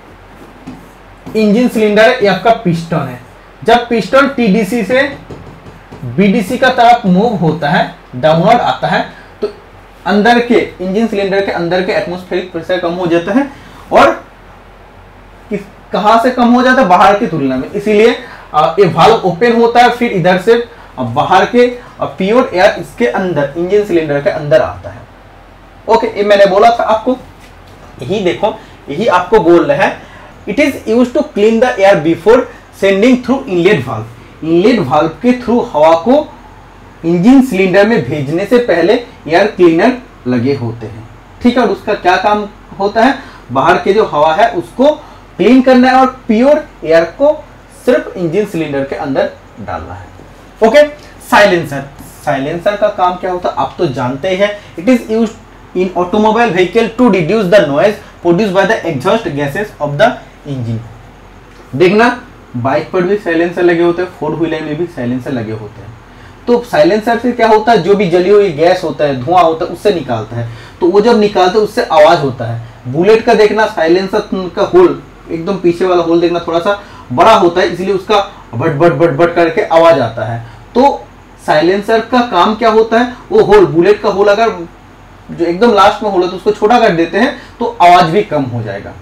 इंजन सिलेंडर है, ये आपका पिस्टन है। जब पिस्टन टीडीसी से बीडीसी का तरफ मूव होता है, डाउनवर्ड आता है, तो अंदर के इंजन सिलेंडर के अंदर के एटमॉस्फेरिक प्रेशर कम हो जाता है, और किस कहां से कम हो जाता है? बाहर की तुलना में। इसीलिए ये वाल्व ओपन होता है, फिर इधर से बाहर के प्योर एयर इसके अंदर, इंजन सिलेंडर के अंदर आता है। ओके, ये मैंने बोला था आपको, यही देखो, यही आपको बोल रहा है। It is used to clean the air before sending through inlet valve. Inlet valve के थ्रू हवा को इंजन सिलेंडर में भेजने से पहले एयर क्लीनर लगे होते हैं। ठीक है, और उसका क्या काम होता है? बाहर के जो हवा है उसको क्लीन करना है, और प्योर एयर को सिर्फ इंजन सिलेंडर के अंदर डालना है। Okay, silencer. साइलेंसर का काम क्या होता है आप तो जानते ही हैं। It is used in automobile vehicle to reduce the noise produce by the exhaust gases of the engine. देखना, बाइक पर भी साइलेंसर लगे होते हैं, फोर व्हीलर में भी साइलेंसर लगे होते हैं। तो साइलेंसर से क्या होता है? जो भी जली हुई गैस होता है, धुआं होता है, उससे निकालता है। तो वो जब निकालता है उससे आवाज होता है। बुलेट का देखना, साइलेंसर का होल, एकदम पीछे वाला होल देखना थोड़ा सा बड़ा होता है, इसलिए उसका बट बट बट बट करके आवाज आता है। तो साइलेंसर का काम क्या होता है? वो होल, बुलेट का होल अगर जो एकदम लास्ट में होल है तो उसको छोटा कर देते हैं तो आवाज भी कम हो जाएगा।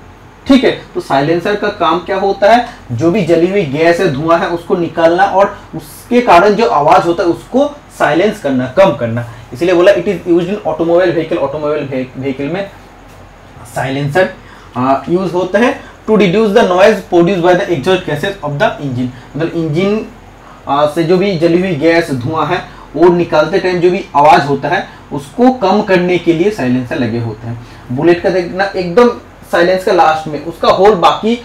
ठीक है। तो साइलेंसर का काम क्या होता है, जो भी जली हुई गैस है, धुआं है, उसको निकालना और उसके कारण जो आवाज होता है उसको साइलेंस करना, कम करना। इसलिए बोला it is used in automobile vehicle, automobile vehicle में साइलेंसर यूज होता है to reduce the noise produce by the exhaust gases of the engine. मतलब इंजन से जो भी जली हुई गैस, धुआं है, वो निकालते टाइम जो भी आवाज होता है उसको कम करने के लिए साइलेंसर लगे होते हैं। बुलेट का देखना एकदम साइलेंस का लास्ट में, उसका होल बाकी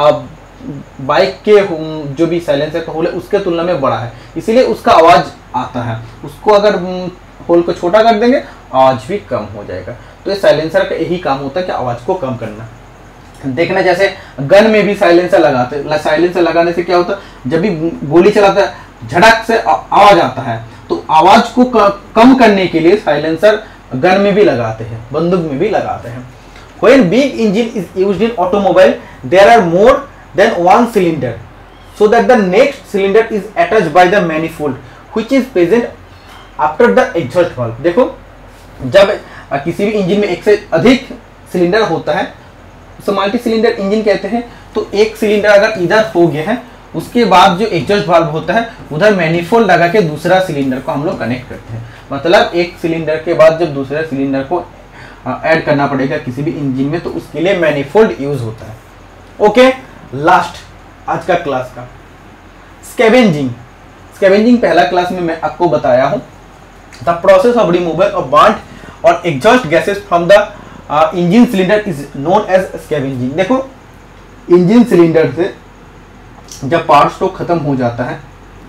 बाइक के जो भी साइलेंसर का होल है उसके तुलना में बड़ा है, इसीलिए उसका आवाज आता है। उसको अगर होल को छोटा कर देंगे आवाज भी कम हो जाएगा। तो ये साइलेंसर का यही काम होता है कि आवाज को कम करना। देखना जैसे गन में भी साइलेंसर लगाते हैं, साइलेंसर लगाने से क्या होता है, जब भी गोली चलाता है झड़क से आवाज आता है, तो आवाज को कम करने के लिए साइलेंसर गन में भी लगाते हैं, बंदूक में भी लगाते हैं। When big engine is used in automobile, there are more than one cylinder, so that the next cylinder is attached by the manifold, which is present after the exhaust valve। देखो जब किसी भी इंजन में एक से अधिक cylinder होता है उसे मल्टी सिलेंडर इंजन कहते हैं। तो एक सिलेंडर अगर इधर हो गया है, उसके बाद जो एग्जॉस्ट वाल्व होता है उधर मैनिफोल्ड लगा के दूसरा सिलेंडर को हम लोग कनेक्ट करते हैं। मतलब एक सिलेंडर के बाद जब दूसरे सिलेंडर को ऐड करना पड़ेगा किसी भी इंजन में, तो उसके लिए मैनिफोल्ड यूज होता है। ओके, लास्ट आज का क्लास का स्कैवेंजिंग। स्कैवेंजिंग पहला क्लास में मैं आपको बताया हूं, the process of removal of burned और exhaust gases from the engine cylinder is known as scavenging. देखो इंजन सिलेंडर से जब पावर स्ट्रोक खत्म हो जाता है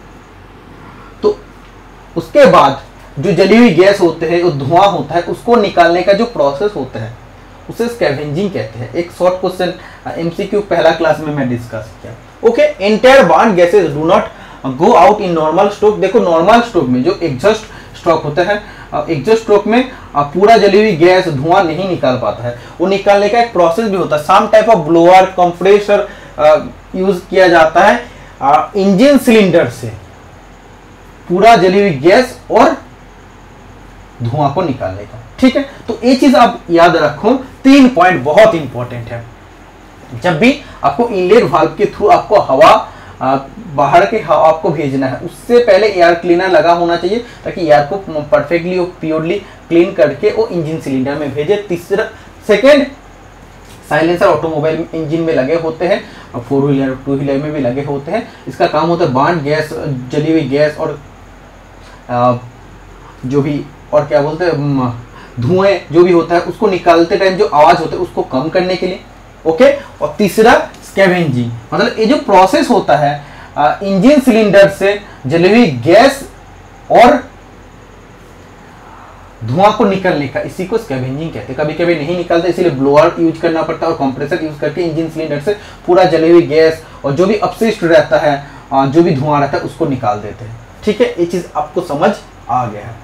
तो उसके बाद जो जली हुई गैस होते हैं, जो धुआं होता है, उसको निकालने का जो प्रोसेस होता है उसे स्कैवेंजिंग कहते हैं। एक शॉर्ट क्वेश्चन एमसीक्यू पहला क्लास में मैं डिस्कस किया। Okay, entire burn gases do not go out in normal stroke. देखो नॉर्मल स्ट्रोक में जो एग्जॉस्ट स्ट्रोक होता है, एग्जॉस्ट स्ट्रोक में पूरा जली हुई गैस, धुआं नहीं निकाल पाता है, वो निकालने का एक प्रोसेस भी होता है। Some type of blower, compressor use किया जाता है इंजन सिलेंडर से पूरा जली हुई गैस और धुआं को निकालने का। ठीक है, तो ये चीज आप याद रखो, तीन पॉइंट बहुत इंपॉर्टेंट है। जब भी आपको इनलेट वाल्व के थ्रू आपको हवा आ, बाहर के हवा आपको भेजना है, उससे पहले एयर क्लीनर लगा होना चाहिए ताकि एयर को परफेक्टली और प्योरली क्लीन करके वो इंजन सिलेंडर में भेजे। तीसरा सेकेंड, साइलेंसर ऑटोमोबाइल इंजन में लगे होते हैं, फोर व्हीलर टू व्हीलर में भी लगे होते हैं। इसका काम होता है बर्न गैस, जली हुई गैस और आ, जो भी और क्या बोलते हैं धुएं जो भी होता है उसको निकालते टाइम जो आवाज होता है उसको कम करने के लिए। ओके, और तीसरा स्कैवेंजिंग, मतलब ये जो प्रोसेस होता है इंजन सिलेंडर से जली हुई गैस और धुआं को निकलने का, इसी को स्कैवेंजिंग कहते हैं। कभी कभी नहीं निकलता इसलिए ब्लोअर यूज करना पड़ता है और कंप्रेसर यूज करके इंजन सिलेंडर से पूरा जली हुई गैस और जो भी अपशिष्ट रहता है, जो भी धुआं रहता है उसको निकाल देते हैं। ठीक है, ये चीज आपको समझ आ गया है।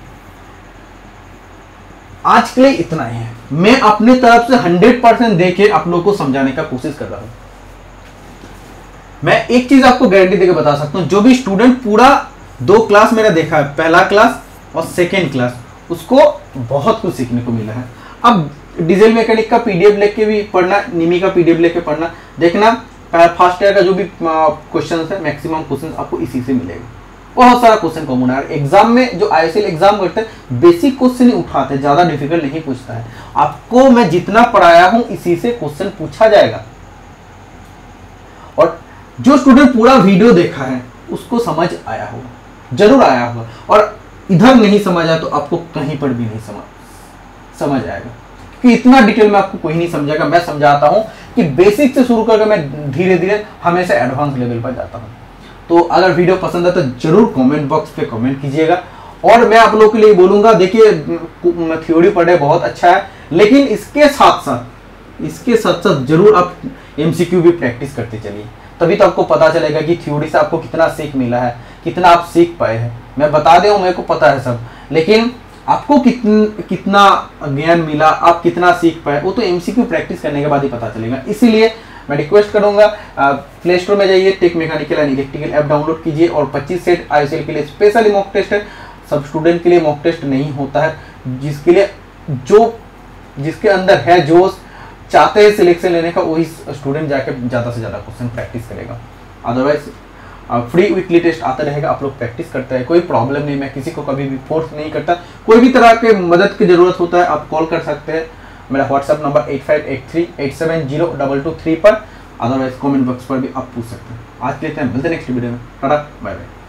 आज के लिए इतना ही है। मैं अपनी तरफ से हंड्रेड परसेंट देके आप लोगों को समझाने का कोशिश कर रहा हूं। मैं एक चीज आपको गारंटी देके बता सकता हूं, जो भी स्टूडेंट पूरा दो क्लास मेरा देखा है, पहला क्लास और सेकेंड क्लास, उसको बहुत कुछ सीखने को मिला है। अब डीजल मैकेनिक का पीडीएफ लेके भी पढ़ना, निमी का पीडीएफ लेके पढ़ना, देखना फर्स्ट ईयर का जो भी क्वेश्चन है मैक्सिमम क्वेश्चन आपको इसी से मिलेगा। बहुत सारा क्वेश्चन कॉमन है। एग्जाम में जो आईएसएल एग्जाम करते हैं बेसिक क्वेश्चन ही उठाते हैं, ज्यादा डिफिकल्ट नहीं पूछता है। आपको मैं जितना पढ़ाया हूं इसी से क्वेश्चन पूछा जाएगा। और जो स्टूडेंट पूरा वीडियो देखा है उसको समझ आया होगा, जरूर आया होगा। और इधर नहीं समझ आया तो आपको कहीं पर भी नहीं समझ समझ आएगा, कि इतना डिटेल में आपको कोई नहीं समझाएगा। मैं समझाता हूं कि बेसिक से शुरू करके मैं धीरे धीरे हमेशा एडवांस लेवल पर जाता हूं। तो अगर वीडियो पसंद है तो जरूर कमेंट बॉक्स पे कमेंट कीजिएगा। और मैं आप लोगों के लिए बोलूंगा, देखिए थ्योरी पढ़े बहुत अच्छा है, लेकिन इसके साथ साथ इसके साथ साथ जरूर आप एमसीक्यू भी प्रैक्टिस करते चलिए, तभी तो आपको पता चलेगा कि थ्योरी से आपको कितना सीख मिला है, कितना आप सीख पाए हैं। मैं बता दे मेरे को पता है सब, लेकिन आपको कितन, कितना ज्ञान मिला, आप कितना सीख पाए, वो तो एमसीक्यू प्रैक्टिस करने के बाद ही पता चलेगा। इसीलिए मैं रिक्वेस्ट करूंगा, प्ले स्टोर में जाइए, tech mechanical and electrical app download कीजिए और पच्चीस सेट आईएसएल के लिए स्पेशली मॉक टेस्ट है। सब स्टूडेंट के लिए मॉक टेस्ट नहीं होता है, जिसके लिए जो जिसके अंदर है जोश, चाहते हैं सिलेक्शन लेने का वही स्टूडेंट जाके ज़्यादा से ज़्यादा क्वेश्चन प्रैक्टिस करेगा। अदरवाइज फ्री वीकली टेस्ट आता रहेगा, आप लोग प्रैक्टिस करते हैं, कोई प्रॉब्लम नहीं, मैं किसी को कभी भी फोर्स नहीं करता। कोई भी तरह के मदद की जरूरत होता है आप कॉल कर सकते हैं, मेरा WhatsApp number eight five eight three eight seven zero double two three पर, अदरवाइज कमेंट बॉक्स पर भी आप पूछ सकते हैं। आज के लिए मिलते हैं नेक्स्ट वीडियो में, टाटा बाय बाय।